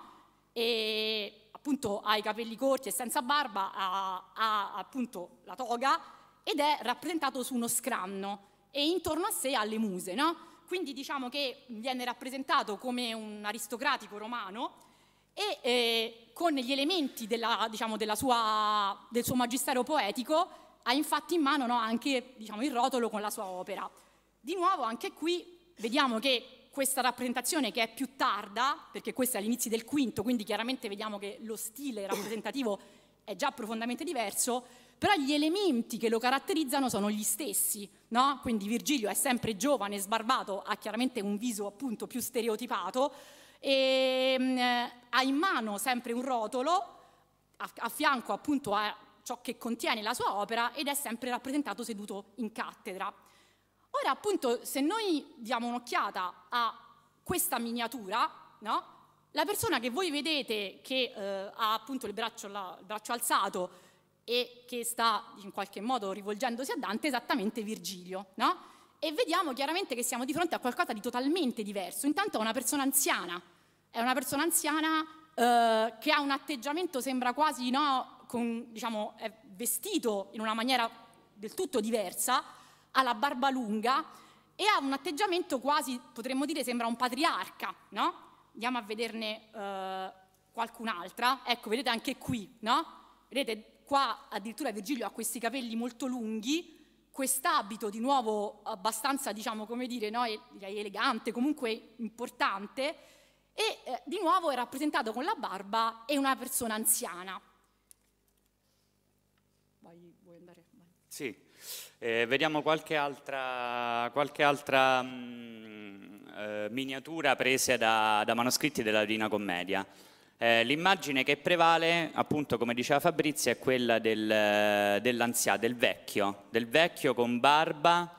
E appunto ha i capelli corti e senza barba, ha, ha appunto la toga ed è rappresentato su uno scranno e intorno a sé ha le muse, no? Quindi diciamo che viene rappresentato come un aristocratico romano e eh, con gli elementi della, diciamo, della sua, del suo magistero poetico ha infatti in mano, no, anche diciamo, il rotolo con la sua opera. Di nuovo anche qui vediamo che questa rappresentazione che è più tarda, perché questa è all'inizio del quinto, quindi chiaramente vediamo che lo stile rappresentativo è già profondamente diverso, però gli elementi che lo caratterizzano sono gli stessi, no? Quindi Virgilio è sempre giovane, sbarbato, ha chiaramente un viso appunto più stereotipato e mh, ha in mano sempre un rotolo, a, a fianco appunto a ciò che contiene la sua opera ed è sempre rappresentato seduto in cattedra. Ora appunto se noi diamo un'occhiata a questa miniatura, no? La persona che voi vedete che eh, ha appunto il braccio, la, il braccio alzato e che sta in qualche modo rivolgendosi a Dante è esattamente Virgilio, no? E vediamo chiaramente che siamo di fronte a qualcosa di totalmente diverso. Intanto è una persona anziana, è una persona anziana eh, che ha un atteggiamento, sembra quasi, no, con, diciamo, è vestito in una maniera del tutto diversa, ha la barba lunga e ha un atteggiamento quasi, potremmo dire, sembra un patriarca, no? Andiamo a vederne eh, qualcun'altra. Ecco, vedete anche qui, no? Vedete qua addirittura Virgilio ha questi capelli molto lunghi, quest'abito di nuovo abbastanza, diciamo, come dire, no? Direi elegante, comunque importante, e eh, di nuovo è rappresentato con la barba e una persona anziana. Vai, vuoi andare? Vai. Sì, eh, vediamo qualche altra, qualche altra mh, eh, miniatura presa da, da manoscritti della Divina Commedia. Eh, l'immagine che prevale, appunto, come diceva Fabrizio, è quella del, dell'anziano, del vecchio, del vecchio con barba,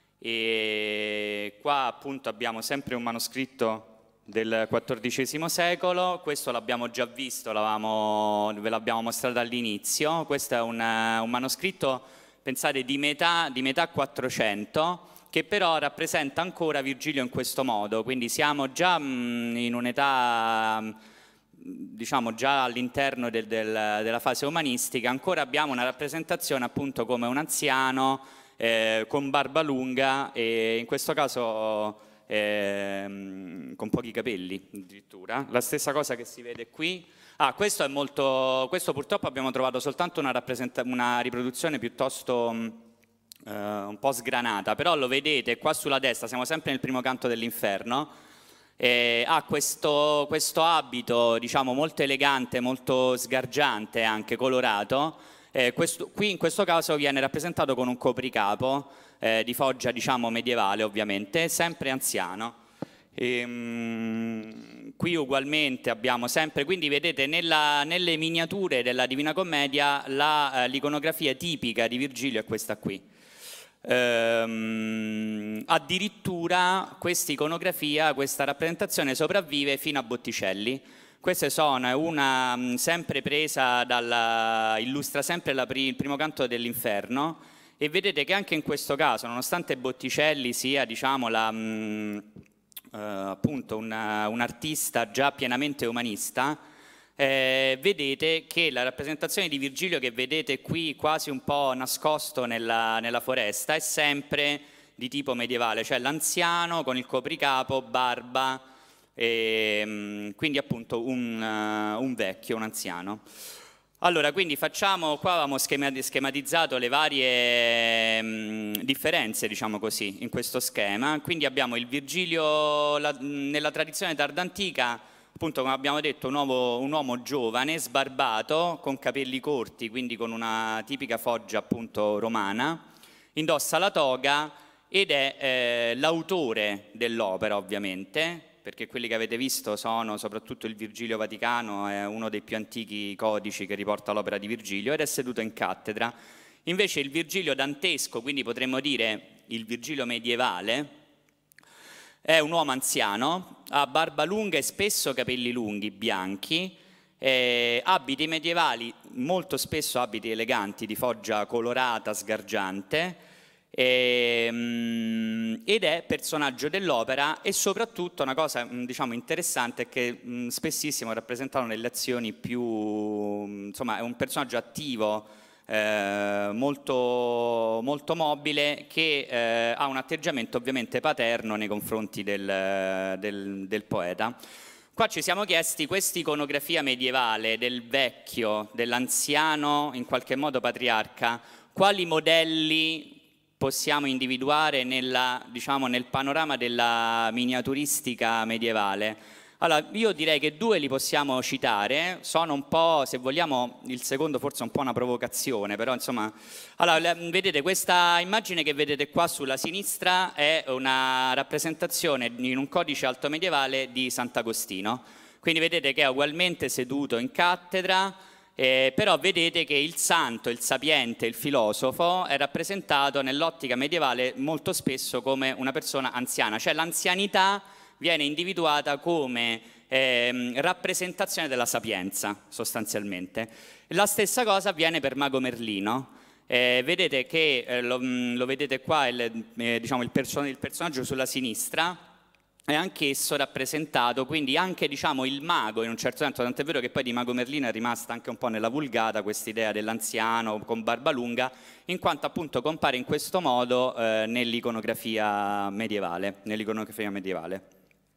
e qua appunto abbiamo sempre un manoscritto del quattordicesimo secolo, questo l'abbiamo già visto, ve l'abbiamo mostrato all'inizio, questo è un, un manoscritto, pensate, di metà, di metà quattrocento, che però rappresenta ancora Virgilio in questo modo, quindi siamo già mh, in un'età, diciamo già all'interno del, del, della fase umanistica, ancora abbiamo una rappresentazione appunto come un anziano eh, con barba lunga e in questo caso eh, con pochi capelli addirittura. La stessa cosa che si vede qui. Ah, questo è molto, questo purtroppo abbiamo trovato soltanto una, una riproduzione piuttosto eh, un po' sgranata, però lo vedete qua sulla destra, siamo sempre nel primo canto dell'Inferno. Eh, ha questo, questo abito, diciamo, molto elegante, molto sgargiante, anche colorato. Eh, questo, qui in questo caso viene rappresentato con un copricapo eh, di foggia, diciamo, medievale, ovviamente, sempre anziano. E, mh, qui ugualmente abbiamo sempre, quindi vedete nella, nelle miniature della Divina Commedia l'iconografia eh, tipica di Virgilio è questa qui. Ehm, addirittura questa iconografia, questa rappresentazione sopravvive fino a Botticelli. Queste sono una sempre presa dalla, illustra sempre la, il primo canto dell'Inferno, e vedete che anche in questo caso, nonostante Botticelli sia, diciamo, la, mh, eh, appunto una, un artista già pienamente umanista, Eh, vedete che la rappresentazione di Virgilio che vedete qui quasi un po' nascosto nella, nella foresta è sempre di tipo medievale, cioè l'anziano con il copricapo, barba, e, quindi appunto un, uh, un vecchio, un anziano. Allora, quindi facciamo, qua avevamo schematizzato le varie mh, differenze, diciamo così, in questo schema. Quindi abbiamo il Virgilio la, nella tradizione tardantica, appunto, come abbiamo detto, un uomo, un uomo giovane, sbarbato, con capelli corti, quindi con una tipica foggia appunto romana, indossa la toga ed è eh, l'autore dell'opera, ovviamente, perché quelli che avete visto sono soprattutto il Virgilio Vaticano, è uno dei più antichi codici che riporta l'opera di Virgilio, ed è seduto in cattedra. Invece il Virgilio dantesco, quindi potremmo dire il Virgilio medievale, è un uomo anziano, ha barba lunga e spesso capelli lunghi, bianchi, eh, abiti medievali, molto spesso abiti eleganti, di foggia colorata, sgargiante, eh, ed è personaggio dell'opera, e soprattutto una cosa, diciamo, interessante è che mh, spessissimo è rappresentato nelle azioni più, insomma, è un personaggio attivo, Eh, molto, molto mobile, che eh, ha un atteggiamento ovviamente paterno nei confronti del, del, del poeta. Qua ci siamo chiesti questa iconografia medievale del vecchio, dell'anziano, in qualche modo patriarca, quali modelli possiamo individuare nella, diciamo, nel panorama della miniaturistica medievale? Allora, io direi che due li possiamo citare, sono un po', se vogliamo, il secondo forse un po' una provocazione, però insomma... Allora, vedete, questa immagine che vedete qua sulla sinistra è una rappresentazione in un codice alto medievale di Sant'Agostino, quindi vedete che è ugualmente seduto in cattedra, eh, però vedete che il santo, il sapiente, il filosofo è rappresentato nell'ottica medievale molto spesso come una persona anziana, cioè l'anzianità viene individuata come eh, rappresentazione della sapienza, sostanzialmente. La stessa cosa avviene per Mago Merlino. Eh, vedete che, eh, lo, lo vedete qua, il, eh, diciamo il, perso il personaggio sulla sinistra è anch'esso rappresentato, quindi anche, diciamo, il mago in un certo senso, tant'è vero che poi di Mago Merlino è rimasta anche un po' nella vulgata questa idea dell'anziano con barba lunga, in quanto appunto compare in questo modo eh, nell'iconografia medievale, nell'iconografia medievale.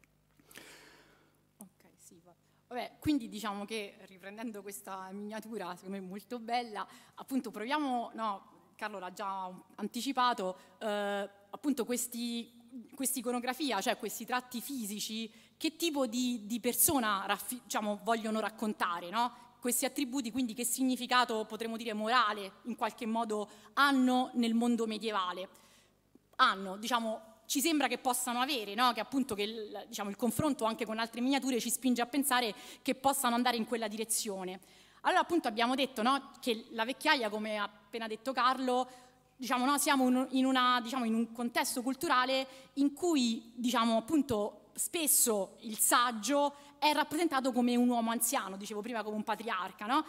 Vabbè, quindi diciamo che, riprendendo questa miniatura, secondo me molto bella, appunto proviamo, no, Carlo l'ha già anticipato, eh, appunto questi, questa iconografia, cioè questi tratti fisici, che tipo di, di persona diciamo, vogliono raccontare, no? Questi attributi, quindi che significato, potremmo dire, morale, in qualche modo hanno nel mondo medievale? Hanno, diciamo, ci sembra che possano avere, no? Che appunto che il, diciamo, il confronto anche con altre miniature ci spinge a pensare che possano andare in quella direzione. Allora appunto abbiamo detto, no, che la vecchiaia, come ha appena detto Carlo, diciamo, no, siamo in, una, diciamo, in un contesto culturale in cui, diciamo, appunto, spesso il saggio è rappresentato come un uomo anziano, dicevo prima come un patriarca, no?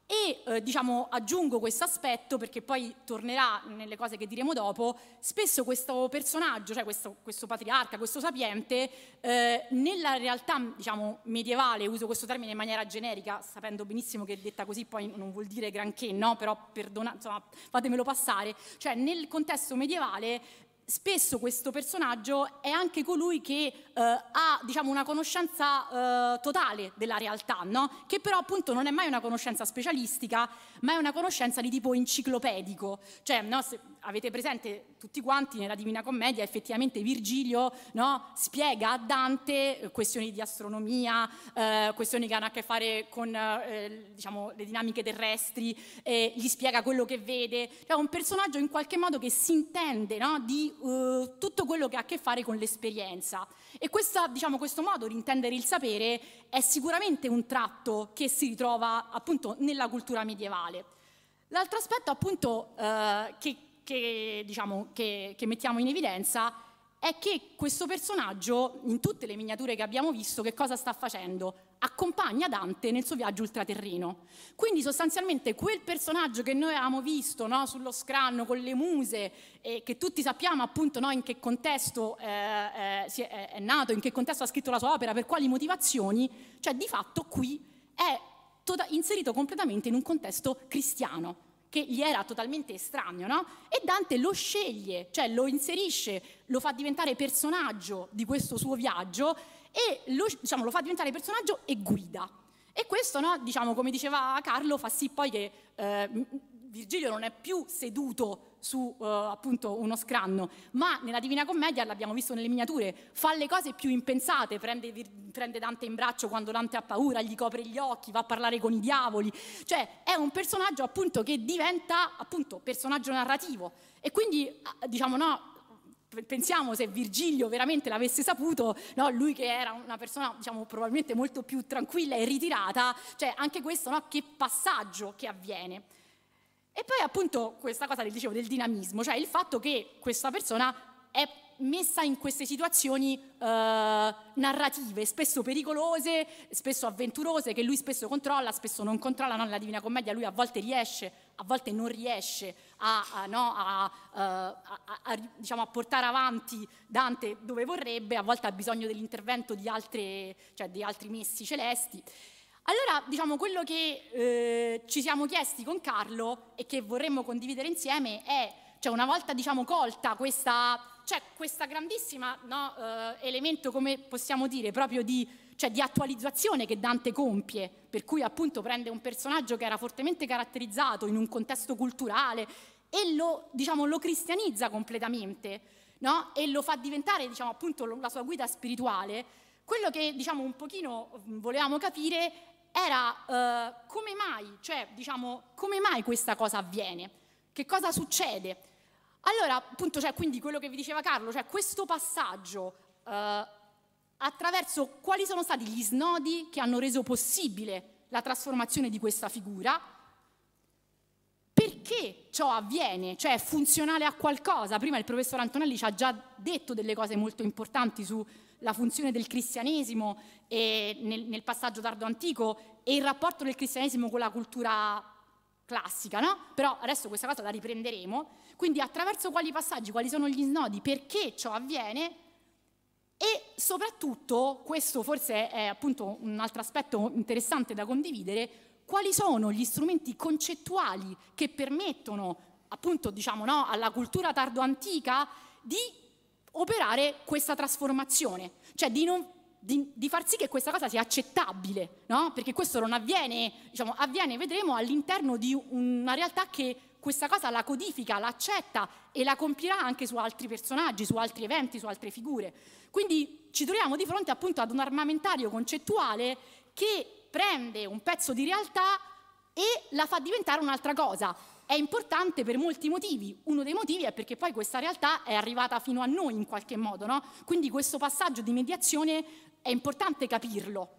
E eh, diciamo, aggiungo questo aspetto perché poi tornerà nelle cose che diremo dopo, spesso questo personaggio, cioè questo, questo patriarca, questo sapiente, eh, nella realtà, diciamo, medievale, uso questo termine in maniera generica, sapendo benissimo che detta così poi non vuol dire granché, no? Però perdona, insomma, fatemelo passare, cioè nel contesto medievale spesso questo personaggio è anche colui che eh, ha, diciamo, una conoscenza eh, totale della realtà, no? Che però appunto non è mai una conoscenza specialistica, ma è una conoscenza di tipo enciclopedico. Cioè, no, se avete presente tutti quanti nella Divina Commedia, effettivamente Virgilio, no, spiega a Dante questioni di astronomia, eh, questioni che hanno a che fare con eh, diciamo, le dinamiche terrestri, eh, gli spiega quello che vede. Cioè, un personaggio in qualche modo che si intende, no, di Uh, tutto quello che ha a che fare con l'esperienza, e questa, diciamo, questo modo di intendere il sapere è sicuramente un tratto che si ritrova appunto nella cultura medievale. L'altro aspetto appunto uh, che, che, diciamo, che, che mettiamo in evidenza è che questo personaggio, in tutte le miniature che abbiamo visto, che cosa sta facendo? Accompagna Dante nel suo viaggio ultraterreno. Quindi sostanzialmente quel personaggio che noi avevamo visto, no, sullo scranno con le muse, e che tutti sappiamo appunto, no, in che contesto eh, eh, si è, è nato, in che contesto ha scritto la sua opera, per quali motivazioni, cioè di fatto qui è tota- inserito completamente in un contesto cristiano, che gli era totalmente estraneo, no? E Dante lo sceglie, cioè lo inserisce, lo fa diventare personaggio di questo suo viaggio e lo, diciamo, lo fa diventare personaggio e guida. E questo, no, diciamo, come diceva Carlo, fa sì poi che eh, Virgilio non è più seduto su uh, appunto uno scranno, ma nella Divina Commedia, l'abbiamo visto nelle miniature, fa le cose più impensate, prende, prende Dante in braccio quando Dante ha paura, gli copre gli occhi, va a parlare con i diavoli, cioè è un personaggio appunto che diventa appunto personaggio narrativo. E quindi diciamo, no, pensiamo se Virgilio veramente l'avesse saputo, no, lui che era una persona, diciamo, probabilmente molto più tranquilla e ritirata, cioè anche questo, no, che passaggio che avviene. E poi appunto questa cosa, dicevo, del dinamismo, cioè il fatto che questa persona è messa in queste situazioni eh, narrative, spesso pericolose, spesso avventurose, che lui spesso controlla, spesso non controlla. No? Nella Divina Commedia lui a volte riesce, a volte non riesce a, a, no, a, a, a, a, diciamo, a portare avanti Dante dove vorrebbe, a volte ha bisogno dell'intervento di, altre, cioè di altri messi celesti. Allora, diciamo, quello che eh, ci siamo chiesti con Carlo e che vorremmo condividere insieme è, cioè una volta, diciamo, colta questa, cioè, questa grandissima, no, eh, elemento, come possiamo dire, proprio di, cioè, di attualizzazione che Dante compie, per cui appunto prende un personaggio che era fortemente caratterizzato in un contesto culturale e lo, diciamo, lo cristianizza completamente, no? E lo fa diventare, diciamo, appunto la sua guida spirituale. Quello che, diciamo, un pochino volevamo capire era eh, come mai, cioè, diciamo, come mai questa cosa avviene, che cosa succede. Allora, appunto, cioè, quindi quello che vi diceva Carlo, cioè questo passaggio eh, attraverso quali sono stati gli snodi che hanno reso possibile la trasformazione di questa figura, perché ciò avviene, cioè è funzionale a qualcosa. Prima il professor Antonelli ci ha già detto delle cose molto importanti sulla funzione del cristianesimo e nel, nel passaggio tardo-antico e il rapporto del cristianesimo con la cultura classica, no? Però adesso questa cosa la riprenderemo. Quindi attraverso quali passaggi, quali sono gli snodi, perché ciò avviene e soprattutto, questo forse è appunto un altro aspetto interessante da condividere, quali sono gli strumenti concettuali che permettono appunto, diciamo, no, alla cultura tardo-antica di operare questa trasformazione, cioè di, non, di, di far sì che questa cosa sia accettabile, no? Perché questo non avviene, diciamo, avviene, vedremo, all'interno di una realtà che questa cosa la codifica, l'accetta e la compierà anche su altri personaggi, su altri eventi, su altre figure. Quindi ci troviamo di fronte appunto ad un armamentario concettuale che prende un pezzo di realtà e la fa diventare un'altra cosa. È importante per molti motivi. Uno dei motivi è perché poi questa realtà è arrivata fino a noi in qualche modo, no? Quindi questo passaggio di mediazione è importante capirlo.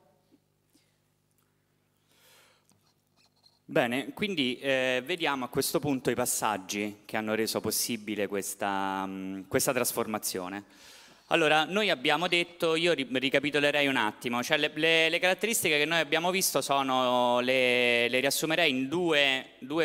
Bene, quindi eh, vediamo a questo punto i passaggi che hanno reso possibile questa, mh, questa trasformazione. Allora, noi abbiamo detto, io ricapitolerei un attimo, cioè le, le, le caratteristiche che noi abbiamo visto sono, le, le riassumerei in due, due,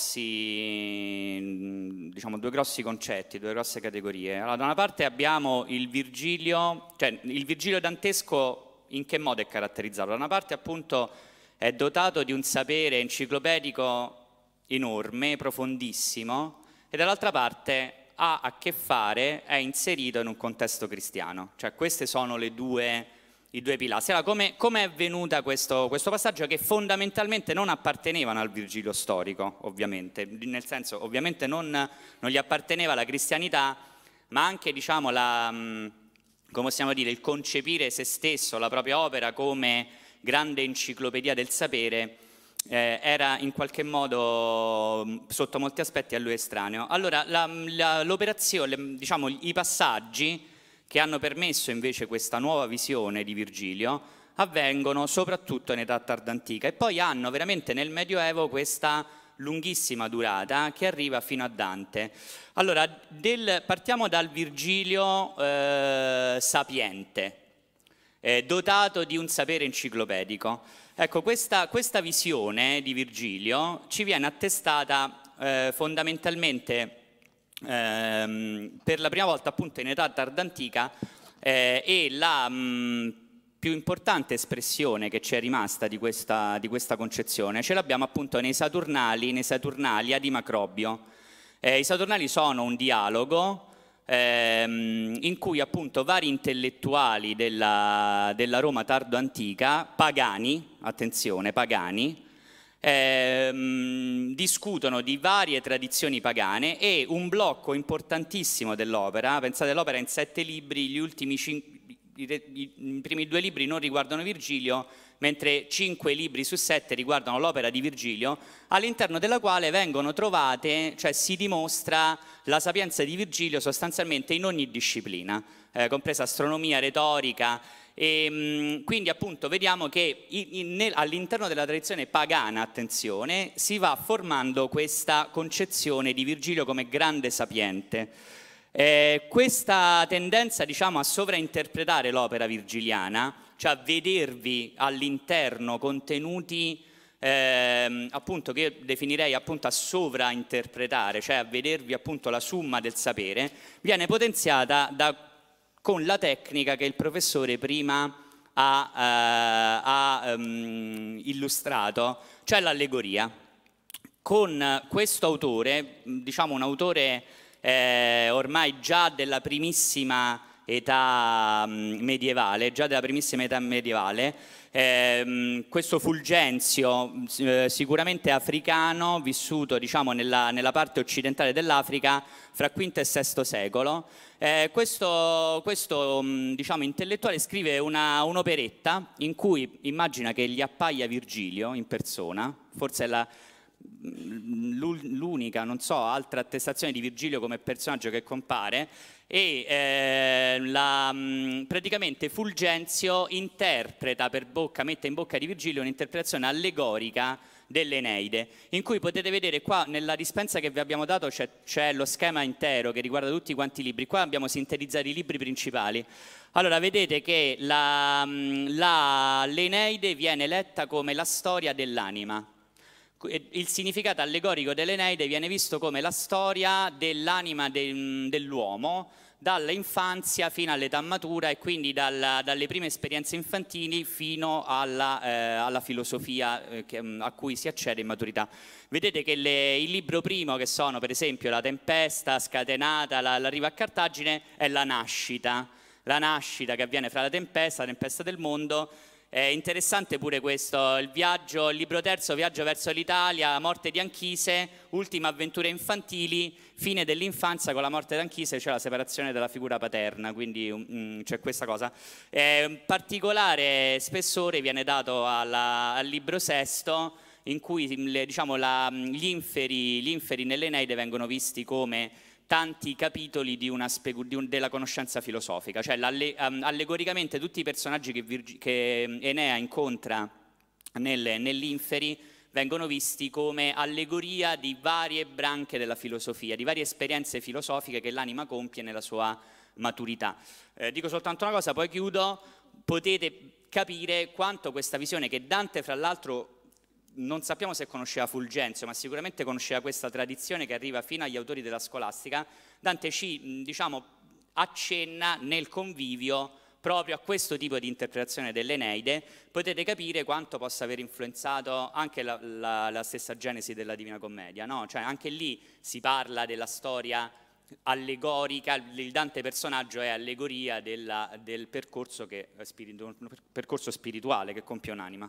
grossi, diciamo, due grossi concetti, due grosse categorie. Allora, da una parte abbiamo il Virgilio, cioè il Virgilio dantesco in che modo è caratterizzato? Da una parte appunto è dotato di un sapere enciclopedico enorme, profondissimo, e dall'altra parte ha a che fare, è inserito in un contesto cristiano. Cioè queste sono le due, i due pilastri. Allora, come, come è venuta questo, questo passaggio che fondamentalmente non appartenevano al Virgilio storico, ovviamente, nel senso, ovviamente non, non gli apparteneva la cristianità, ma anche, diciamo, la, come possiamo dire, il concepire se stesso, la propria opera come grande enciclopedia del sapere, Eh, era in qualche modo sotto molti aspetti a lui estraneo. Allora l'operazione, diciamo, i passaggi che hanno permesso invece questa nuova visione di Virgilio avvengono soprattutto in età tardantica e poi hanno veramente nel Medioevo questa lunghissima durata che arriva fino a Dante. Allora del, partiamo dal Virgilio eh, sapiente, eh, dotato di un sapere enciclopedico. Ecco, questa, questa visione di Virgilio ci viene attestata eh, fondamentalmente ehm, per la prima volta appunto in età tardantica eh, e la mh, più importante espressione che ci è rimasta di questa, di questa concezione ce l'abbiamo appunto nei Saturnali, nei Saturnalia di Macrobio. Eh, I Saturnali sono un dialogo Ehm, in cui appunto vari intellettuali della, della Roma tardo-antica, pagani, attenzione, pagani, ehm, discutono di varie tradizioni pagane e un blocco importantissimo dell'opera, pensate l'opera in sette libri, gli ultimi cinque, i, i primi due libri non riguardano Virgilio, mentre cinque libri su sette riguardano l'opera di Virgilio, all'interno della quale vengono trovate, cioè si dimostra la sapienza di Virgilio sostanzialmente in ogni disciplina, eh, compresa astronomia, retorica, e mh, quindi appunto vediamo che all'interno della tradizione pagana, attenzione, si va formando questa concezione di Virgilio come grande sapiente. Eh, questa tendenza, diciamo, a sovrainterpretare l'opera virgiliana, cioè a vedervi all'interno contenuti eh, appunto che io definirei appunto a sovrainterpretare, cioè a vedervi appunto la summa del sapere, viene potenziata da, con la tecnica che il professore prima ha, eh, ha um, illustrato, cioè l'allegoria. Con questo autore, diciamo un autore eh, ormai già della primissima età medievale, già della primissima età medievale, eh, questo Fulgenzio, eh, sicuramente africano, vissuto diciamo nella, nella parte occidentale dell'Africa fra quinto e sesto secolo, eh, questo, questo diciamo, intellettuale scrive una, un'operetta in cui immagina che gli appaia Virgilio in persona, forse è la l'unica, non so, altra attestazione di Virgilio come personaggio che compare, e eh, la, praticamente Fulgenzio interpreta per bocca, mette in bocca di Virgilio un'interpretazione allegorica dell'Eneide, in cui potete vedere qua nella dispensa che vi abbiamo dato c'è lo schema intero che riguarda tutti quanti i libri. Qua abbiamo sintetizzato i libri principali. Allora vedete che la, la, l'Eneide viene letta come la storia dell'anima. Il significato allegorico dell'Eneide viene visto come la storia dell'anima de, dell'uomo dall'infanzia fino all'età matura, e quindi dalla, dalle prime esperienze infantili fino alla, eh, alla filosofia eh, che, a cui si accede in maturità. Vedete che le, il libro primo, che sono per esempio la tempesta scatenata, la, l'arrivo a Cartagine, è la nascita, la nascita che avviene fra la tempesta, la tempesta del mondo. È interessante pure questo, il viaggio, il libro terzo, viaggio verso l'Italia, morte di Anchise, ultime avventure infantili, fine dell'infanzia, con la morte di Anchise c'è la separazione dalla figura paterna, quindi um, c'è questa cosa. Eh, un particolare spessore viene dato alla, al libro sesto, in cui le, diciamo, la, gli inferi, gli inferi nell'Eneide vengono visti come tanti capitoli di una di un, della conoscenza filosofica, cioè um, allegoricamente tutti i personaggi che, Virgi, che Enea incontra nel, nell'Inferi vengono visti come allegoria di varie branche della filosofia, di varie esperienze filosofiche che l'anima compie nella sua maturità. Eh, dico soltanto una cosa, poi chiudo. Potete capire quanto questa visione che Dante, fra l'altro, non sappiamo se conosceva Fulgenzio, ma sicuramente conosceva questa tradizione che arriva fino agli autori della scolastica. Dante ci, diciamo, accenna nel convivio proprio a questo tipo di interpretazione dell'Eneide. Potete capire quanto possa aver influenzato anche la, la, la stessa genesi della Divina Commedia, no? Cioè anche lì si parla della storia allegorica, il Dante personaggio è allegoria della, del percorso, che, spiritu, percorso spirituale che compie un'anima.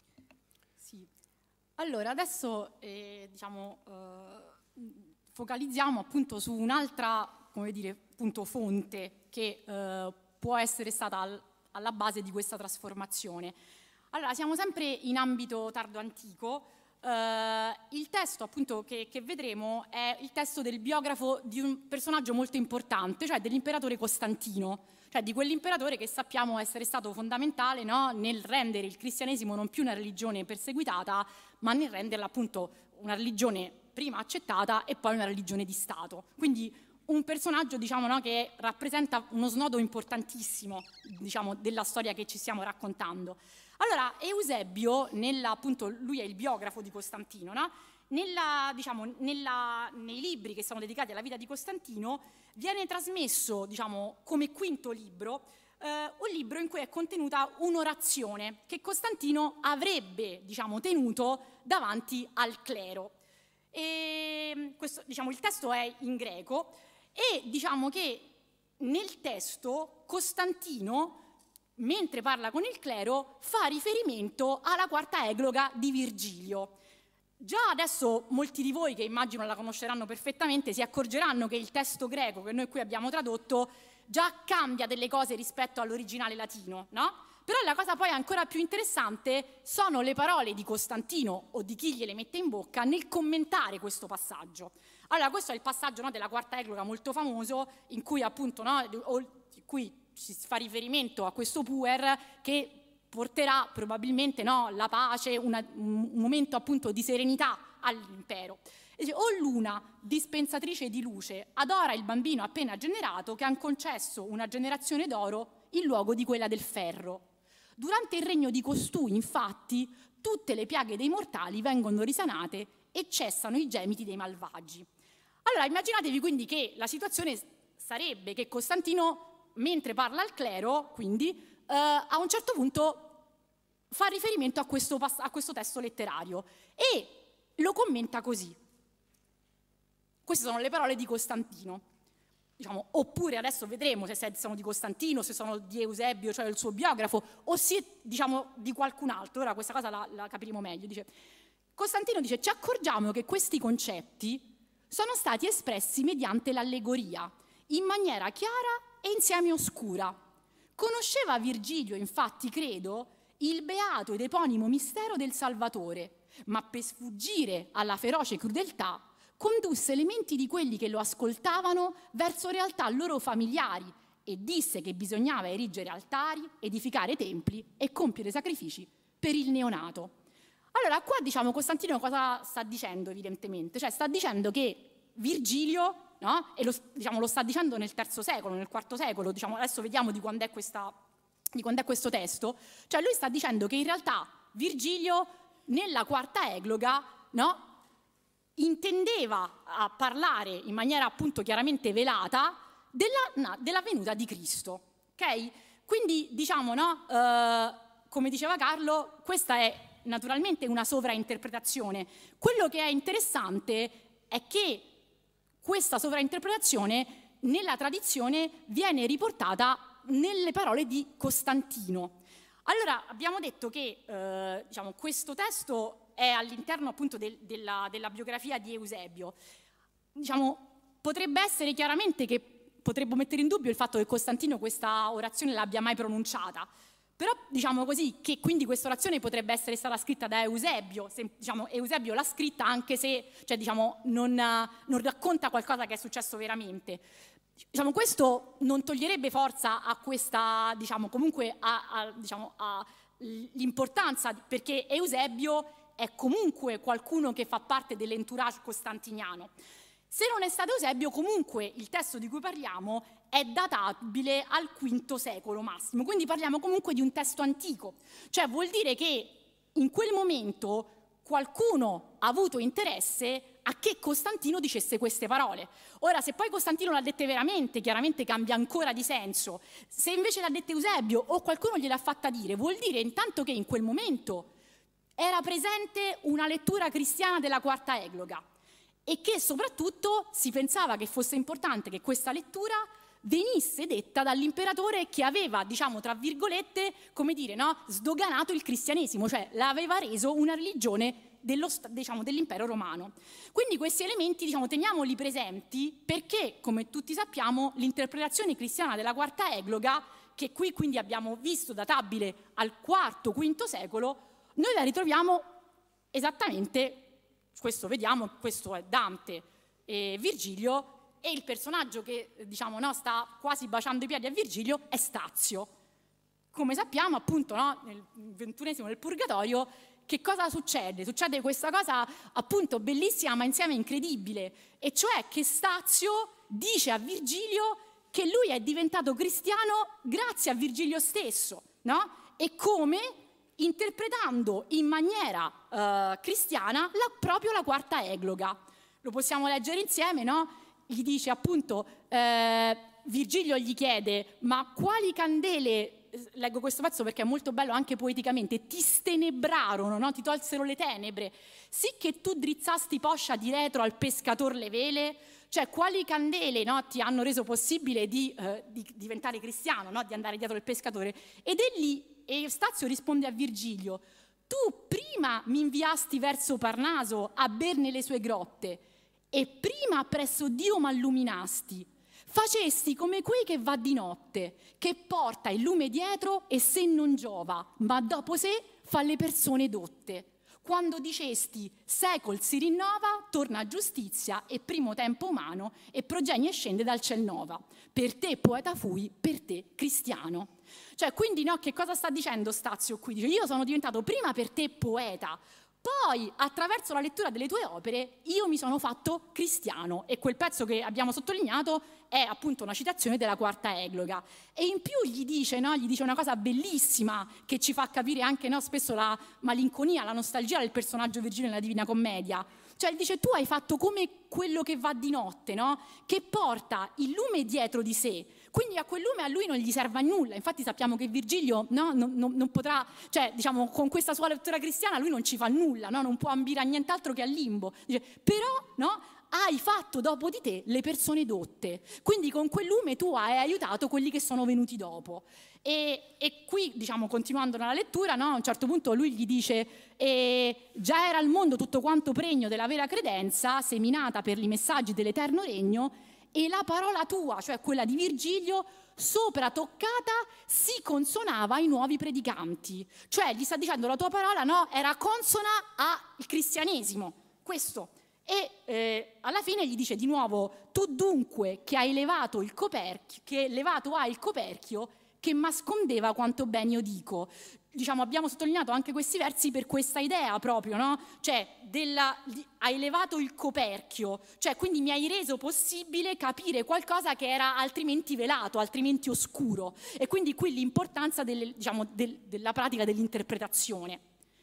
Allora, adesso eh, diciamo, eh, focalizziamo appunto su un'altra, come dire, appunto, fonte che eh, può essere stata al, alla base di questa trasformazione. Allora, siamo sempre in ambito tardo antico. Eh, il testo appunto che, che vedremo è il testo del biografo di un personaggio molto importante, cioè dell'imperatore Costantino, cioè di quell'imperatore che sappiamo essere stato fondamentale, no, nel rendere il cristianesimo non più una religione perseguitata, ma nel renderla appunto una religione prima accettata e poi una religione di Stato. Quindi un personaggio, diciamo, no, che rappresenta uno snodo importantissimo, diciamo, della storia che ci stiamo raccontando. Allora, Eusebio, nella, appunto, lui è il biografo di Costantino, no? Nella, diciamo, nella, nei libri che sono dedicati alla vita di Costantino viene trasmesso, diciamo, come quinto libro, eh, un libro in cui è contenuta un'orazione che Costantino avrebbe, diciamo, tenuto davanti al clero. E questo, diciamo, il testo è in greco e diciamo che nel testo Costantino, mentre parla con il clero, fa riferimento alla quarta egloga di Virgilio. Già adesso molti di voi, che immagino la conosceranno perfettamente, si accorgeranno che il testo greco che noi qui abbiamo tradotto già cambia delle cose rispetto all'originale latino, no? Però la cosa poi ancora più interessante sono le parole di Costantino o di chi gliele mette in bocca nel commentare questo passaggio. Allora, questo è il passaggio, no, della quarta egloga molto famoso, in cui appunto, no, in cui si fa riferimento a questo puer che porterà probabilmente, no, la pace, una, un momento appunto di serenità all'impero. E dice, o Luna, dispensatrice di luce, adora il bambino appena generato che ha concesso una generazione d'oro in luogo di quella del ferro. Durante il regno di costui, infatti, tutte le piaghe dei mortali vengono risanate e cessano i gemiti dei malvagi. Allora, immaginatevi quindi che la situazione sarebbe che Costantino, mentre parla al clero, quindi, eh, a un certo punto fa riferimento a questo, a questo testo letterario e lo commenta così. Queste sono le parole di Costantino, diciamo, oppure adesso vedremo se sono di Costantino, se sono di Eusebio, cioè il suo biografo, o se diciamo di qualcun altro. Ora questa cosa la, la capiremo meglio. Dice, Costantino dice, ci accorgiamo che questi concetti sono stati espressi mediante l'allegoria, in maniera chiara e insieme oscura. Conosceva Virgilio, infatti, credo, il beato ed eponimo mistero del Salvatore, ma per sfuggire alla feroce crudeltà condusse elementi di quelli che lo ascoltavano verso realtà loro familiari e disse che bisognava erigere altari, edificare templi e compiere sacrifici per il neonato. Allora, qua diciamo Costantino cosa sta dicendo evidentemente? Cioè sta dicendo che Virgilio, no? E lo, diciamo, lo sta dicendo nel terzo secolo, nel quarto secolo, diciamo, adesso vediamo di quando è, questa, di quando è questo testo, cioè lui sta dicendo che in realtà Virgilio nella quarta egloga, no? Intendeva a parlare in maniera appunto chiaramente velata della, della venuta di Cristo, ok? Quindi diciamo, no, eh, come diceva Carlo, questa è naturalmente una sovrainterpretazione. Quello che è interessante è che questa sovrainterpretazione nella tradizione viene riportata nelle parole di Costantino. Allora abbiamo detto che eh, diciamo, questo testo è all'interno appunto del, della, della biografia di Eusebio. Diciamo, potrebbe essere chiaramente che potremmo mettere in dubbio il fatto che Costantino questa orazione l'abbia mai pronunciata, però diciamo così che quindi questa orazione potrebbe essere stata scritta da Eusebio, se, diciamo, Eusebio l'ha scritta anche se cioè, diciamo, non, non racconta qualcosa che è successo veramente. Diciamo, questo non toglierebbe forza a questa, diciamo, comunque a, a, diciamo, a l'importanza, perché Eusebio è comunque qualcuno che fa parte dell'entourage costantiniano. Se non è stato Eusebio, comunque il testo di cui parliamo è databile al quinto secolo massimo, quindi parliamo comunque di un testo antico, cioè vuol dire che in quel momento qualcuno ha avuto interesse a che Costantino dicesse queste parole. Ora, se poi Costantino l'ha dette veramente, chiaramente cambia ancora di senso. Se invece l'ha dette Eusebio o qualcuno gliel'ha fatta dire, vuol dire intanto che in quel momento era presente una lettura cristiana della quarta egloga e che soprattutto si pensava che fosse importante che questa lettura venisse detta dall'imperatore che aveva, diciamo, tra virgolette, come dire, no, sdoganato il cristianesimo, cioè l'aveva reso una religione dello, diciamo, dell'impero romano. Quindi questi elementi, diciamo, teniamoli presenti perché, come tutti sappiamo, l'interpretazione cristiana della quarta egloga, che qui quindi abbiamo visto databile al quarto quinto secolo, noi la ritroviamo esattamente, questo vediamo, questo è Dante e Virgilio, e il personaggio che diciamo, no, sta quasi baciando i piedi a Virgilio è Stazio. Come sappiamo appunto no, nel ventunesimo nel Purgatorio, che cosa succede? Succede questa cosa appunto bellissima ma insieme incredibile, e cioè che Stazio dice a Virgilio che lui è diventato cristiano grazie a Virgilio stesso, no? E come? Interpretando in maniera uh, cristiana la, proprio la quarta egloga. Lo possiamo leggere insieme, no? Gli dice appunto, eh, Virgilio gli chiede, ma quali candele, leggo questo pezzo perché è molto bello anche poeticamente, ti stenebrarono, no? Ti tolsero le tenebre, sì che tu drizzasti poscia di retro al pescator le vele, cioè quali candele no, ti hanno reso possibile di, eh, di diventare cristiano, no? Di andare dietro il pescatore. Ed egli E Stazio risponde a Virgilio, tu prima mi inviasti verso Parnaso a ber nelle sue grotte e prima presso Dio m'alluminasti. Facesti come quei che va di notte, che porta il lume dietro e se non giova, ma dopo sé fa le persone dotte. Quando dicesti secol si rinnova, torna a giustizia e primo tempo umano e progenie scende dal ciel nova. Per te poeta fui, per te cristiano. Cioè, quindi, no, che cosa sta dicendo Stazio qui? Dice, io sono diventato prima per te poeta, Poi, attraverso la lettura delle tue opere, io mi sono fatto cristiano, e quel pezzo che abbiamo sottolineato è appunto una citazione della quarta egloga. E in più gli dice, no, gli dice una cosa bellissima che ci fa capire anche, no, spesso la malinconia, la nostalgia del personaggio Virgilio nella Divina Commedia. Cioè dice: tu hai fatto come quello che va di notte, no? Che porta il lume dietro di sé. Quindi a quel lume a lui non gli serve a nulla. Infatti sappiamo che Virgilio, no, non, non, non potrà, cioè diciamo con questa sua lettura cristiana lui non ci fa nulla, no? Non può ambire a nient'altro che al limbo. Dice, però, no, hai fatto dopo di te le persone dotte. Quindi con quel lume tu hai aiutato quelli che sono venuti dopo. E, e qui, diciamo, continuando nella lettura, no, a un certo punto lui gli dice: e già era al mondo tutto quanto pregno della vera credenza, seminata per i messaggi dell'eterno regno, e la parola tua, cioè quella di Virgilio, sopra toccata, si consonava ai nuovi predicanti. Cioè gli sta dicendo: la tua parola, no, era consona al cristianesimo. Questo. E eh, alla fine gli dice di nuovo: tu dunque che hai levato il coperchio, che levato hai il coperchio che nascondeva quanto ben io dico. Diciamo, abbiamo sottolineato anche questi versi per questa idea proprio, no? Cioè, della, di, hai levato il coperchio, cioè quindi mi hai reso possibile capire qualcosa che era altrimenti velato, altrimenti oscuro. E quindi qui l'importanza delle, diciamo, del, della pratica dell'interpretazione.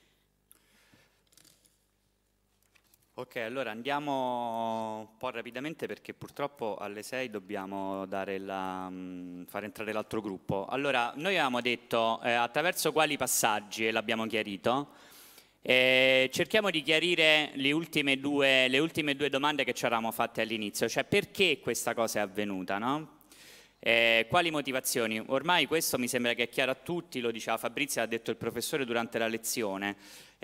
Ok, allora andiamo un po' rapidamente perché purtroppo alle sei dobbiamo dare la, mh, fare entrare l'altro gruppo. Allora, noi avevamo detto eh, attraverso quali passaggi, e l'abbiamo chiarito, eh, cerchiamo di chiarire le ultime, due, le ultime due domande che ci eravamo fatte all'inizio, cioè perché questa cosa è avvenuta, no? Eh, quali motivazioni? Ormai questo mi sembra che è chiaro a tutti, lo diceva Fabrizio, l'ha detto il professore durante la lezione.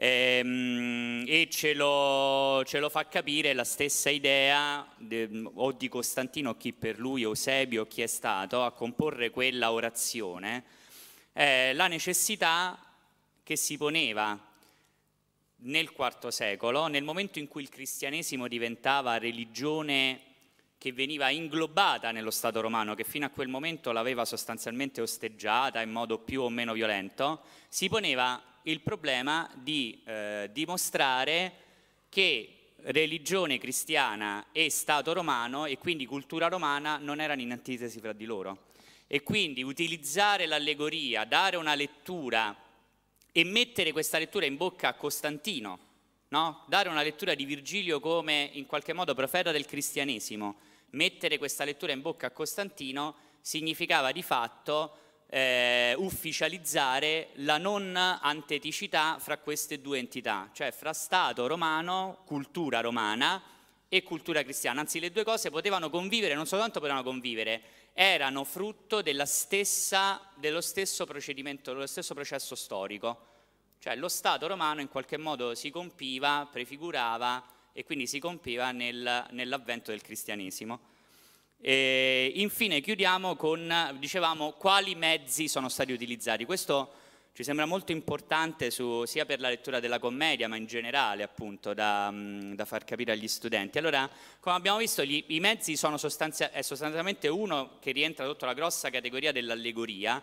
Ehm, e ce lo, ce lo fa capire la stessa idea de, o di Costantino, chi per lui, Eusebio, chi è stato a comporre quella orazione, eh, la necessità che si poneva nel quarto secolo, nel momento in cui il cristianesimo diventava religione che veniva inglobata nello Stato romano, che fino a quel momento l'aveva sostanzialmente osteggiata in modo più o meno violento, si poneva il problema di eh, dimostrare che religione cristiana e Stato romano, e quindi cultura romana, non erano in antitesi fra di loro. E quindi utilizzare l'allegoria, dare una lettura e mettere questa lettura in bocca a Costantino, no? Dare una lettura di Virgilio come in qualche modo profeta del cristianesimo, mettere questa lettura in bocca a Costantino significava di fatto Eh, ufficializzare la non anteticità fra queste due entità, cioè fra Stato romano, cultura romana e cultura cristiana. Anzi, le due cose potevano convivere, non soltanto potevano convivere, erano frutto della stessa, dello stesso procedimento, dello stesso processo storico. Cioè lo Stato romano in qualche modo si compiva, prefigurava e quindi si compiva nel, nell'avvento del cristianesimo. E infine chiudiamo con, dicevamo, quali mezzi sono stati utilizzati. Questo ci sembra molto importante su, sia per la lettura della commedia, ma in generale appunto da, da far capire agli studenti. Allora, come abbiamo visto, gli, i mezzi sono sostanzia, è sostanzialmente uno che rientra sotto la grossa categoria dell'allegoria.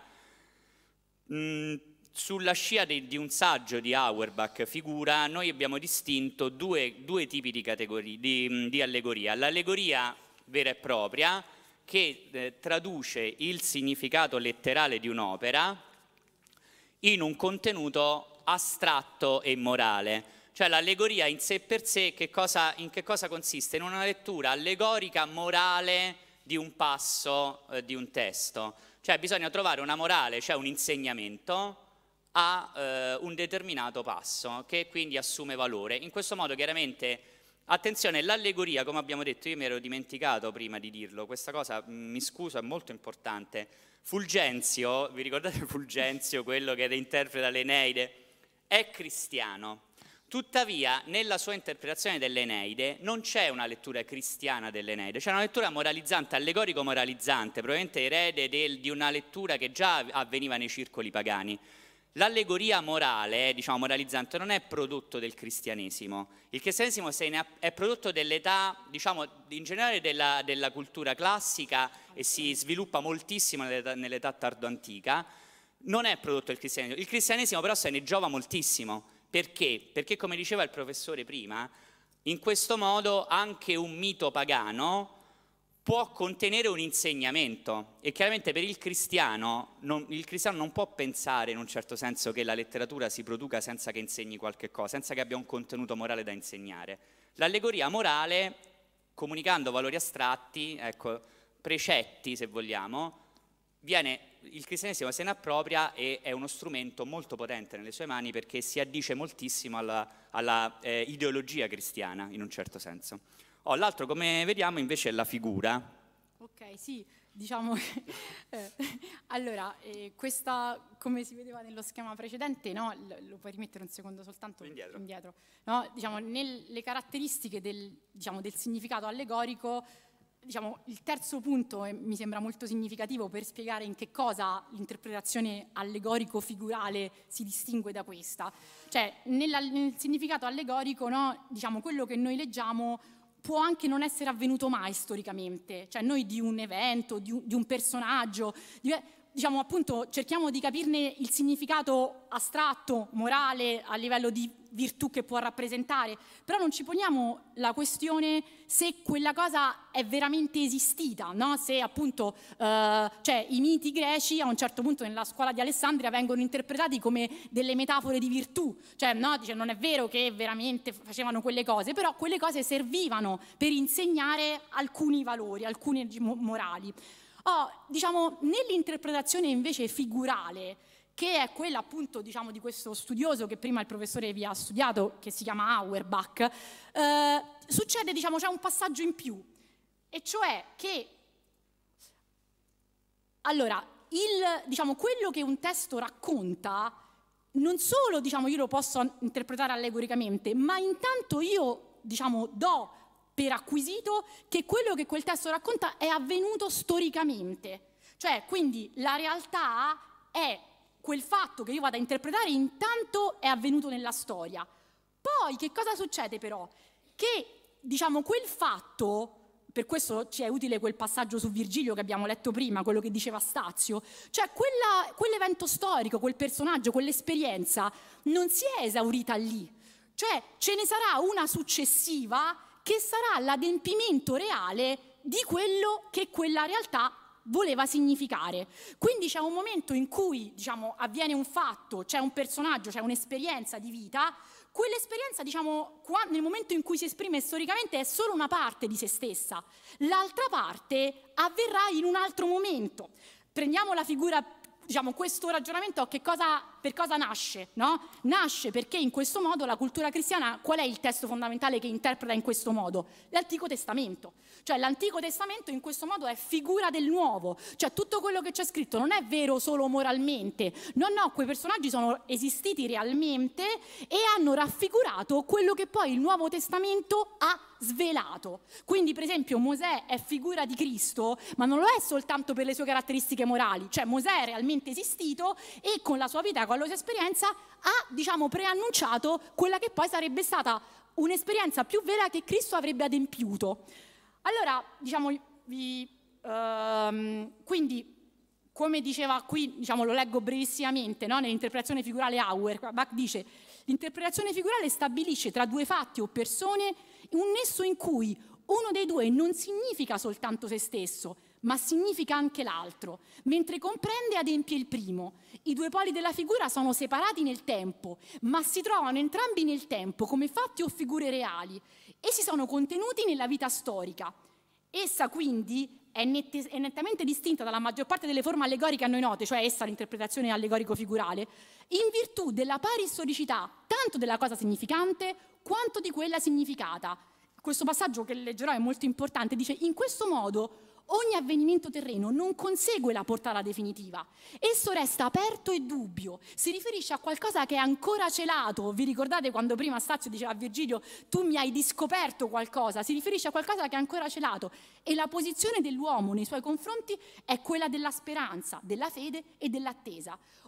Mm, sulla scia di, di un saggio di Auerbach, Figura, noi abbiamo distinto due, due tipi di, categorie, di, di allegoria. L'allegoria vera e propria, che eh, traduce il significato letterale di un'opera in un contenuto astratto e morale. Cioè l'allegoria in sé per sé che cosa, in che cosa consiste? In una lettura allegorica morale di un passo eh, di un testo. Cioè bisogna trovare una morale, cioè un insegnamento a eh, un determinato passo che quindi assume valore. In questo modo chiaramente, attenzione, l'allegoria, come abbiamo detto, io mi ero dimenticato prima di dirlo, questa cosa, mi scuso, è molto importante. Fulgenzio, vi ricordate Fulgenzio, quello che interpreta l'Eneide? È cristiano. Tuttavia, nella sua interpretazione dell'Eneide non c'è una lettura cristiana dell'Eneide, c'è una lettura moralizzante, allegorico-moralizzante, probabilmente erede del, di una lettura che già avveniva nei circoli pagani. L'allegoria morale, diciamo moralizzante, non è prodotto del cristianesimo. Il cristianesimo è prodotto dell'età, diciamo, in generale della, della cultura classica e si sviluppa moltissimo nell'età, nell'età tardo-antica. Non è prodotto del cristianesimo. Il cristianesimo però se ne giova moltissimo, Perché? Perché, come diceva il professore prima, in questo modo anche un mito pagano può contenere un insegnamento, e chiaramente per il cristiano, non, il cristiano non può pensare in un certo senso che la letteratura si produca senza che insegni qualche cosa, senza che abbia un contenuto morale da insegnare. L'allegoria morale, comunicando valori astratti, ecco, precetti se vogliamo, viene, il cristianesimo se ne appropria e è uno strumento molto potente nelle sue mani, perché si addice moltissimo alla, alla eh, ideologia cristiana in un certo senso. Oh, l'altro, come vediamo, invece è la figura. Ok, sì, diciamo che eh, allora, eh, questa, come si vedeva nello schema precedente, no, lo puoi rimettere un secondo soltanto indietro, indietro no? Diciamo, nelle caratteristiche del, diciamo, del significato allegorico, diciamo, il terzo punto eh, mi sembra molto significativo per spiegare in che cosa l'interpretazione allegorico-figurale si distingue da questa. Cioè, nella, nel significato allegorico, no, diciamo, quello che noi leggiamo può anche non essere avvenuto mai storicamente, cioè noi di un evento, di un, di un personaggio, di, diciamo appunto cerchiamo di capirne il significato astratto, morale, a livello di virtù che può rappresentare, però non ci poniamo la questione se quella cosa è veramente esistita, no? Se appunto eh, cioè, i miti greci a un certo punto nella scuola di Alessandria vengono interpretati come delle metafore di virtù, cioè no, dice, non è vero che veramente facevano quelle cose, però quelle cose servivano per insegnare alcuni valori, alcuni morali. Oh, diciamo, nell'interpretazione invece figurale, che è quella appunto, diciamo, di questo studioso che prima il professore vi ha studiato, che si chiama Auerbach, eh, succede, diciamo, c'è un passaggio in più, e cioè che, allora, il, diciamo, quello che un testo racconta, non solo, diciamo, io lo posso interpretare allegoricamente, ma intanto io, diciamo, do per acquisito che quello che quel testo racconta è avvenuto storicamente, cioè, quindi la realtà è quel fatto che io vado a interpretare intanto è avvenuto nella storia. Poi che cosa succede però? Che, diciamo, quel fatto, per questo ci è utile quel passaggio su Virgilio che abbiamo letto prima, quello che diceva Stazio, cioè quella, quell'evento storico, quel personaggio, quell'esperienza non si è esaurita lì, cioè ce ne sarà una successiva che sarà l'adempimento reale di quello che quella realtà voleva significare. Quindi c'è un momento in cui, diciamo, avviene un fatto, c'è un personaggio, c'è un'esperienza di vita, quell'esperienza, diciamo, nel momento in cui si esprime storicamente è solo una parte di se stessa, l'altra parte avverrà in un altro momento. Prendiamo la figura, diciamo, questo ragionamento che cosa, per cosa nasce, no? Nasce perché in questo modo la cultura cristiana, qual è il testo fondamentale che interpreta in questo modo? L'Antico Testamento. Cioè l'Antico Testamento in questo modo è figura del Nuovo, cioè tutto quello che c'è scritto non è vero solo moralmente, no, no, quei personaggi sono esistiti realmente e hanno raffigurato quello che poi il Nuovo Testamento ha svelato. Quindi per esempio Mosè è figura di Cristo, ma non lo è soltanto per le sue caratteristiche morali, cioè Mosè è realmente esistito e con la sua vita, con la sua esperienza ha, diciamo, preannunciato quella che poi sarebbe stata un'esperienza più vera che Cristo avrebbe adempiuto. Allora, diciamo, vi, um, quindi, come diceva qui, diciamo, lo leggo brevissimamente, no? Nell'interpretazione figurale Auerbach dice: l'interpretazione figurale stabilisce tra due fatti o persone un nesso in cui uno dei due non significa soltanto se stesso, ma significa anche l'altro, mentre comprende e adempie il primo. I due poli della figura sono separati nel tempo, ma si trovano entrambi nel tempo come fatti o figure reali. Essi sono contenuti nella vita storica. Essa quindi è, nette, è nettamente distinta dalla maggior parte delle forme allegoriche a noi note, cioè essa l'interpretazione allegorico-figurale, in virtù della pari storicità tanto della cosa significante quanto di quella significata. Questo passaggio che leggerò è molto importante, dice: in questo modo ogni avvenimento terreno non consegue la portata definitiva, esso resta aperto e dubbio, si riferisce a qualcosa che è ancora celato. Vi ricordate quando prima Stazio diceva a Virgilio: tu mi hai discoperto qualcosa? Si riferisce a qualcosa che è ancora celato, e la posizione dell'uomo nei suoi confronti è quella della speranza, della fede e dell'attesa.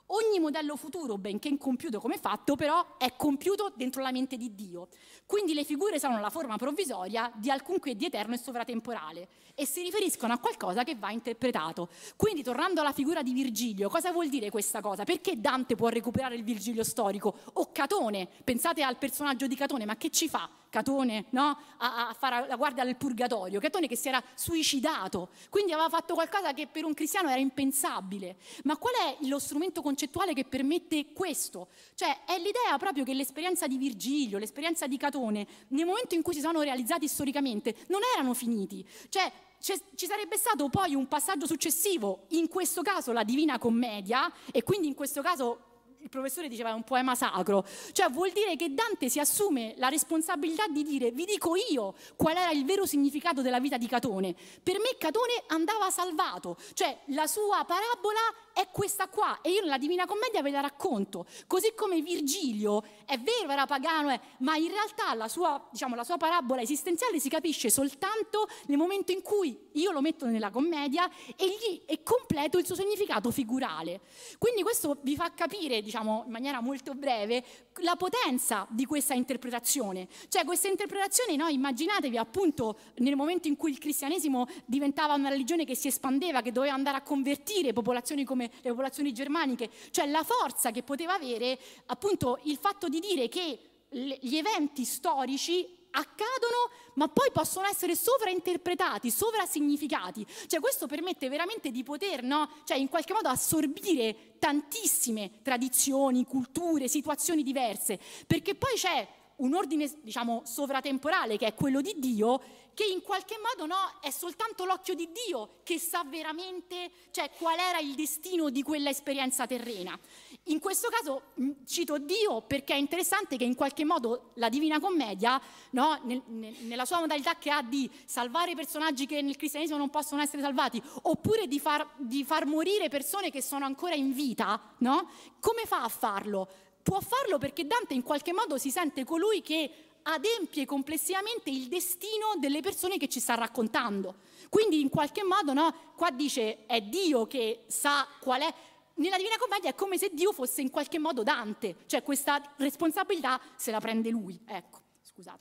Ogni modello futuro, benché incompiuto come fatto, però è compiuto dentro la mente di Dio. Quindi le figure sono la forma provvisoria di alcunché di eterno e sovratemporale e si riferiscono a qualcosa che va interpretato. Quindi, tornando alla figura di Virgilio, cosa vuol dire questa cosa? Perché Dante può recuperare il Virgilio storico? O Catone, pensate al personaggio di Catone, ma che ci fa Catone, no? a, a fare la guardia del purgatorio? Catone che si era suicidato, quindi aveva fatto qualcosa che per un cristiano era impensabile. Ma qual è lo strumento concettuale che permette questo? Cioè è l'idea proprio che l'esperienza di Virgilio, l'esperienza di Catone, nel momento in cui si sono realizzati storicamente, non erano finiti. Cioè ci sarebbe stato poi un passaggio successivo, in questo caso la Divina Commedia, e quindi in questo caso il professore diceva è un poema sacro, cioè vuol dire che Dante si assume la responsabilità di dire vi dico io qual era il vero significato della vita di Catone. Per me Catone andava salvato, cioè la sua parabola è questa qua e io nella Divina Commedia ve la racconto, così come Virgilio è vero era pagano, eh, ma in realtà la sua, diciamo, la sua parabola esistenziale si capisce soltanto nel momento in cui io lo metto nella commedia e gli e completo il suo significato figurale. Quindi questo vi fa capire, diciamo in maniera molto breve, la potenza di questa interpretazione. Cioè questa interpretazione, no, immaginatevi appunto nel momento in cui il cristianesimo diventava una religione che si espandeva, che doveva andare a convertire popolazioni come le popolazioni germaniche, cioè la forza che poteva avere appunto il fatto di dire che gli eventi storici accadono ma poi possono essere sovrainterpretati, sovrasignificati. Cioè questo permette veramente di poter, no? Cioè in qualche modo assorbire tantissime tradizioni, culture, situazioni diverse, perché poi c'è un ordine, diciamo, sovratemporale che è quello di Dio, che in qualche modo, no, è soltanto l'occhio di Dio che sa veramente, cioè, qual era il destino di quella esperienza terrena. In questo caso cito Dio perché è interessante che in qualche modo la Divina Commedia, no, nel, nel, nella sua modalità che ha di salvare personaggi che nel cristianesimo non possono essere salvati, oppure di far, di far morire persone che sono ancora in vita, no? Come fa a farlo? Può farlo perché Dante in qualche modo si sente colui che adempie complessivamente il destino delle persone che ci sta raccontando. Quindi in qualche modo, no, qua dice è Dio che sa qual è. Nella Divina Commedia è come se Dio fosse in qualche modo Dante, cioè questa responsabilità se la prende lui. Ecco, scusate.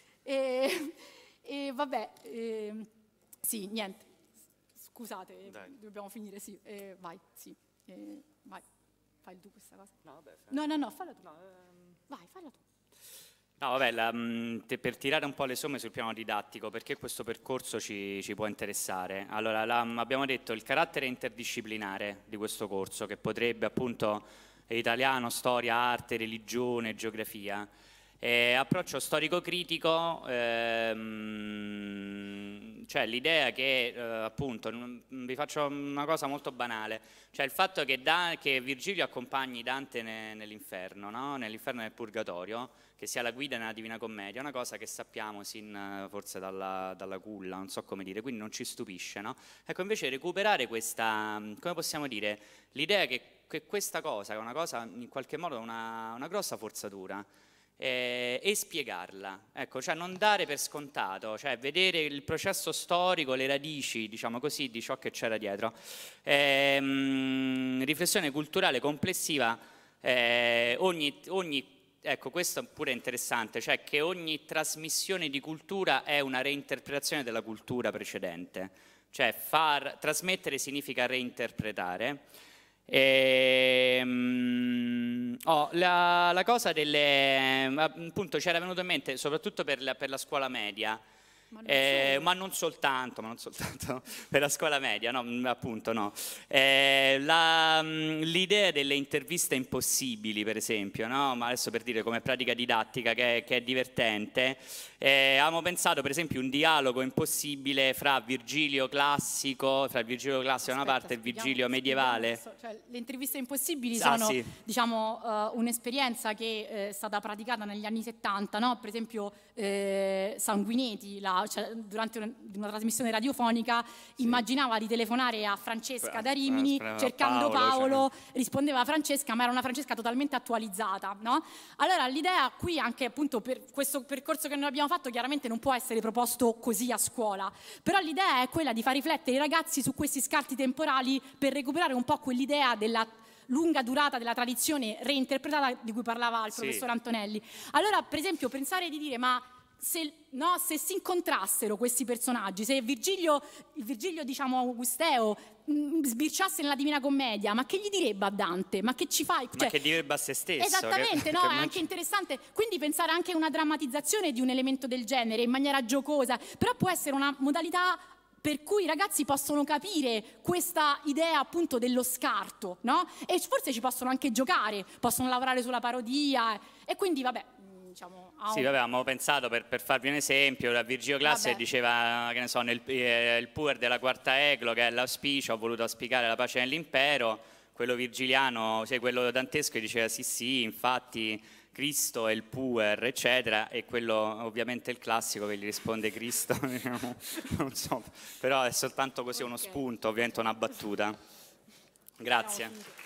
E, e vabbè, e, sì, niente. Scusate, Dai. Dobbiamo finire, sì. E, vai, sì. E, vai. Fai tu questa cosa? No, vabbè, no, no, no, falla tu. No, ehm... Vai, falla tu. No, vabbè, la, mh, te, per tirare un po' le somme sul piano didattico, perché questo percorso ci, ci può interessare. Allora, la, abbiamo detto il carattere interdisciplinare di questo corso, che potrebbe appunto italiano, storia, arte, religione, geografia. Eh, approccio storico-critico, ehm, cioè l'idea che, eh, appunto, vi faccio una cosa molto banale, cioè il fatto che, da, che Virgilio accompagni Dante ne, nell'inferno, no? Nell'inferno e nel purgatorio, che sia la guida nella Divina Commedia, è una cosa che sappiamo sin forse dalla, dalla culla, non so come dire, quindi non ci stupisce, no? Ecco, invece recuperare questa, come possiamo dire, l'idea che, che questa cosa, che è una cosa in qualche modo una, una grossa forzatura, Eh, e spiegarla, ecco, cioè non dare per scontato, cioè vedere il processo storico, le radici, diciamo così, di ciò che c'era dietro. Eh, mh, riflessione culturale complessiva, eh, ogni, ogni, ecco, questo pure è interessante, cioè che ogni trasmissione di cultura è una reinterpretazione della cultura precedente, cioè far trasmettere significa reinterpretare. E, um, oh, la, la cosa delle, appunto, c'era venuto in mente soprattutto per la, per la scuola media, ma non, eh, ma non soltanto, ma non soltanto per la scuola media, no, appunto no. Eh, la, l'idea delle interviste impossibili, per esempio, no? Ma adesso per dire come pratica didattica che, che è divertente, eh, avevamo pensato per esempio un dialogo impossibile fra Virgilio classico, fra il Virgilio classico da una parte e il Virgilio medievale. Cioè, le interviste impossibili ah, sono, sì. diciamo, uh, un'esperienza che eh, è stata praticata negli anni settanta, no? Per esempio eh, Sanguinetti, la, cioè, durante una, una trasmissione radiofonica, sì. immaginava di telefonare a Francesca da Rimini, ah, cercando Paolo, Paolo cioè... rispondeva a Francesca, ma era una Francesca totalmente attualizzata, no? Allora l'idea qui, anche appunto per questo percorso che noi abbiamo fatto, chiaramente non può essere proposto così a scuola, però l'idea è quella di far riflettere i ragazzi su questi scarti temporali per recuperare un po' quell'idea della lunga durata della tradizione reinterpretata di cui parlava il Sì. professor Antonelli. Allora, per esempio, pensare di dire ma se, no, se si incontrassero questi personaggi, se Virgilio, il Virgilio diciamo augusteo mh, sbirciasse nella Divina Commedia, ma che gli direbbe a Dante? Ma che ci fai? Ma Cioè, che direbbe a se stesso. esattamente, che, no? che È anche interessante. Quindi pensare anche a una drammatizzazione di un elemento del genere in maniera giocosa, però può essere una modalità per cui i ragazzi possono capire questa idea appunto dello scarto, no? E forse ci possono anche giocare, possono lavorare sulla parodia e quindi vabbè, diciamo... Sì, vabbè, avevamo pensato, per, per farvi un esempio, da Virgilio Classe Vabbè. diceva, che ne so, nel eh, il puer della quarta eclo, che è l'auspicio, ho voluto auspicare la pace nell'impero, quello virgiliano, cioè quello dantesco, diceva sì, sì, infatti Cristo è il puer, eccetera, e quello ovviamente il classico che gli risponde Cristo, diciamo, non so, però è soltanto così uno Ok. spunto, ovviamente una battuta. Grazie.